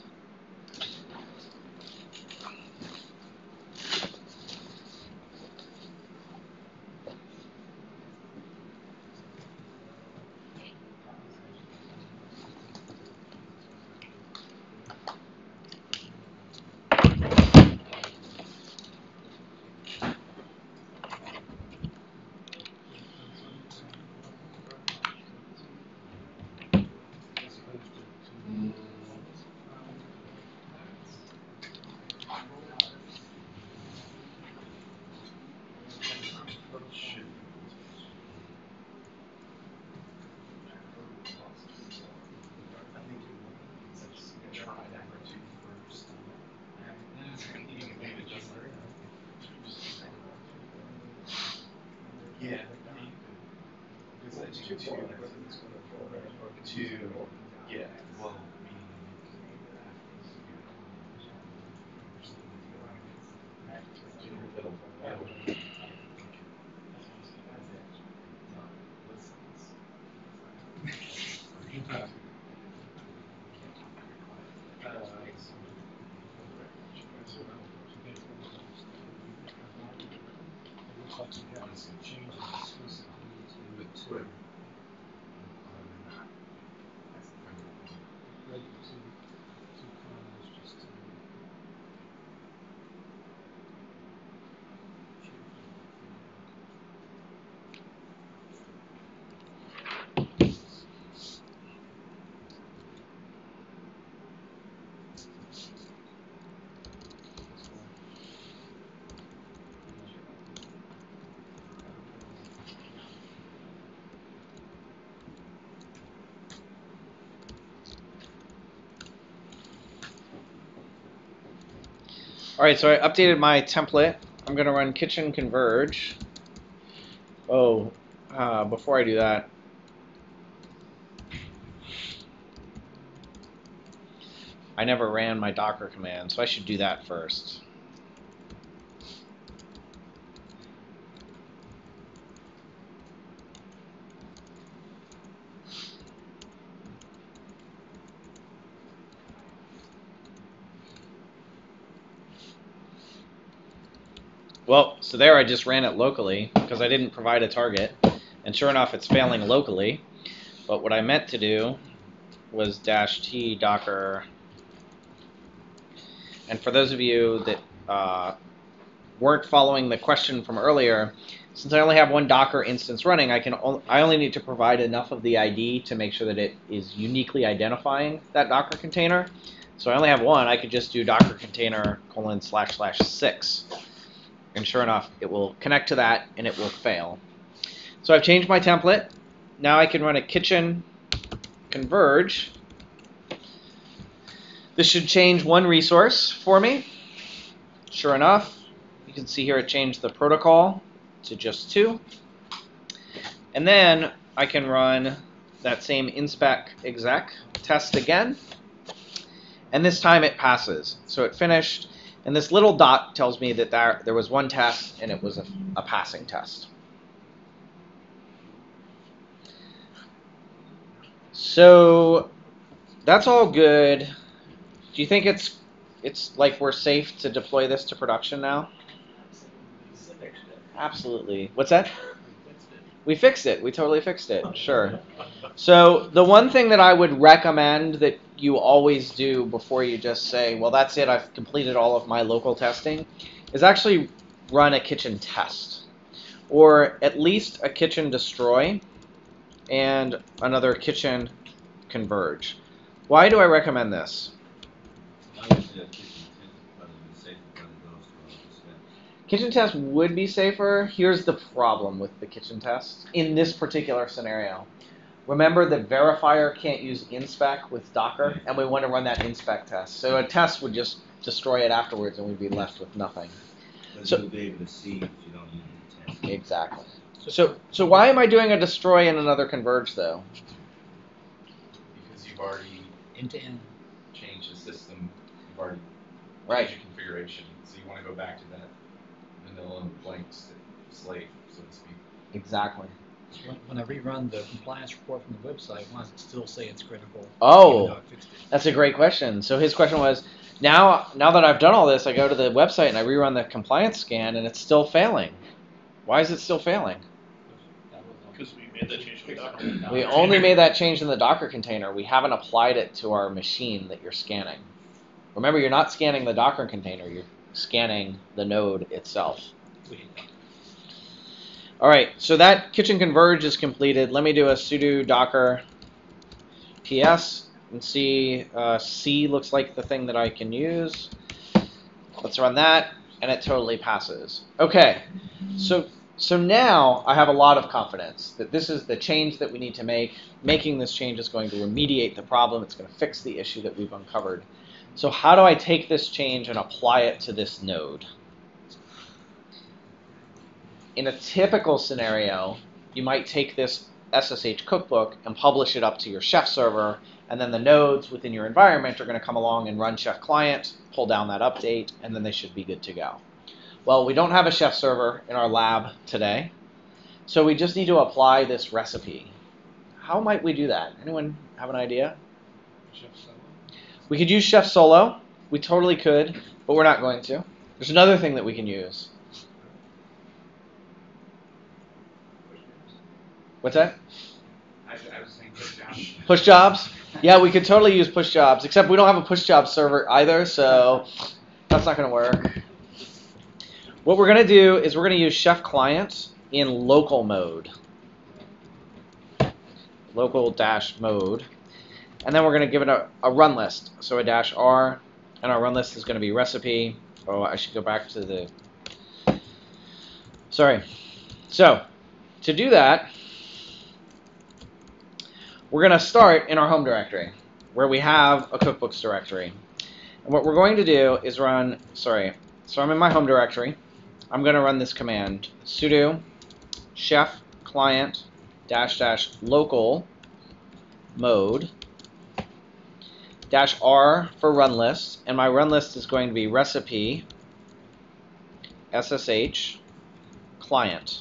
[SPEAKER 11] Yeah. Two, two, yeah, well. All right, so I updated my template. I'm going to run kitchen converge. Oh, uh, before I do that, I never ran my Docker command, so I should do that first. Well, so there I just ran it locally because I didn't provide a target. And sure enough, it's failing locally. But what I meant to do was dash t docker. And for those of you that uh, weren't following the question from earlier, since I only have one Docker instance running, I can o I only need to provide enough of the I D to make sure that it is uniquely identifying that Docker container. So I only have one. I could just do docker container colon slash slash six. And sure enough, it will connect to that and it will fail. So I've changed my template. Now I can run a kitchen converge. This should change one resource for me. Sure enough, you can see here it changed the protocol to just two. And then I can run that same inspect exec test again. And this time it passes. So it finished. And this little dot tells me that there, there was one test and it was a, a passing test. So that's all good. Do you think it's it's like we're safe to deploy this to production now? Absolutely. What's that? We fixed it. We totally fixed it. Sure. So the one thing that I would recommend that you always do before you just say, well, that's it, I've completed all of my local testing, is actually run a kitchen test. Or at least a kitchen destroy and another kitchen converge. Why do I recommend this?
[SPEAKER 1] Kitchen test would be safer. Here's the problem with the kitchen test in this particular scenario. Remember that verifier can't use inspec with Docker, and we want to run that inspec test. So a test would just destroy it afterwards, and we'd be left with nothing.
[SPEAKER 3] But
[SPEAKER 1] So-
[SPEAKER 3] you'll be able to see if you don't use the test.
[SPEAKER 1] Exactly. So, so why am I doing a destroy and another converge though?
[SPEAKER 11] Because you've already
[SPEAKER 7] End to end.
[SPEAKER 11] changed the system, you've already
[SPEAKER 1] Right.
[SPEAKER 11] changed your configuration, so you want to go back to that vanilla blank s- slate, so to speak.
[SPEAKER 1] Exactly.
[SPEAKER 7] So when, when I rerun the compliance report from the website, why does it still say it's critical?
[SPEAKER 1] Oh.
[SPEAKER 7] even though I fixed it?
[SPEAKER 1] That's a great question. So his question was, now now that I've done all this, I go to the website and I rerun the compliance scan and it's still failing. Why is it still failing?
[SPEAKER 7] That was all.
[SPEAKER 2] Because we made that change to the Docker.
[SPEAKER 1] We only made that change in the Docker container. We haven't applied it to our machine that you're scanning. Remember, you're not scanning the Docker container. You're scanning the node itself.
[SPEAKER 7] We did that.
[SPEAKER 1] All right, so that kitchen converge is completed. Let me do a sudo docker ps and see. Uh, C looks like the thing that I can use. Let's run that, and it totally passes. Okay, so so now I have a lot of confidence that this is the change that we need to make. Making this change is going to remediate the problem. It's going to fix the issue that we've uncovered. So how do I take this change and apply it to this node? In a typical scenario, you might take this S S H cookbook and publish it up to your Chef server, and then the nodes within your environment are going to come along and run Chef client, pull down that update, and then they should be good to go. Well, we don't have a Chef server in our lab today, so we just need to apply this recipe. How might we do that? Anyone have an idea?
[SPEAKER 4] Chef Solo.
[SPEAKER 1] We could use Chef Solo. We totally could, but we're not going to. There's another thing that we can use. What's that?
[SPEAKER 12] I, I was saying push down.
[SPEAKER 1] Push jobs? Yeah, we could totally use push jobs, except we don't have a push job server either, so that's not going to work. What we're going to do is we're going to use Chef Client in local mode. Local dash mode. And then we're going to give it a, a run list. So a dash R, and our run list is going to be recipe. Oh, I should go back to the... Sorry. So, to do that, we're going to start in our home directory, where we have a cookbooks directory. And what we're going to do is run, sorry, so I'm in my home directory. I'm going to run this command, sudo chef client dash dash local mode dash R for run list, and my run list is going to be recipe S S H client.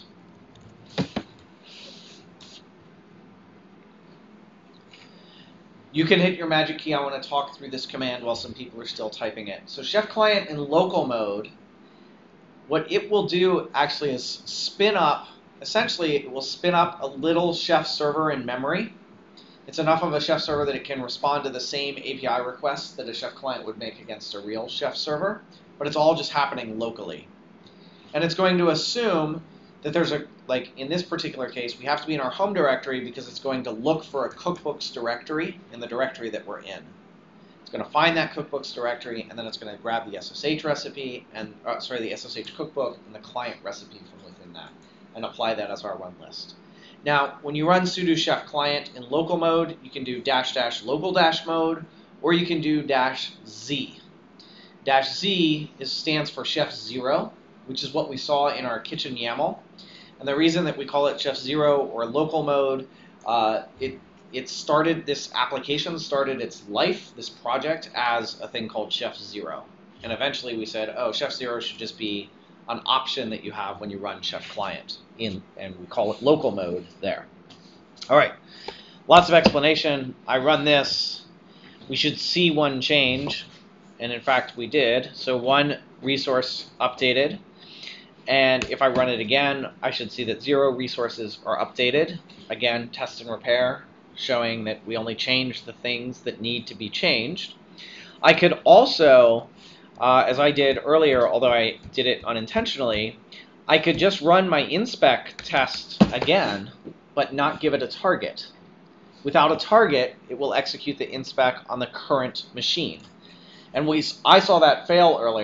[SPEAKER 1] You can hit your magic key. I want to talk through this command while some people are still typing it. So Chef Client in local mode, what it will do actually is spin up, essentially it will spin up a little Chef server in memory. It's enough of a Chef server that it can respond to the same A P I requests that a Chef Client would make against a real Chef server, but it's all just happening locally. And it's going to assume that there's a, like in this particular case, we have to be in our home directory because it's going to look for a cookbooks directory in the directory that we're in. It's going to find that cookbooks directory, and then it's going to grab the S S H recipe, and uh, sorry, the S S H cookbook and the client recipe from within that, and apply that as our run list. Now, when you run sudo chef client in local mode, you can do dash dash local dash mode, or you can do dash z. Dash z is, stands for chef zero, which is what we saw in our kitchen YAML. And the reason that we call it chef zero or local mode, uh, it it started, this application started its life, this project, as a thing called chef zero. And eventually we said, oh, chef zero should just be an option that you have when you run chef client in, and we call it local mode there. All right, lots of explanation. I run this. We should see one change, and in fact we did. So one resource updated. And if I run it again, I should see that zero resources are updated. Again, test and repair, showing that we only changed the things that need to be changed. I could also, uh, as I did earlier, although I did it unintentionally, I could just run my inspec test again, but not give it a target. Without a target, it will execute the inspec on the current machine. And we, I saw that fail earlier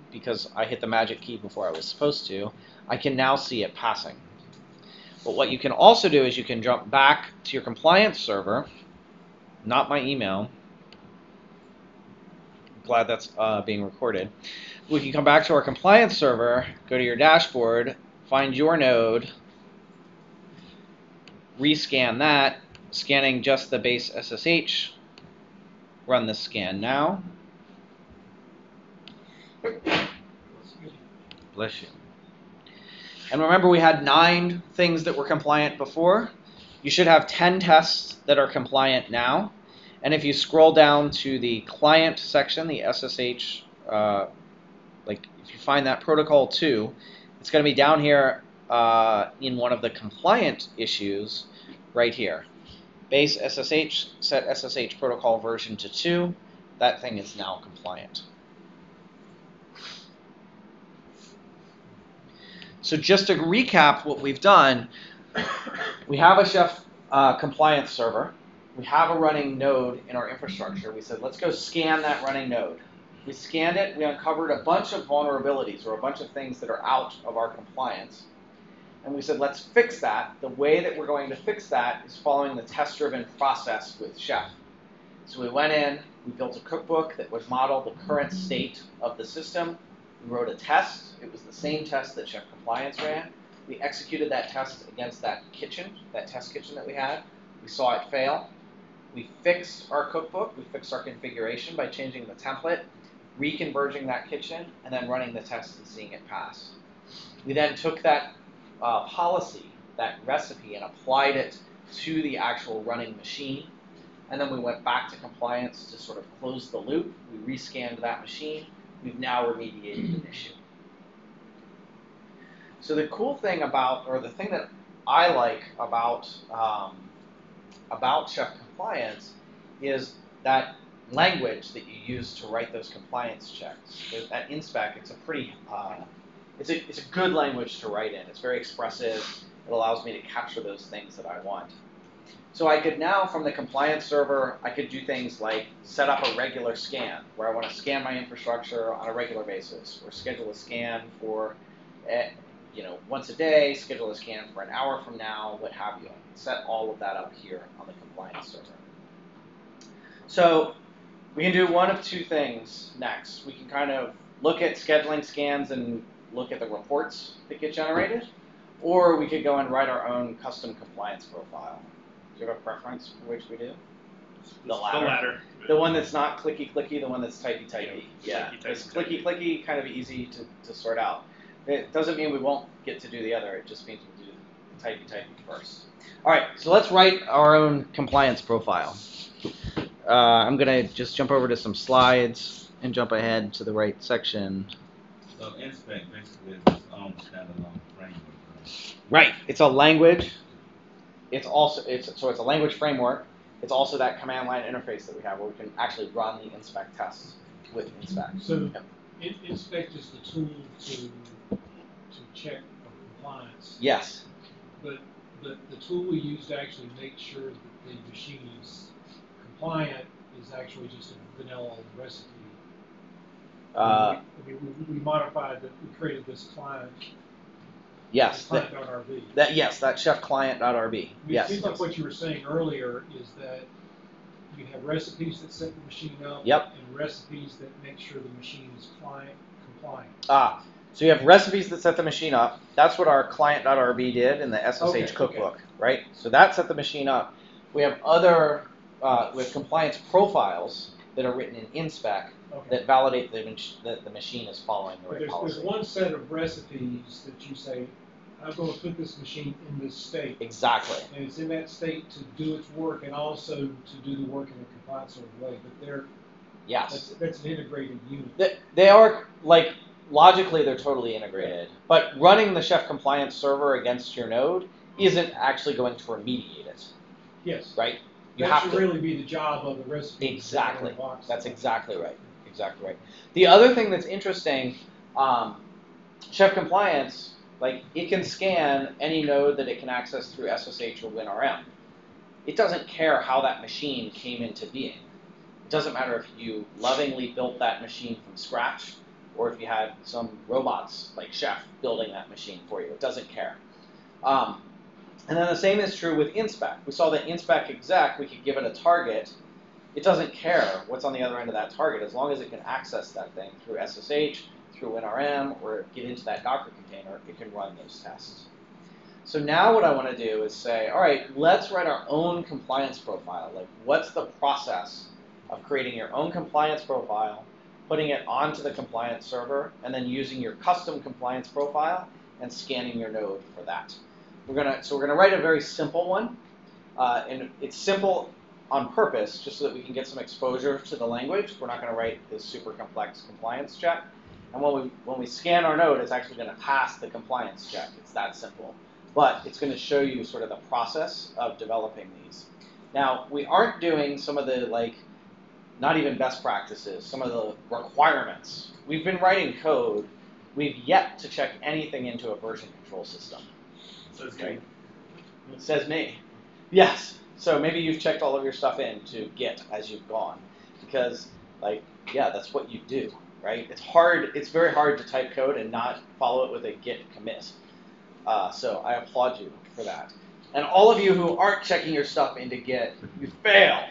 [SPEAKER 1] because I hit the magic key before I was supposed to, I can now see it passing. But what you can also do is you can jump back to your compliance server, not my email. Glad that's uh, being recorded. We can come back to our compliance server, go to your dashboard, find your node, rescan that, scanning just the base S S H, run the scan now. Bless you. And remember, we had nine things that were compliant before. You should have ten tests that are compliant now. And if you scroll down to the client section, the S S H, uh, like if you find that protocol two, it's going to be down here uh, in one of the compliant issues right here. Base S S H, set S S H protocol version to two. That thing is now compliant. So just to recap what we've done, we have a Chef uh, compliance server. We have a running node in our infrastructure. We said, let's go scan that running node. We scanned it. We uncovered a bunch of vulnerabilities or a bunch of things that are out of our compliance. And we said, let's fix that. The way that we're going to fix that is following the test-driven process with Chef. So we went in, we built a cookbook that would model the current state of the system. We wrote a test. It was the same test that Chef Compliance ran. We executed that test against that kitchen, that test kitchen that we had. We saw it fail. We fixed our cookbook. We fixed our configuration by changing the template, reconverging that kitchen, and then running the test and seeing it pass. We then took that uh, policy, that recipe, and applied it to the actual running machine. And then we went back to compliance to sort of close the loop. We rescanned that machine. We've now remediated an issue. So the cool thing about, or the thing that I like about um, about Chef Compliance is that language that you use to write those compliance checks. At InSpec, it's a pretty, uh, it's a it's a good language to write in. It's very expressive. It allows me to capture those things that I want. So I could now, from the compliance server, I could do things like set up a regular scan, where I want to scan my infrastructure on a regular basis, or schedule a scan for, uh, you know, once a day, schedule a scan for an hour from now, what have you. Set all of that up here on the compliance server. So we can do one of two things next. We can kind of look at scheduling scans and look at the reports that get generated, or we could go and write our own custom compliance profile. Do you have a preference for which we do? The latter.
[SPEAKER 2] The latter.
[SPEAKER 1] The one that's not clicky clicky, the one that's typey typey. Yeah,
[SPEAKER 2] clicky,
[SPEAKER 1] it's
[SPEAKER 2] typey,
[SPEAKER 1] clicky clicky, kind of easy to, to sort out. It doesn't mean we won't get to do the other. It just means we'll do typey typey first. All right, so let's write our own compliance profile. Uh, I'm gonna just jump over to some slides and jump ahead to the right section.
[SPEAKER 3] So InSpec basically is its own standalone framework.
[SPEAKER 1] Right. It's a language. It's also it's so it's a language framework. It's also that command line interface that we have where we can actually run the InSpec tests with InSpec.
[SPEAKER 4] So
[SPEAKER 1] yep.
[SPEAKER 4] in, InSpec is the tool to to check for compliance.
[SPEAKER 1] Yes.
[SPEAKER 4] But but the tool we use to actually make sure that the machine is compliant is actually just a vanilla recipe.
[SPEAKER 1] Uh,
[SPEAKER 4] we, we, we modified that. We created this client.
[SPEAKER 1] Yes.
[SPEAKER 4] Client
[SPEAKER 1] That,
[SPEAKER 4] dot R B.
[SPEAKER 1] that yes, that chef client dot R B.
[SPEAKER 4] I mean,
[SPEAKER 1] Yes.
[SPEAKER 4] It seems like what you were saying earlier is that you have recipes that set the machine up.
[SPEAKER 1] Yep.
[SPEAKER 4] And recipes that make sure the machine is client compliant.
[SPEAKER 1] Ah, so you have recipes that set the machine up. That's what our client dot R B did in the S S H
[SPEAKER 4] Okay,
[SPEAKER 1] cookbook,
[SPEAKER 4] okay.
[SPEAKER 1] right? So that set the machine up. We have other uh, with compliance profiles that are written in InSpec
[SPEAKER 4] Okay.
[SPEAKER 1] that validate the, that the machine is following the
[SPEAKER 4] But
[SPEAKER 1] right
[SPEAKER 4] there's,
[SPEAKER 1] policy.
[SPEAKER 4] there's one set of recipes that you say, I'm going to put this machine in this state.
[SPEAKER 1] Exactly.
[SPEAKER 4] And it's in that state to do its work and also to do the work in a compliant sort of way. But they're
[SPEAKER 1] Yes.
[SPEAKER 4] that's, that's an integrated unit.
[SPEAKER 1] They, they are, like, logically they're totally integrated. But running the Chef compliance server against your node isn't actually going to remediate it,
[SPEAKER 4] Yes.
[SPEAKER 1] right? You
[SPEAKER 4] that
[SPEAKER 1] have
[SPEAKER 4] should
[SPEAKER 1] to,
[SPEAKER 4] really be the job of the recipe.
[SPEAKER 1] Exactly. That's exactly right. Exactly right. The other thing that's interesting, um, Chef Compliance, like it can scan any node that it can access through S S H or WinRM. It doesn't care how that machine came into being. It doesn't matter if you lovingly built that machine from scratch or if you had some robots like Chef building that machine for you. It doesn't care. Um, and then the same is true with inspec. We saw that inspec exec, we could give it a target. It doesn't care what's on the other end of that target. As long as it can access that thing through S S H, through N R M, or get into that Docker container, it can run those tests. So now what I want to do is say, all right, let's write our own compliance profile. Like, what's the process of creating your own compliance profile, putting it onto the compliance server, and then using your custom compliance profile and scanning your node for that. We're gonna, so we're going to write a very simple one. Uh, and it's simple on purpose, just so that we can get some exposure to the language. We're not going to write this super complex compliance check. And when we, when we scan our node, it's actually going to pass the compliance check. It's that simple. But it's going to show you sort of the process of developing these. Now, we aren't doing some of the, like, not even best practices, some of the requirements. We've been writing code. We've yet to check anything into a version control system.
[SPEAKER 2] Says
[SPEAKER 1] Right? It says me. Yes. So maybe you've checked all of your stuff into Git as you've gone. Because, like, yeah, that's what you do, right? It's hard. It's very hard to type code and not follow it with a Git commit. Uh, so I applaud you for that. And all of you who aren't checking your stuff into Git, you fail.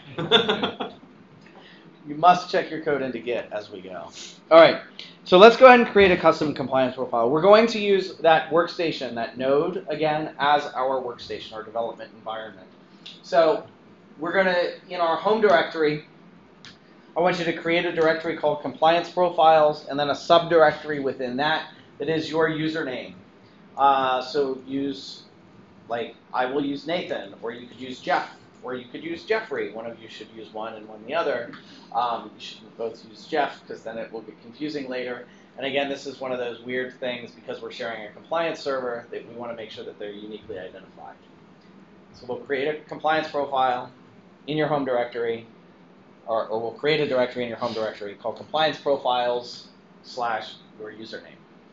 [SPEAKER 1] You must check your code into Git as we go. All right, so let's go ahead and create a custom compliance profile. We're going to use that workstation, that node, again, as our workstation, our development environment. So we're going to, in our home directory, I want you to create a directory called compliance profiles, and then a subdirectory within that that is your username. Uh, so use, like, I will use Nathan, or you could use Jeff, or you could use Jeffrey. One of you should use one and one the other. Um, you should both use Jeff, because then it will get confusing later. And again, this is one of those weird things, because we're sharing a compliance server, that we want to make sure that they're uniquely identified. So we'll create a compliance profile in your home directory, or, or we'll create a directory in your home directory called compliance profiles slash your username.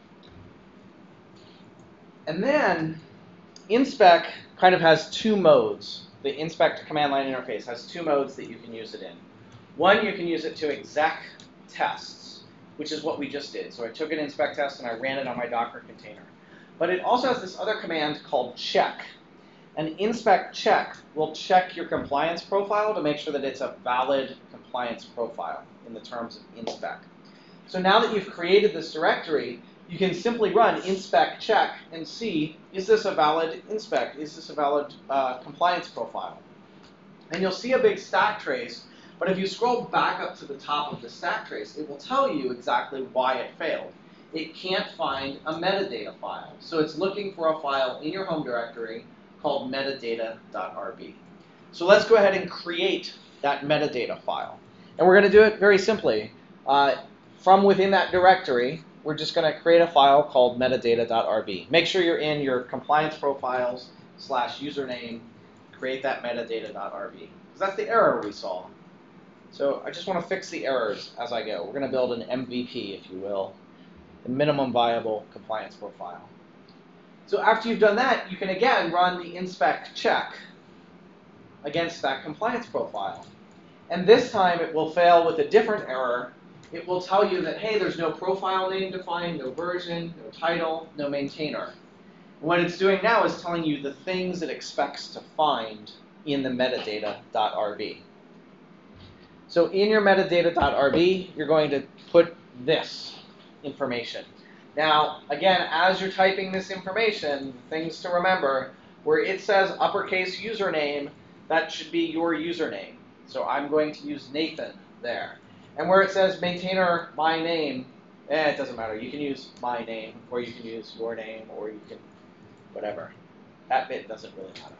[SPEAKER 1] And then inspec kind of has two modes. The inspect command line interface has two modes that you can use it in. One, you can use it to exec tests, which is what we just did. So I took an inspect test and I ran it on my Docker container. But it also has this other command called check. An inspect check will check your compliance profile to make sure that it's a valid compliance profile in the terms of inspec. So now that you've created this directory, you can simply run inspect check and see, is this a valid inspect? Is this a valid uh, compliance profile? And you'll see a big stack trace, but if you scroll back up to the top of the stack trace, it will tell you exactly why it failed. It can't find a metadata file. So it's looking for a file in your home directory called metadata.rb. So let's go ahead and create that metadata file. And we're going to do it very simply. Uh, from within that directory, we're just going to create a file called metadata.rb. Make sure you're in your compliance profiles slash username. Create that metadata.rb. Because that's the error we saw. So I just want to fix the errors as I go. We're going to build an M V P, if you will, the minimum viable compliance profile. So after you've done that, you can again run the inspect check against that compliance profile. And this time it will fail with a different error. It will tell you that, hey, there's no profile name defined, no version, no title, no maintainer. What it's doing now is telling you the things it expects to find in the metadata.rb. So in your metadata.rb, you're going to put this information. Now, again, as you're typing this information, things to remember, where it says uppercase username, that should be your username. So I'm going to use Nathan there. And where it says maintainer my name, eh, it doesn't matter. You can use my name, or you can use your name, or you can whatever. That bit doesn't really matter.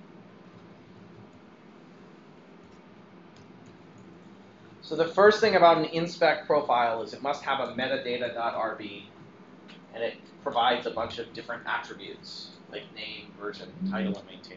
[SPEAKER 1] So the first thing about an inspect profile is it must have a metadata.rb, and it provides a bunch of different attributes, like name, version, title, and maintainer.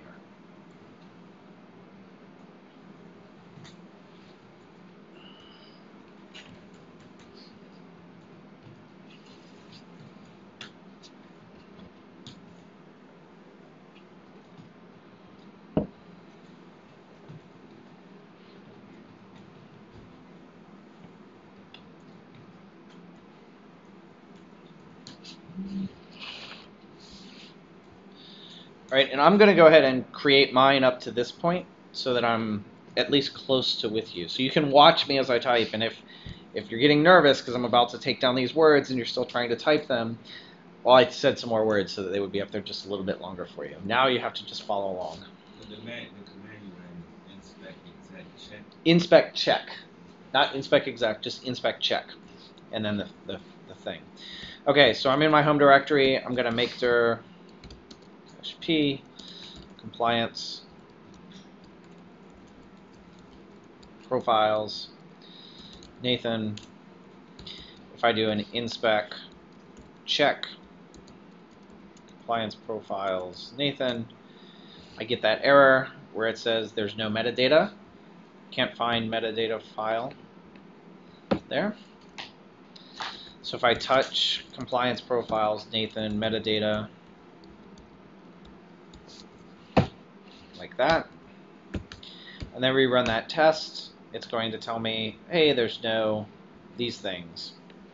[SPEAKER 1] All right, and I'm going to go ahead and create mine up to this point so that I'm at least close to with you. So you can watch me as I type, and if, if you're getting nervous because I'm about to take down these words and you're still trying to type them, well, I said some more words so that they would be up there just a little bit longer for you. Now you have to just follow along.
[SPEAKER 3] The command, the command you ran, inspect exact check.
[SPEAKER 1] Inspect check. Not inspect exact, just inspect check. And then the, the, the thing. Okay, so I'm in my home directory. I'm going to make dir P compliance profiles Nathan. If I do an inspect check compliance profiles Nathan, I get that error where it says there's no metadata. Can't find metadata file there. So if I touch compliance profiles Nathan metadata like that, and then rerun that test, it's going to tell me, hey, there's no these things.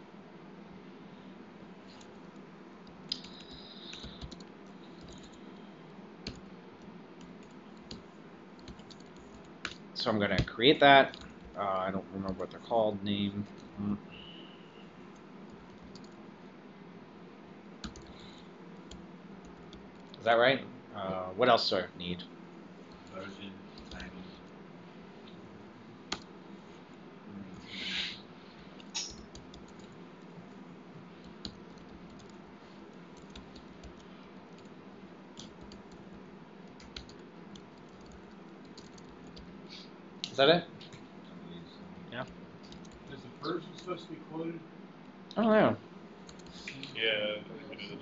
[SPEAKER 1] So I'm going to create that. Uh, I don't remember what they're called. Name. Mm. Is that right? Uh, what else do I need?
[SPEAKER 3] Version, title.
[SPEAKER 1] Is that it? Yeah.
[SPEAKER 4] Is the version supposed to be quoted?
[SPEAKER 1] Oh, yeah.
[SPEAKER 2] Yeah, I think it is.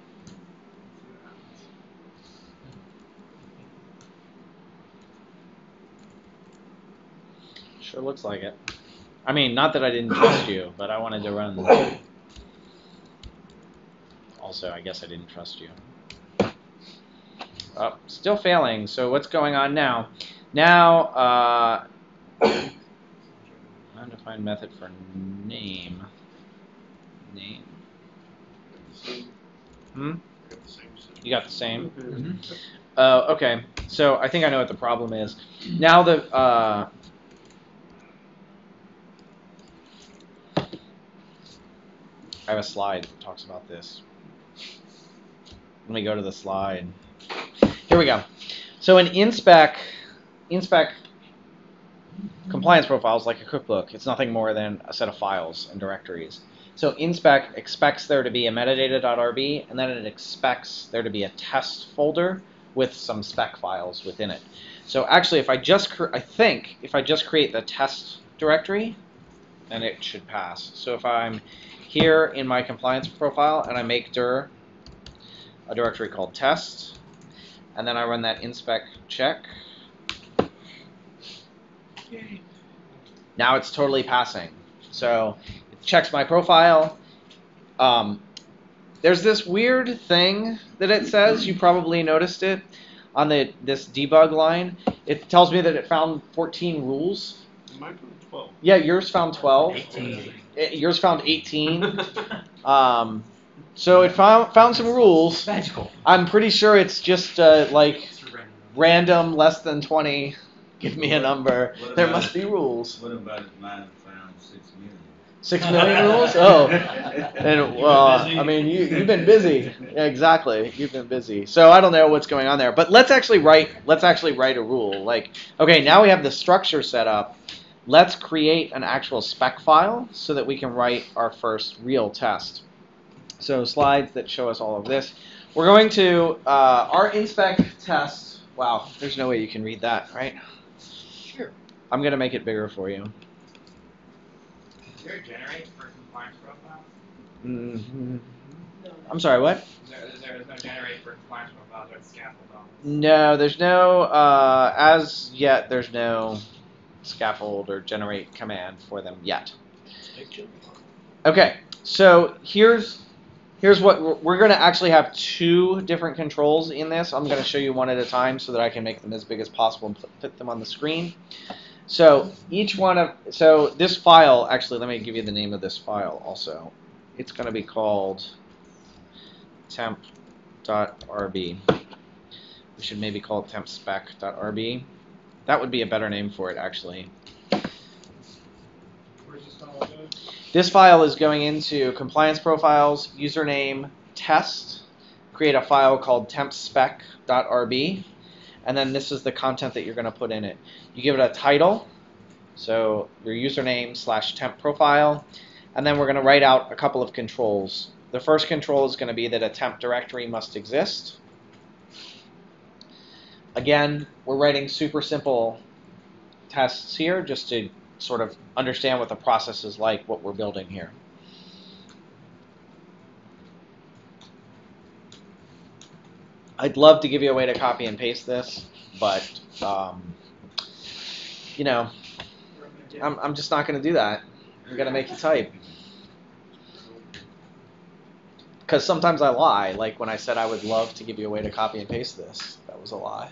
[SPEAKER 1] Sure looks like it. I mean, not that I didn't trust you, but I wanted to run. Also, I guess I didn't trust you. Oh, still failing. So what's going on now? Now, uh, undefined method for name. Name. Hmm? You got the same?
[SPEAKER 7] Mm-hmm.
[SPEAKER 1] Uh, okay, so I think I know what the problem is. Now the uh, I have a slide that talks about this. Let me go to the slide. Here we go. So in inspect, inspect compliance profiles like a cookbook, it's nothing more than a set of files and directories. So inspect expects there to be a metadata.rb, and then it expects there to be a test folder with some spec files within it. So actually, if I just, I think, if I just create the test directory, then it should pass. So if I'm here in my compliance profile and I make dir a directory called test, and then I run that inspect check, now it's totally passing. So it checks my profile. Um, there's this weird thing that it says, you probably noticed it, on the this debug line. It tells me that it found fourteen rules.
[SPEAKER 2] Mine found twelve.
[SPEAKER 1] Yeah, yours found twelve.
[SPEAKER 7] eighteen.
[SPEAKER 1] It, yours found eighteen. um, so it found found some rules.
[SPEAKER 7] Magical.
[SPEAKER 1] I'm pretty sure it's just uh, like random, less than twenty. Give me a number.
[SPEAKER 3] What
[SPEAKER 1] There
[SPEAKER 3] about
[SPEAKER 1] must
[SPEAKER 3] it?
[SPEAKER 1] be rules.
[SPEAKER 3] What about if mine found six million?
[SPEAKER 1] Six million rules? Oh, and well, I mean, you you've been busy. Yeah, exactly. You've been busy. So I don't know what's going on there. But let's actually write. Let's actually write a rule. Like, okay, now we have the structure set up. Let's create an actual spec file so that we can write our first real test. So slides that show us all of this. We're going to uh, our inspect test. Wow, there's no way you can read that, right?
[SPEAKER 7] Sure.
[SPEAKER 1] I'm gonna make it bigger for you.
[SPEAKER 12] Is there a generate for compliance profiles?
[SPEAKER 1] Mm-hmm. I'm sorry, what?
[SPEAKER 12] Is there, is there is no generate for compliance profiles or scaffold on this?
[SPEAKER 1] No, there's no, uh, as yet, there's no scaffold or generate command for them yet. Okay, so here's here's what we're, we're going to actually have two different controls in this. I'm going to show you one at a time so that I can make them as big as possible and put, put them on the screen. So each one of, so this file, actually, let me give you the name of this file also. It's going to be called temp.rb. We should maybe call it tempspec.rb. That would be a better name for it, actually.
[SPEAKER 4] Where's this file going?
[SPEAKER 1] This file is going into compliance profiles, username, test, create a file called tempspec.rb, and then this is the content that you're going to put in it. You give it a title, so your username slash temp profile, and then we're going to write out a couple of controls. The first control is going to be that a temp directory must exist. Again, we're writing super simple tests here just to sort of understand what the process is like, what we're building here. I'd love to give you a way to copy and paste this, but um, you know, I'm, I'm just not going to do that. I'm going to make you type. Because sometimes I lie, like when I said I would love to give you a way to copy and paste this. That was a lie.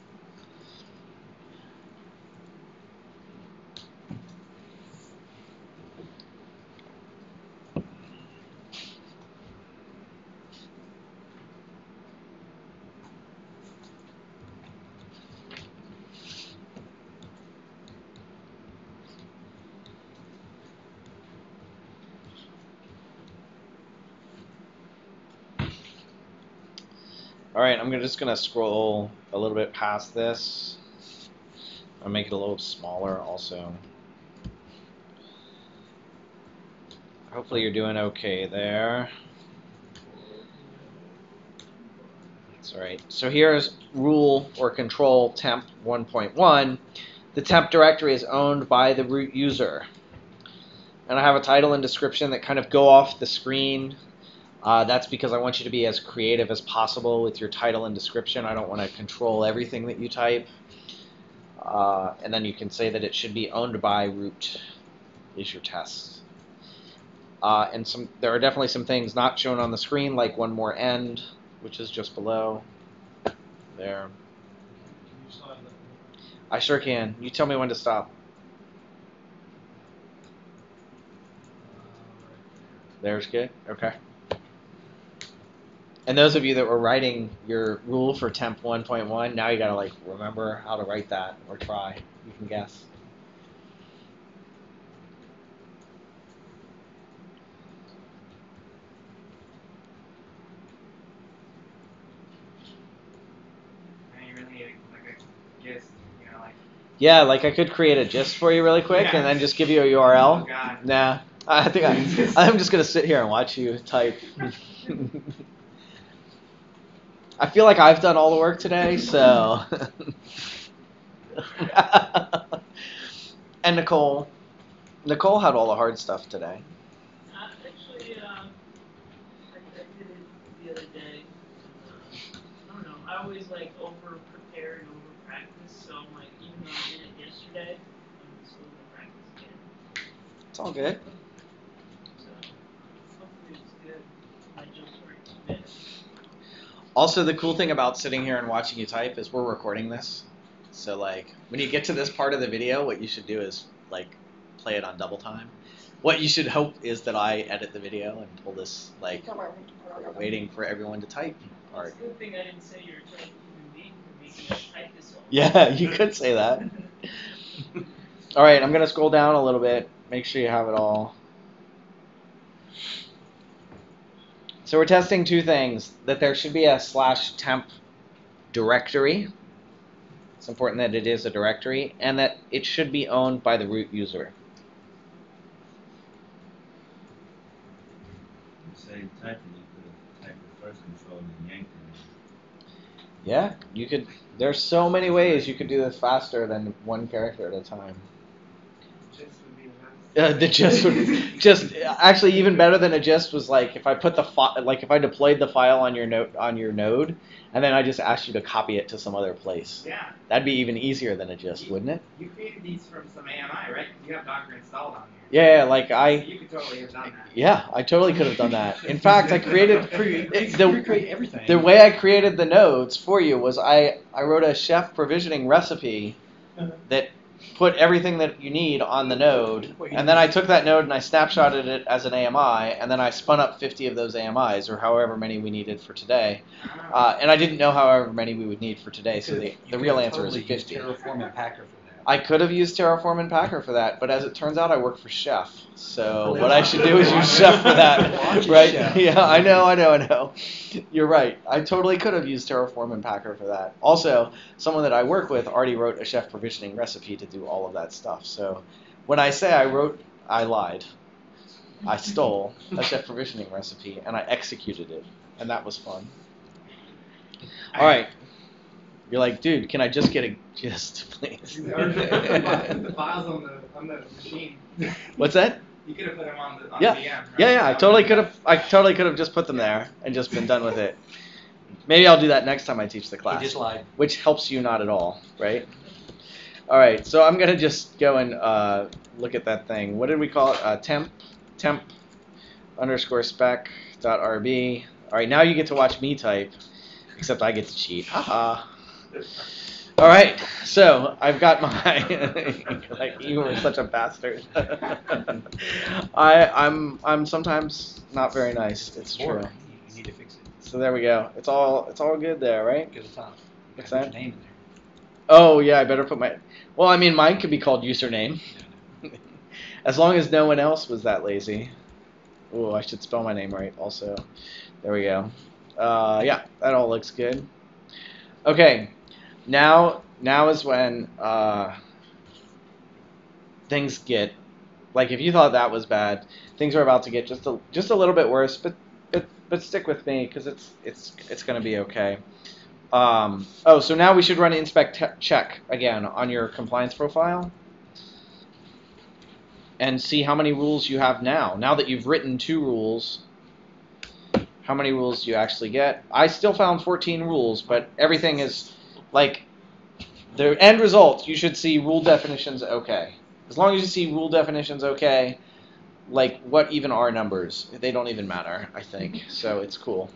[SPEAKER 1] All right, I'm just going to scroll a little bit past this. I'll make it a little smaller also. Hopefully you're doing okay there. That's all right. So here's rule or control temp one point one. The temp directory is owned by the root user. And I have a title and description that kind of go off the screen. Uh, that's because I want you to be as creative as possible with your title and description. I don't want to control everything that you type. Uh, and then you can say that it should be owned by root is your test. Uh, and some there are definitely some things not shown on the screen, like one more end, which is just below there.
[SPEAKER 4] Can you slide that?
[SPEAKER 1] I sure can. You tell me when to stop.
[SPEAKER 4] Uh, right
[SPEAKER 1] There's good. Okay. And those of you that were writing your rule for temp one point one, now you gotta like remember how to write that or try. You can guess.
[SPEAKER 12] And you really need like a gist, you know, like.
[SPEAKER 1] Yeah, like I could create a gist for you really quick
[SPEAKER 12] Yeah.
[SPEAKER 1] and then just give you a U R L.
[SPEAKER 12] Oh, God.
[SPEAKER 1] Nah, I think I, I'm just gonna sit here and watch you type. I feel like I've done all the work today, so. And Nicole. Nicole had all the hard stuff today.
[SPEAKER 5] Uh, actually, um, I, I did it the other day. Uh, I don't know. I always like over prepare and over practice. So I'm like, even though I did it yesterday, I'm still gonna practice again.
[SPEAKER 1] It's all good.
[SPEAKER 5] So hopefully it's good. I just worked a bit.
[SPEAKER 1] Also, the cool thing about sitting here and watching you type is we're recording this. So, like, when you get to this part of the video, what you should do is, like, play it on double time. What you should hope is that I edit the video and pull this, like, waiting for everyone to type part.
[SPEAKER 5] It's a good thing I didn't say you're a human being for making us type this all.
[SPEAKER 1] Yeah, you could say that. All right, I'm going to scroll down a little bit. Make sure you have it all. So we're testing two things, that there should be a slash temp directory. It's important that it is a directory, and that it should be owned by the root user.
[SPEAKER 3] Same typing, you could have typed the first control and yanked it.
[SPEAKER 1] Yeah, you could. There's so many ways you could do this faster than one character at a time.
[SPEAKER 12] Gist would be nice.
[SPEAKER 1] Uh, the gist would just actually even better than a gist was like if I put the fi- like if I deployed the file on your node on your node, and then I just asked you to copy it to some other place.
[SPEAKER 12] Yeah.
[SPEAKER 1] That'd be even easier than a gist, wouldn't it?
[SPEAKER 12] You created these from some A M I, right? 'Cause you have Docker installed on here.
[SPEAKER 1] Yeah, like
[SPEAKER 12] So
[SPEAKER 1] I.
[SPEAKER 12] you could totally have done that.
[SPEAKER 1] Yeah, I totally could have done that. In fact, I created
[SPEAKER 4] Create,
[SPEAKER 1] the
[SPEAKER 4] recreate everything.
[SPEAKER 1] the way I created the nodes for you was I I wrote a chef provisioning recipe that put everything that you need on the node, and then I took that node and I snapshotted it as an A M I, and then I spun up fifty of those A M Is, or however many we needed for today. Uh, and I didn't know however many we would need for today, so the, the real answer
[SPEAKER 7] totally
[SPEAKER 1] is fifty.
[SPEAKER 7] Terraform and Packer for that.
[SPEAKER 1] I could have used Terraform and Packer for that, but as it turns out, I work for Chef. So what I should do is use Chef for that, right? Yeah, I know, I know, I know. You're right. I totally could have used Terraform and Packer for that. Also, someone that I work with already wrote a Chef provisioning recipe to do all of that stuff. So when I say I wrote, I lied. I stole a Chef provisioning recipe and I executed it, and that was fun. All right. You're like, dude, can I just get a gist, please?
[SPEAKER 12] The files on the on the machine.
[SPEAKER 1] What's that?
[SPEAKER 12] You could have put them on the on
[SPEAKER 1] Yeah,
[SPEAKER 12] the V M. Right?
[SPEAKER 1] yeah, yeah. I totally could have. I totally could have just put them there and just been done with it. Maybe I'll do that next time I teach the class.
[SPEAKER 7] He just lied.
[SPEAKER 1] Which helps you not at all, right? All right. So I'm gonna just go and uh, look at that thing. What did we call it? Uh, temp, temp, underscore spec dot rb. All right. Now you get to watch me type, except I get to cheat. Haha. All right, so I've got my like you were such a bastard. I I'm I'm sometimes not very nice. It's true.
[SPEAKER 7] You need to fix it.
[SPEAKER 1] So there we go. It's all it's all good there, right?
[SPEAKER 7] Get the top.
[SPEAKER 1] What's
[SPEAKER 7] Put
[SPEAKER 1] that?
[SPEAKER 7] your name in there.
[SPEAKER 1] Oh yeah, I better put my. Well, I mean, mine could be called username, as long as no one else was that lazy. Oh, I should spell my name right. Also, there we go. Uh, yeah, that all looks good. Okay. Now, now is when uh, things get, like if you thought that was bad, things are about to get just a just a little bit worse. But but but stick with me because it's it's it's gonna be okay. Um, oh, so now we should run inspect check again on your compliance profile and see how many rules you have now. Now that you've written two rules, how many rules do you actually get? I still found fourteen rules, but everything is. Like, the end result, you should see rule definitions okay. As long as you see rule definitions okay, like, what even are numbers? They don't even matter, I think. So it's cool.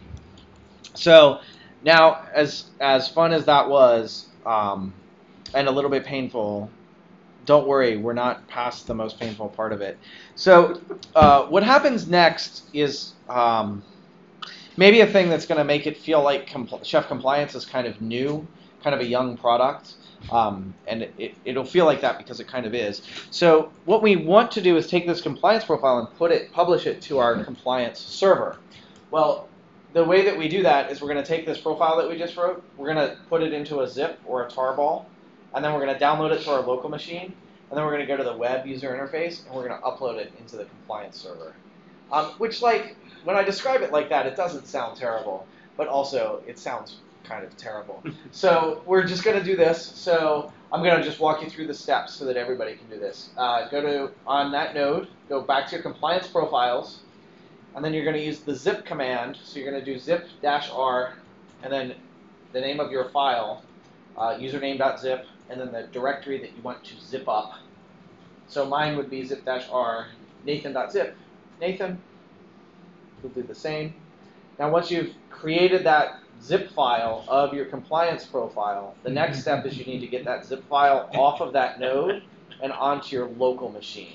[SPEAKER 1] So now, as as fun as that was, um, and a little bit painful, don't worry, we're not past the most painful part of it. So uh, what happens next is um, maybe a thing that's going to make it feel like compl- Chef Compliance is kind of new. Kind of a young product, um, and it, it, it'll feel like that because it kind of is. So what we want to do is take this compliance profile and put it, publish it to our compliance server. Well, the way that we do that is we're going to take this profile that we just wrote, we're going to put it into a zip or a tarball, and then we're going to download it to our local machine, and then we're going to go to the web user interface, and we're going to upload it into the compliance server. Um, which, like, when I describe it like that, it doesn't sound terrible, but also it sounds kind of terrible. So we're just going to do this. So I'm going to just walk you through the steps so that everybody can do this. Uh, go to, on that node, go back to your compliance profiles, and then you're going to use the zip command. So you're going to do zip-r, and then the name of your file, uh, username.zip, and then the directory that you want to zip up. So mine would be zip-r, nathan.zip. Nathan, we'll do the same. Now once you've created that zip file of your compliance profile, the next step is you need to get that zip file off of that node and onto your local machine.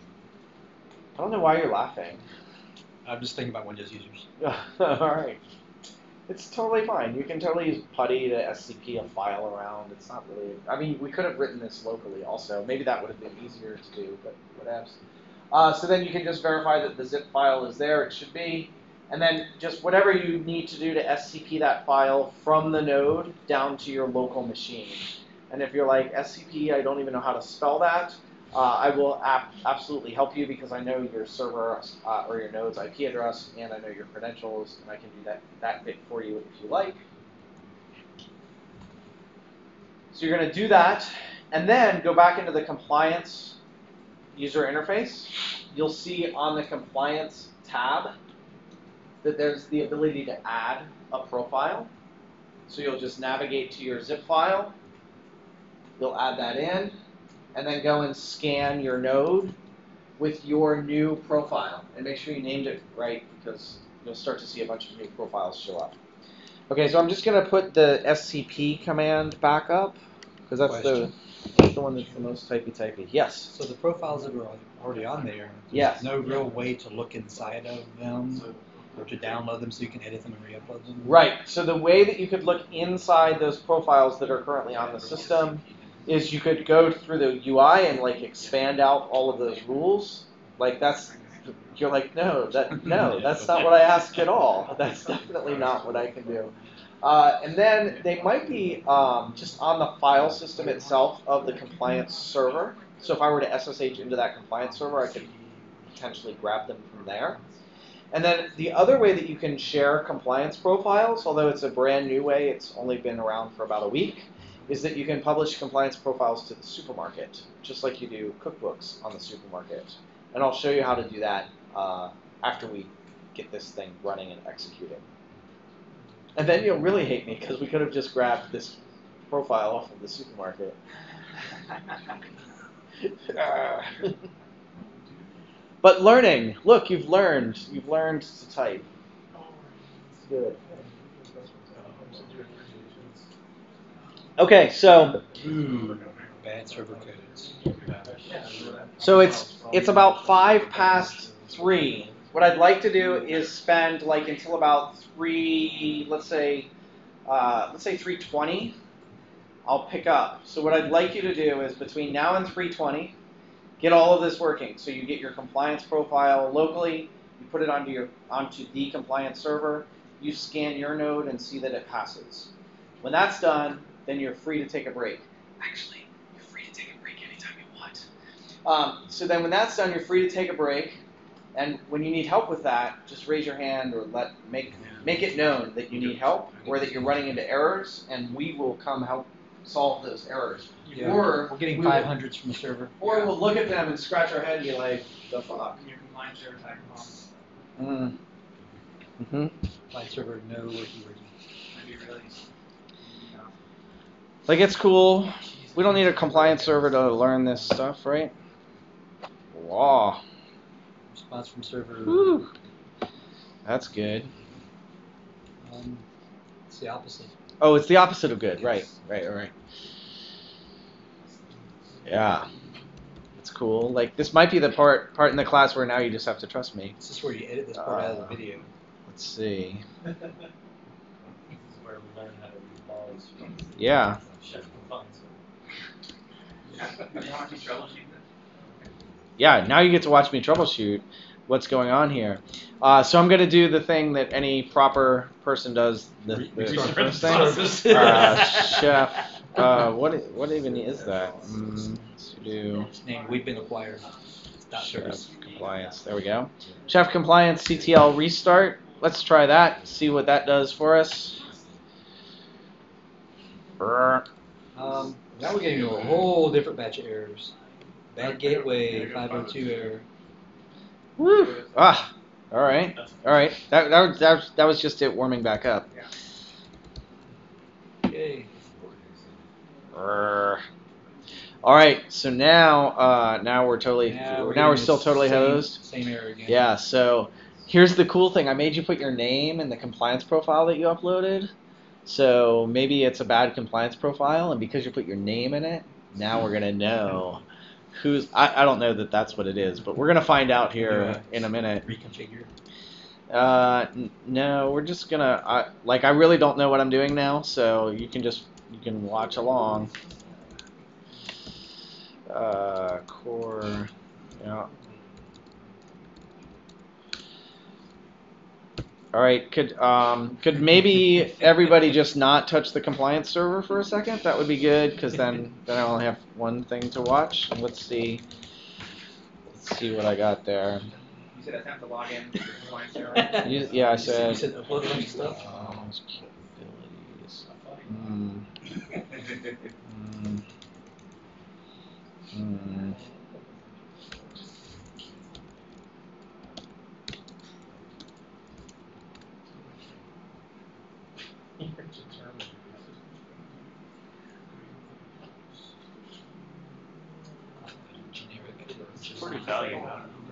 [SPEAKER 1] I don't know why you're laughing.
[SPEAKER 7] I'm just thinking about Windows users.
[SPEAKER 1] All right. It's totally fine. You can totally use PuTTY to S C P a file around. It's not really... I mean, we could have written this locally also. Maybe that would have been easier to do, but whatevs. Uh, so then you can just verify that the zip file is there. It should be. And then just whatever you need to do to S C P that file from the node down to your local machine. And if you're like, S C P, I don't even know how to spell that, uh, I will ap- absolutely help you because I know your server uh, or your node's I P address, and I know your credentials, and I can do that, that bit for you if you like. So you're going to do that, and then go back into the compliance user interface. You'll see on the compliance tab that there's the ability to add a profile. So you'll just navigate to your zip file, you'll add that in, and then go and scan your node with your new profile. And make sure you named it right because you'll start to see a bunch of new profiles show up. Okay, so I'm just going to put the S C P command back up because that's
[SPEAKER 7] Question.
[SPEAKER 1] What's the one that's the most typey typey? Yes.
[SPEAKER 7] So the profiles that are already on there,
[SPEAKER 1] Yes.
[SPEAKER 7] there's no real way to look inside of them or to download them so you can edit them and re-upload them?
[SPEAKER 1] Right. So the way that you could look inside those profiles that are currently on the system is you could go through the U I and like expand out all of those rules. Like that's, you're like, no, that no, that's not what I asked at all. That's definitely not what I can do. Uh, and then they might be um, just on the file system itself of the compliance server. So if I were to S S H into that compliance server, I could potentially grab them from there. And then the other way that you can share compliance profiles, although it's a brand new way, it's only been around for about a week, is that you can publish compliance profiles to the supermarket, just like you do cookbooks on the supermarket. And I'll show you how to do that uh, after we get this thing running and executing. And then you'll really hate me because we could have just grabbed this profile off of the supermarket. But learning, look, you've learned. You've learned to type. Good. Okay, so
[SPEAKER 7] Ooh, bad server codes.
[SPEAKER 1] so it's it's about five past three. What I'd like to do is spend like until about three, let's say, uh, let's say three twenty. I'll pick up. So what I'd like you to do is between now and three twenty, get all of this working. So you get your compliance profile locally, you put it onto your onto the compliance server, you scan your node and see that it passes. When that's done, then you're free to take a break. Actually, you're free to take a break anytime you want. Um, so then when that's done, you're free to take a break. And when you need help with that, just raise your hand or let make make it known that you need help or that you're running into errors, and we will come help solve those errors.
[SPEAKER 7] Yeah.
[SPEAKER 1] Or
[SPEAKER 7] we're getting
[SPEAKER 1] we
[SPEAKER 7] five
[SPEAKER 1] will-
[SPEAKER 7] hundreds from the server.
[SPEAKER 1] Or we'll look at them and scratch our head and be like, the fuck?
[SPEAKER 12] Your compliance server attack bombs.
[SPEAKER 1] Mm. Mm-hmm.
[SPEAKER 7] Client server, no worky worky.
[SPEAKER 12] That'd be really. You know.
[SPEAKER 1] Like, it's cool. We don't need a compliance server to learn this stuff, right? Wow.
[SPEAKER 7] Response from server.
[SPEAKER 1] Whew. That's good.
[SPEAKER 7] Um, it's the opposite.
[SPEAKER 1] Oh, it's the opposite of good. Right, right, right. Yeah. That's cool. Like, this might be the part part in the class where now you just have to trust me.
[SPEAKER 7] This is where you edit this part out of
[SPEAKER 1] Uh,
[SPEAKER 7] the video.
[SPEAKER 1] Let's see.
[SPEAKER 6] This is where we learn how to read balls from
[SPEAKER 1] Yeah.
[SPEAKER 6] Chef Compliance.
[SPEAKER 12] You want to troubleshoot this?
[SPEAKER 1] Yeah, now you get to watch me troubleshoot what's going on here. Uh, so I'm going to do the thing that any proper person does, the, the
[SPEAKER 7] Restart
[SPEAKER 1] first
[SPEAKER 7] the
[SPEAKER 1] thing. Uh, chef, uh, what, i- what even is that? Mm, sudo
[SPEAKER 7] It's named We've Been Acquired. Dot
[SPEAKER 1] chef
[SPEAKER 7] service.
[SPEAKER 1] compliance. There we go. Chef compliance C T L restart. Let's try that, see what that does for us. Brr.
[SPEAKER 7] Um, now we're getting to a whole different batch of errors. Bad gateway, five oh two error.
[SPEAKER 1] Woo. Ah, all right. All right. That, that, was- that, was- that was just it warming back up.
[SPEAKER 7] Yay.
[SPEAKER 1] Brr. All right, so now, uh, now we're totally, now we're,
[SPEAKER 7] getting
[SPEAKER 1] still
[SPEAKER 7] the
[SPEAKER 1] totally
[SPEAKER 7] same,
[SPEAKER 1] hosed.
[SPEAKER 7] Same error again.
[SPEAKER 1] Yeah. So here's the cool thing. I made you put your name in the compliance profile that you uploaded. So maybe it's a bad compliance profile, and because you put your name in it, now we're gonna know who's. I, I don't know that that's what it is, but we're gonna find out here in a minute.
[SPEAKER 7] Reconfigure.
[SPEAKER 1] Uh, n- no, we're just gonna. I, like, I really don't know what I'm doing now, so you can just you can watch along. Uh, core, yeah. All right, could um could maybe everybody just not touch the compliance server for a second? That would be good, because then then I only have one thing to watch. Let's see. Let's see what I got there.
[SPEAKER 12] You said attempt to log in to your compliance server.
[SPEAKER 1] You, yeah, I
[SPEAKER 7] You said, you
[SPEAKER 1] said.
[SPEAKER 7] said upload a bunch of stuff.
[SPEAKER 1] Um, capabilities. Hmm. Hmm. Hmm.
[SPEAKER 7] Generic.
[SPEAKER 2] Pretty valuable.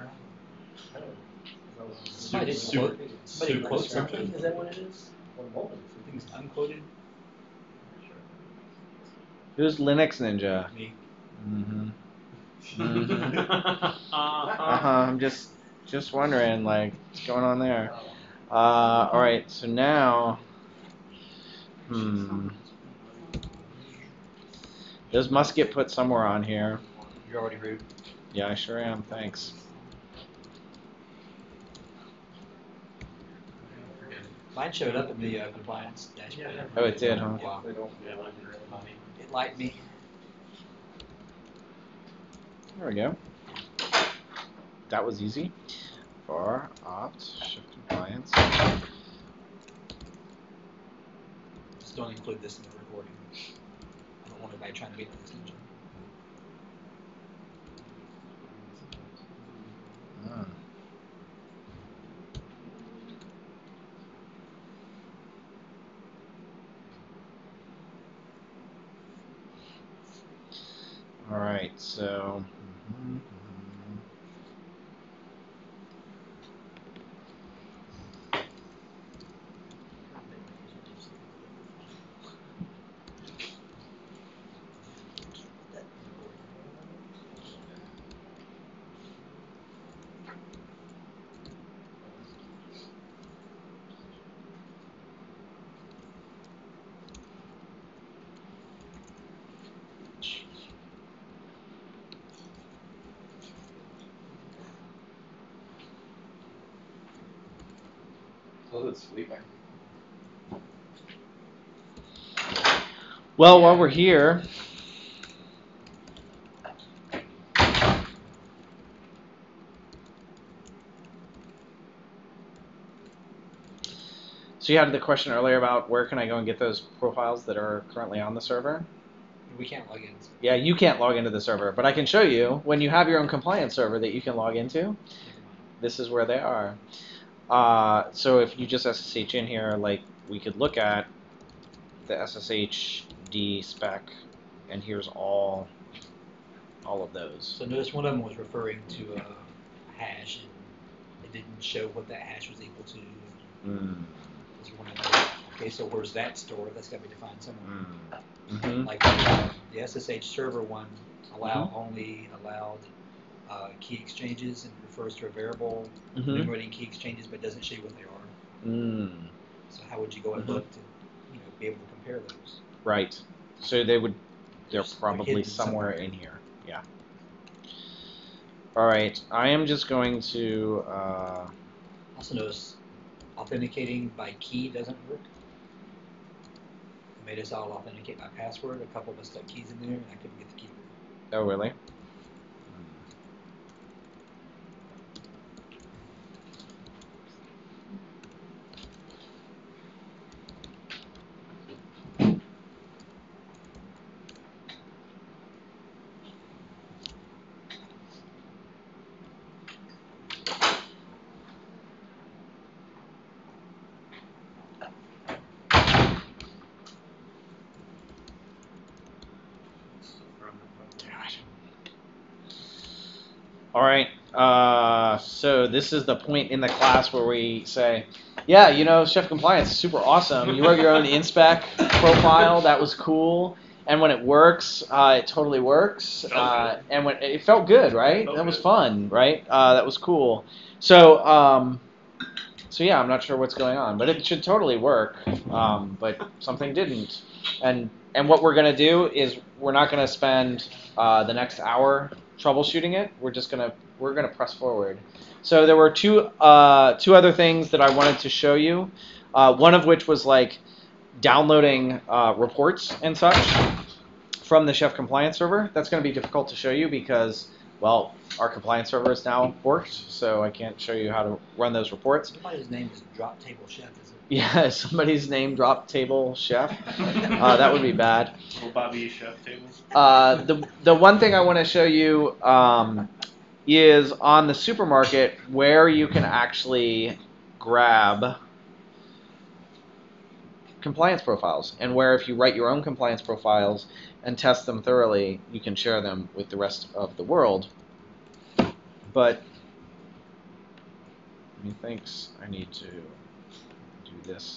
[SPEAKER 7] Somebody didn't
[SPEAKER 2] Super-
[SPEAKER 7] quote, somebody
[SPEAKER 2] super
[SPEAKER 7] quote
[SPEAKER 2] subscription?
[SPEAKER 7] something. Is that what it is? Things unquoted.
[SPEAKER 1] Who's Linux Ninja?
[SPEAKER 7] Me.
[SPEAKER 1] Mm-hmm. Mm-hmm. Uh-huh. I'm just just wondering, like, what's going on there? Uh, all right. So now, hmm, those must get put somewhere on here.
[SPEAKER 7] You're already rude.
[SPEAKER 1] Yeah, I sure am. Thanks.
[SPEAKER 7] Mine showed up in the uh, compliance dashboard.
[SPEAKER 1] Oh, it did, huh?
[SPEAKER 7] Wow.
[SPEAKER 2] Yeah, like,
[SPEAKER 7] It liked me.
[SPEAKER 1] There we go. That was easy. For opt shift compliance.
[SPEAKER 7] Just don't include this in the recording. I don't want anybody trying to beat the extension.
[SPEAKER 1] Hmm. All right, so. mhm, mhm.
[SPEAKER 11] Oh, it's sleeping.
[SPEAKER 1] Well, while we're here, so you had the question earlier about where can I go and get those profiles that are currently on the server?
[SPEAKER 7] We can't log in.
[SPEAKER 1] Yeah, you can't log into the server, but I can show you when you have your own compliance server that you can log into. This is where they are. Uh, so if you just S S H in here, like we could look at the S S H D spec, and here's all all of those.
[SPEAKER 7] So notice one of them was referring to a hash, and it didn't show what that hash was equal to.
[SPEAKER 1] Mm.
[SPEAKER 7] Is one of those. Okay, so where's that stored? That's got to be defined somewhere.
[SPEAKER 1] Mm. Mm-hmm.
[SPEAKER 7] Like uh, the S S H server one allow
[SPEAKER 1] Mm-hmm.
[SPEAKER 7] only allowed uh, key exchanges and refers to a variable
[SPEAKER 1] Mm-hmm.
[SPEAKER 7] enumerating key exchanges, but doesn't show you what they are.
[SPEAKER 1] Mm.
[SPEAKER 7] So how would you go and
[SPEAKER 1] Mm-hmm.
[SPEAKER 7] look to, you know, be able to compare those?
[SPEAKER 1] Right. So they would. They're
[SPEAKER 7] They're
[SPEAKER 1] probably
[SPEAKER 7] hidden
[SPEAKER 1] somewhere
[SPEAKER 7] somewhere.
[SPEAKER 1] in here. Yeah. All right. I am just going to. Uh,
[SPEAKER 7] Also notice authenticating by key doesn't work. It made us all authenticate by password. A couple of us stuck keys in there, and I couldn't get the key.
[SPEAKER 1] oh, really? All right. Uh, so this is the point in the class where we say, yeah, you know, Chef Compliance is super awesome. You wrote your own inspec profile. That was cool. And when it works, uh, it totally works. Uh, and when it felt good, right?
[SPEAKER 2] Felt
[SPEAKER 1] That was
[SPEAKER 2] good.
[SPEAKER 1] fun, right? Uh, that was cool. So, um, so yeah, I'm not sure what's going on, but it should totally work. Um, but something didn't. And and what we're gonna do is we're not gonna spend uh, the next hour troubleshooting it. We're just gonna we're gonna press forward. So there were two uh, two other things that I wanted to show you. Uh, one of which was like downloading uh, reports and such from the Chef Compliance server. That's going to be difficult to show you because, well, our compliance server is now forked, so I can't show you how to run those reports.
[SPEAKER 7] Somebody's name is Drop Table Chef, is it?
[SPEAKER 1] Yeah, somebody's name drop table chef. Uh, that would be bad.
[SPEAKER 2] Little Bobby chef tables.
[SPEAKER 1] Uh, the the one thing I want to show you um, is on the supermarket where you can actually grab compliance profiles, and where if you write your own compliance profiles and test them thoroughly, you can share them with the rest of the world. But methinks I need to do this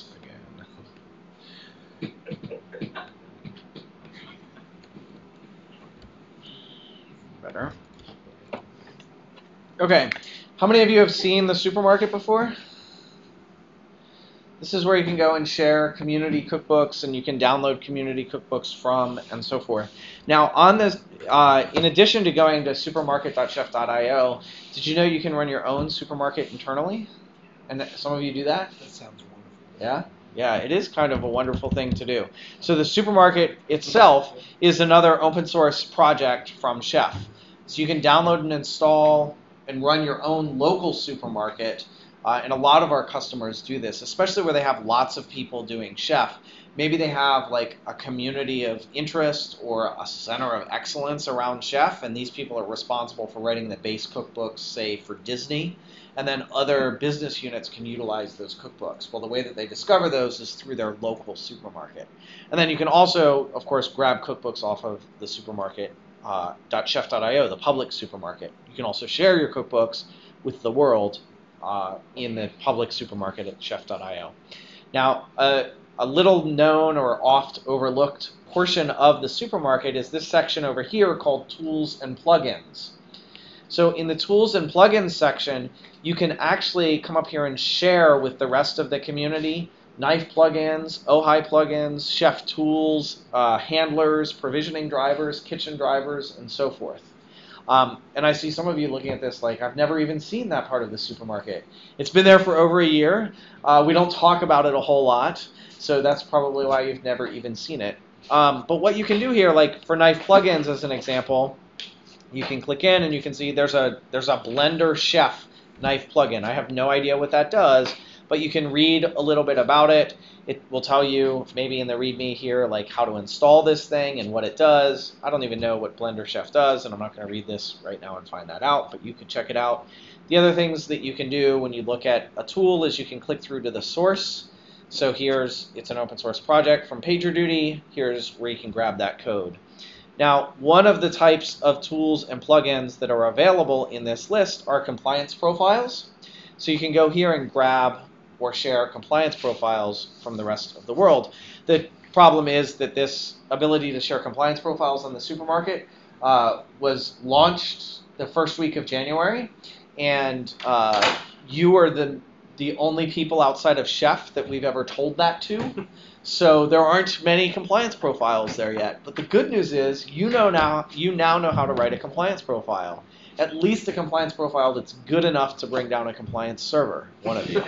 [SPEAKER 1] again. better. Okay, how many of you have seen the supermarket before? This is where you can go and share community cookbooks, and you can download community cookbooks from, and so forth. Now, on this, uh, in addition to going to supermarket dot chef dot i o, did you know you can run your own supermarket internally? And that some of you do that?
[SPEAKER 7] That sounds wonderful.
[SPEAKER 1] Yeah? Yeah, it is kind of a wonderful thing to do. So the supermarket itself is another open source project from Chef. So you can download and install and run your own local supermarket. Uh, and a lot of our customers do this, especially where they have lots of people doing Chef. Maybe they have like a community of interest or a center of excellence around Chef, and these people are responsible for writing the base cookbooks, say, for Disney. And then other business units can utilize those cookbooks. Well, the way that they discover those is through their local supermarket. And then you can also, of course, grab cookbooks off of the supermarket, uh, .chef dot i o, the public supermarket. You can also share your cookbooks with the world uh, in the public supermarket at chef dot i o. Now, uh, a little known or oft overlooked portion of the supermarket is this section over here called Tools and Plugins. So in the Tools and Plugins section, you can actually come up here and share with the rest of the community knife plugins, Ojai plugins, chef tools, uh, handlers, provisioning drivers, kitchen drivers, and so forth. Um, and I see some of you looking at this like, I've never even seen that part of the supermarket. It's been there for over a year. Uh, we don't talk about it a whole lot, so that's probably why you've never even seen it. Um, but what you can do here, like for knife plugins as an example, you can click in and you can see there's a there's a Blender Chef knife plugin. I have no idea what that does, but you can read a little bit about it. It will tell you maybe in the README here like how to install this thing and what it does. I don't even know what Blender Chef does, and I'm not going to read this right now and find that out, but you can check it out. The other things that you can do when you look at a tool is you can click through to the source. So here's, it's an open source project from PagerDuty. Here's where you can grab that code. Now, one of the types of tools and plugins that are available in this list are compliance profiles. So you can go here and grab or share compliance profiles from the rest of the world. The problem is that this ability to share compliance profiles on the supermarket uh, was launched the first week of January, and uh, you are the the only people outside of Chef that we've ever told that to. So there aren't many compliance profiles there yet. But the good news is you know now you now know how to write a compliance profile. At least a compliance profile that's good enough to bring down a compliance server, one of you.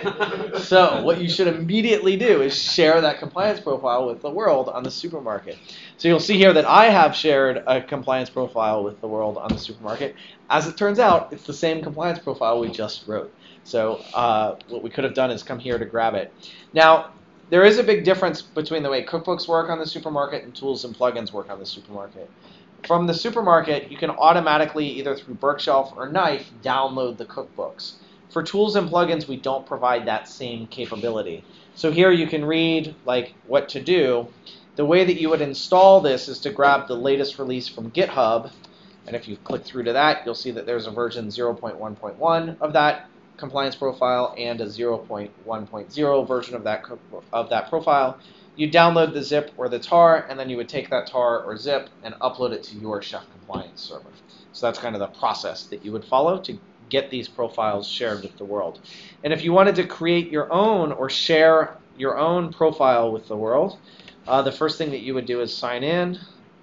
[SPEAKER 1] So what you should immediately do is share that compliance profile with the world on the supermarket. So you'll see here that I have shared a compliance profile with the world on the supermarket. As it turns out, it's the same compliance profile we just wrote. So uh, what we could have done is come here to grab it. Now, there is a big difference between the way cookbooks work on the supermarket and tools and plugins work on the supermarket. From the supermarket, you can automatically, either through Berkshelf or Knife, download the cookbooks. For tools and plugins, we don't provide that same capability. So here you can read like what to do. The way that you would install this is to grab the latest release from GitHub, and if you click through to that, you'll see that there's a version zero point one point one of that compliance profile and a zero point one point zero version of that of that profile. You download the zip or the tar, and then you would take that tar or zip and upload it to your Chef compliance server. So that's kind of the process that you would follow to get these profiles shared with the world. And if you wanted to create your own or share your own profile with the world, uh, the first thing that you would do is sign in.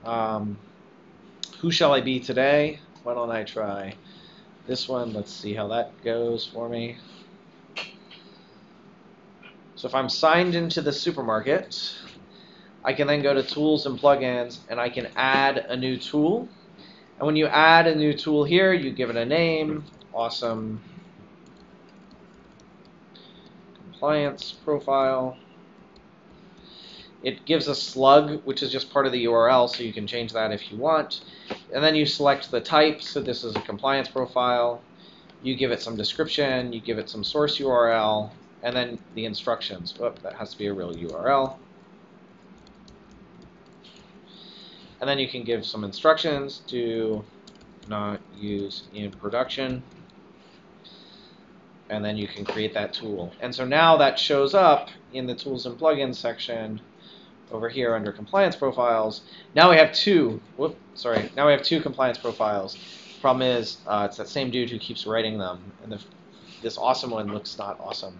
[SPEAKER 1] Um, who shall I be today? Why don't I try this one? Let's see how that goes for me. So if I'm signed into the supermarket, I can then go to Tools and Plugins, and I can add a new tool. And when you add a new tool here, you give it a name, awesome compliance profile. It gives a slug, which is just part of the U R L, so you can change that if you want. And then you select the type, so this is a compliance profile. You give it some description, you give it some source U R L, and then the instructions. Oh, that has to be a real U R L. And then you can give some instructions to not use in production. And then you can create that tool. And so now that shows up in the Tools and Plugins section over here under compliance profiles. Now we have two. Whoop, sorry. Now we have two compliance profiles. Problem is, uh, it's that same dude who keeps writing them, and the, this awesome one looks not awesome.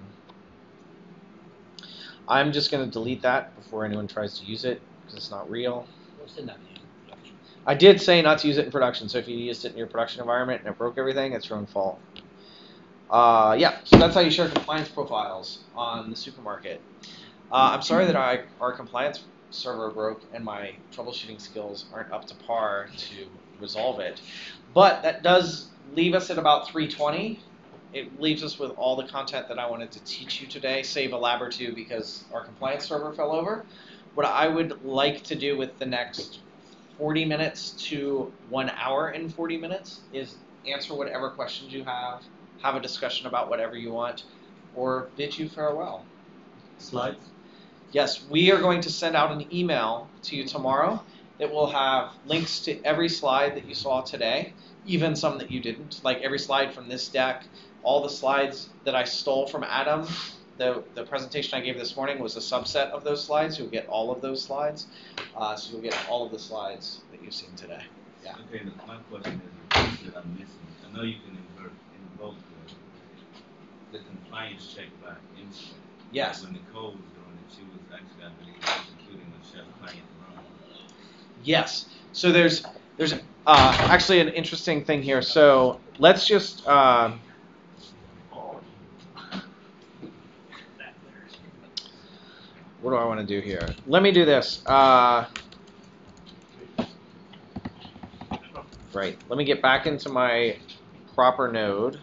[SPEAKER 1] I'm just going to delete that before anyone tries to use it because it's not real.
[SPEAKER 7] What's in that name?
[SPEAKER 1] I did say not to use it in production, so if you used it in your production environment and it broke everything, it's your own fault. Uh, yeah, so that's how you share compliance profiles on the supermarket. Uh, I'm sorry that I, our compliance server broke and my troubleshooting skills aren't up to par to resolve it. But that does leave us at about three twenty. It leaves us with all the content that I wanted to teach you today, save a lab or two because our compliance server fell over. What I would like to do with the next forty minutes to one hour and forty minutes is answer whatever questions you have, have a discussion about whatever you want, or bid you farewell.
[SPEAKER 8] Slides?
[SPEAKER 1] Yes, we are going to send out an email to you tomorrow that will have links to every slide that you saw today, even some that you didn't, like every slide from this deck, all the slides that I stole from Adam. The, the presentation I gave this morning was a subset of those slides. You'll get all of those slides. Uh, so you'll get all of the slides that you've seen today. Yeah.
[SPEAKER 3] Okay, my question is the piece that I'm missing. I know you can invert, invoke the, the compliance check by inspect.
[SPEAKER 1] Yes.
[SPEAKER 3] When Nicole was doing it, she was actually, I believe, including the chef client run.
[SPEAKER 1] Yes. So there's there's uh, actually an interesting thing here. So let's just uh, what do I want to do here? Let me do this. Uh, right. Let me get back into my proper node.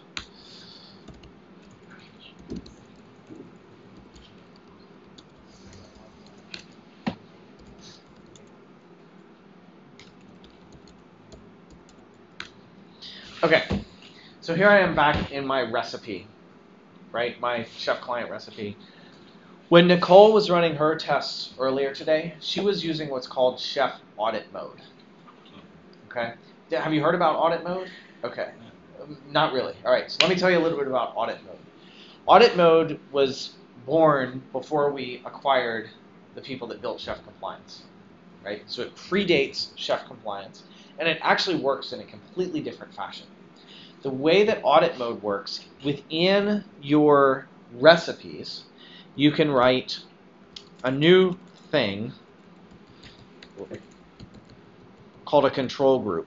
[SPEAKER 1] Okay, so here I am back in my recipe, right? My chef client recipe. When Nicole was running her tests earlier today, she was using what's called chef audit mode. Okay, have you heard about audit mode? Okay, not really. All right, so let me tell you a little bit about audit mode. Audit mode was born before we acquired the people that built Chef Compliance, right? So it predates Chef Compliance, and it actually works in a completely different fashion. The way that audit mode works, within your recipes, you can write a new thing called a control group.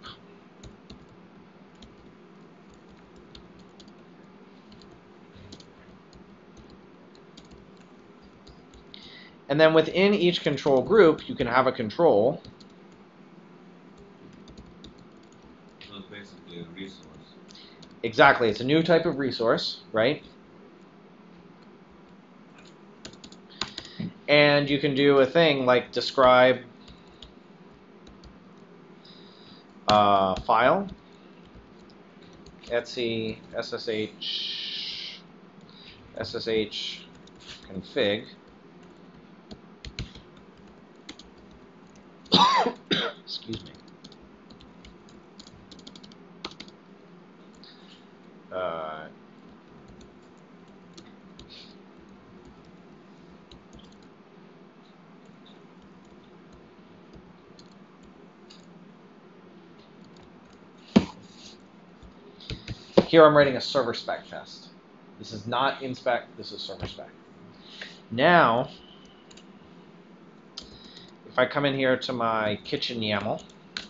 [SPEAKER 1] And then within each control group, you can have a control.
[SPEAKER 3] So it's basically a resource.
[SPEAKER 1] Exactly, it's a new type of resource, right? And you can do a thing like describe uh, file, etc ssh ssh config. Excuse me. Uh, here I'm writing a server spec test. This is not inspect, this is server spec. Now, if I come in here to my kitchen YAML,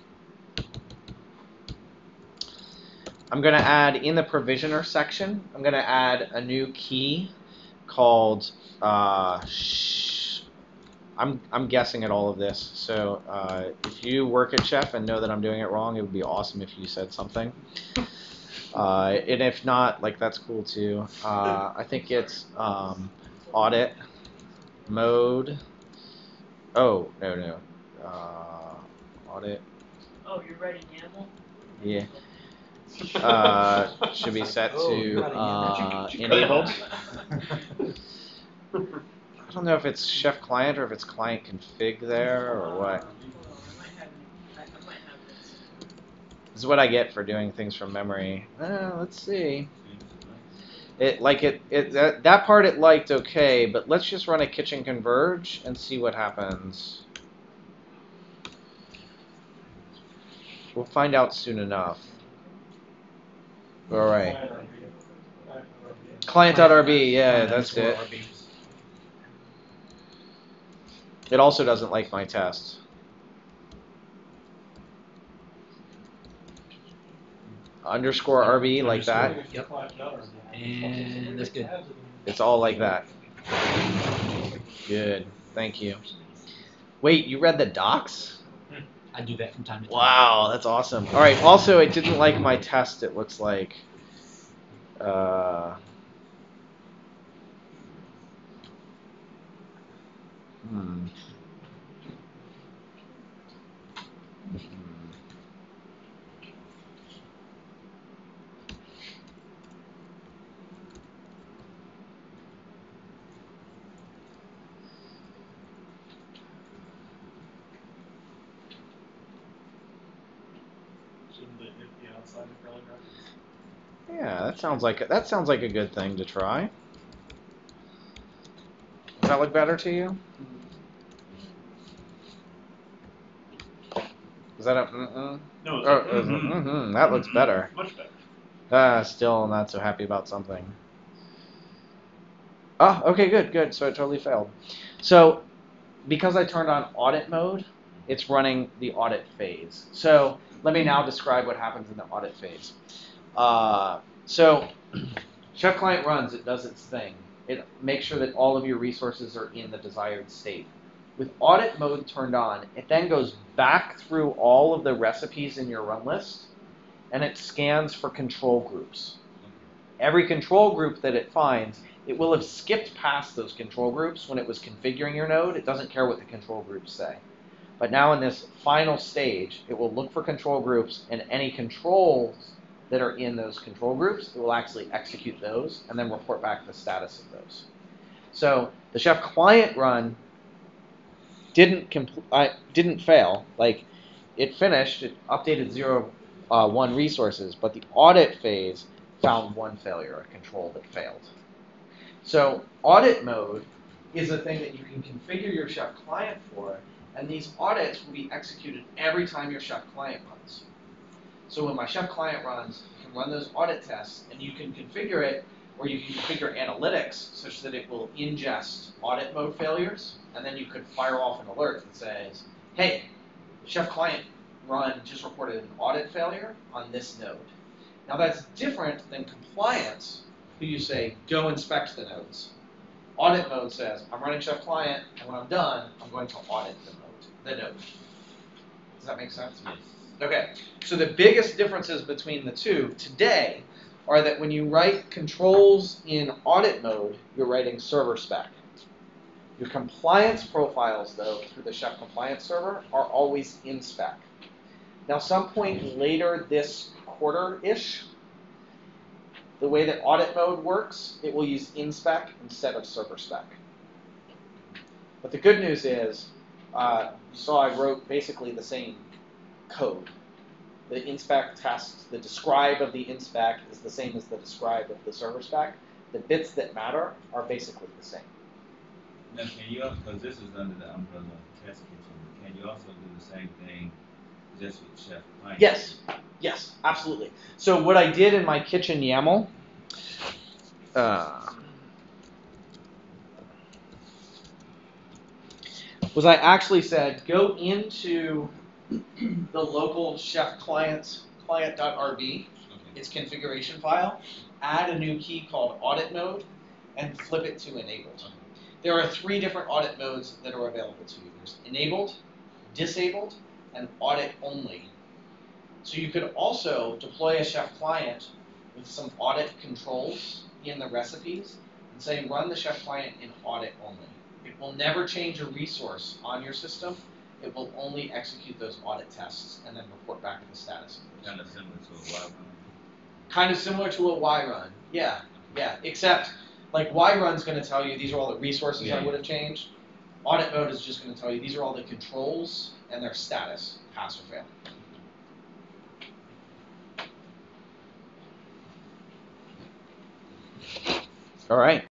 [SPEAKER 1] I'm going to add in the provisioner section, I'm going to add a new key called, uh, sh I'm, I'm guessing at all of this. So uh, if you work at Chef and know that I'm doing it wrong, it would be awesome if you said something. Uh, and if not, like that's cool too. Uh, I think it's um, audit mode. Oh, no, no. Uh, audit.
[SPEAKER 5] Oh, you're writing YAML?
[SPEAKER 1] Yeah. Uh, should be set to uh, enabled. I don't know if it's chef client or if it's client config there or what. This is what I get for doing things from memory. Uh, let's see. It like it, it that, that part it liked okay, but let's just run a kitchen converge and see what happens. We'll find out soon enough. All right. Client.rb, yeah, that's it. It also doesn't like my test. Underscore R B like that.
[SPEAKER 7] Yep. And that's good.
[SPEAKER 1] It's all like that. Good. Thank you. Wait, you read the docs?
[SPEAKER 7] I do that from time to time.
[SPEAKER 1] Wow, that's awesome. All right. Also, it didn't like my test. It looks like. Uh, hmm.
[SPEAKER 2] Shouldn't it hit the outside of curly brackets?
[SPEAKER 1] Yeah, that sounds like a, that sounds like a good thing to try. Does that look better to you? Is that a mm-mm?
[SPEAKER 2] No, it's
[SPEAKER 1] Oh,
[SPEAKER 2] like, mm-hmm.
[SPEAKER 1] mm-hmm. That looks better.
[SPEAKER 2] Much better.
[SPEAKER 1] Ah, still not so happy about something. Oh, okay, good, good. So it totally failed. So because I turned on audit mode, it's running the audit phase. So let me now describe what happens in the audit phase. Uh, so Chef Client runs, it does its thing. It makes sure that all of your resources are in the desired state. With audit mode turned on, it then goes back through all of the recipes in your run list, and it scans for control groups. Every control group that it finds, it will have skipped past those control groups when it was configuring your node. It doesn't care what the control groups say. But now in this final stage, it will look for control groups, and any controls that are in those control groups, it will actually execute those and then report back the status of those. So the Chef Client run didn't compl- uh, didn't fail. Like, it finished, it updated zero, uh, one resources, but the audit phase found one failure, a control that failed. So audit mode is a thing that you can configure your Chef Client for, and these audits will be executed every time your Chef Client runs. So when my Chef Client runs, you can run those audit tests, and you can configure it, or you can configure analytics such that it will ingest audit mode failures, and then you could fire off an alert that says, hey, Chef Client run just reported an audit failure on this node. Now that's different than compliance, who you say, go inspect the nodes. Audit mode says, I'm running Chef Client, and when I'm done, I'm going to audit the node. The node. Does that make sense?
[SPEAKER 3] Yes.
[SPEAKER 1] Okay, so the biggest differences between the two today are that when you write controls in audit mode, you're writing server spec. Your compliance profiles, though, through the Chef Compliance server, are always in spec. Now, some point later this quarter-ish, the way that audit mode works, it will use in spec instead of server spec. But the good news is, uh, you saw I wrote basically the same code. The inspec test, the describe of the inspec is the same as the describe of the server spec. The bits that matter are basically the same.
[SPEAKER 3] Now, can you also, because this is under the umbrella of Test Kitchen, can you also do the same thing just with Chef Client?
[SPEAKER 1] Yes, yes, absolutely. So what I did in my kitchen YAML, uh, was I actually said, go into the local Chef Clients client.rb, its configuration file, add a new key called audit mode, and flip it to enabled. There are three different audit modes that are available to you. There's enabled, disabled, and audit only. So you could also deploy a Chef Client with some audit controls in the recipes and say run the Chef Client in audit only. It will never change a resource on your system. It will only execute those audit tests and then report back the status of those.
[SPEAKER 3] Kind of similar to a Y run.
[SPEAKER 1] Kind of similar to a Y run, yeah, yeah. Except, like, Y run's going to tell you these are all the resources
[SPEAKER 3] Yeah.
[SPEAKER 1] I would have changed. Audit mode is just going to tell you these are all the controls and their status, pass or fail. All right.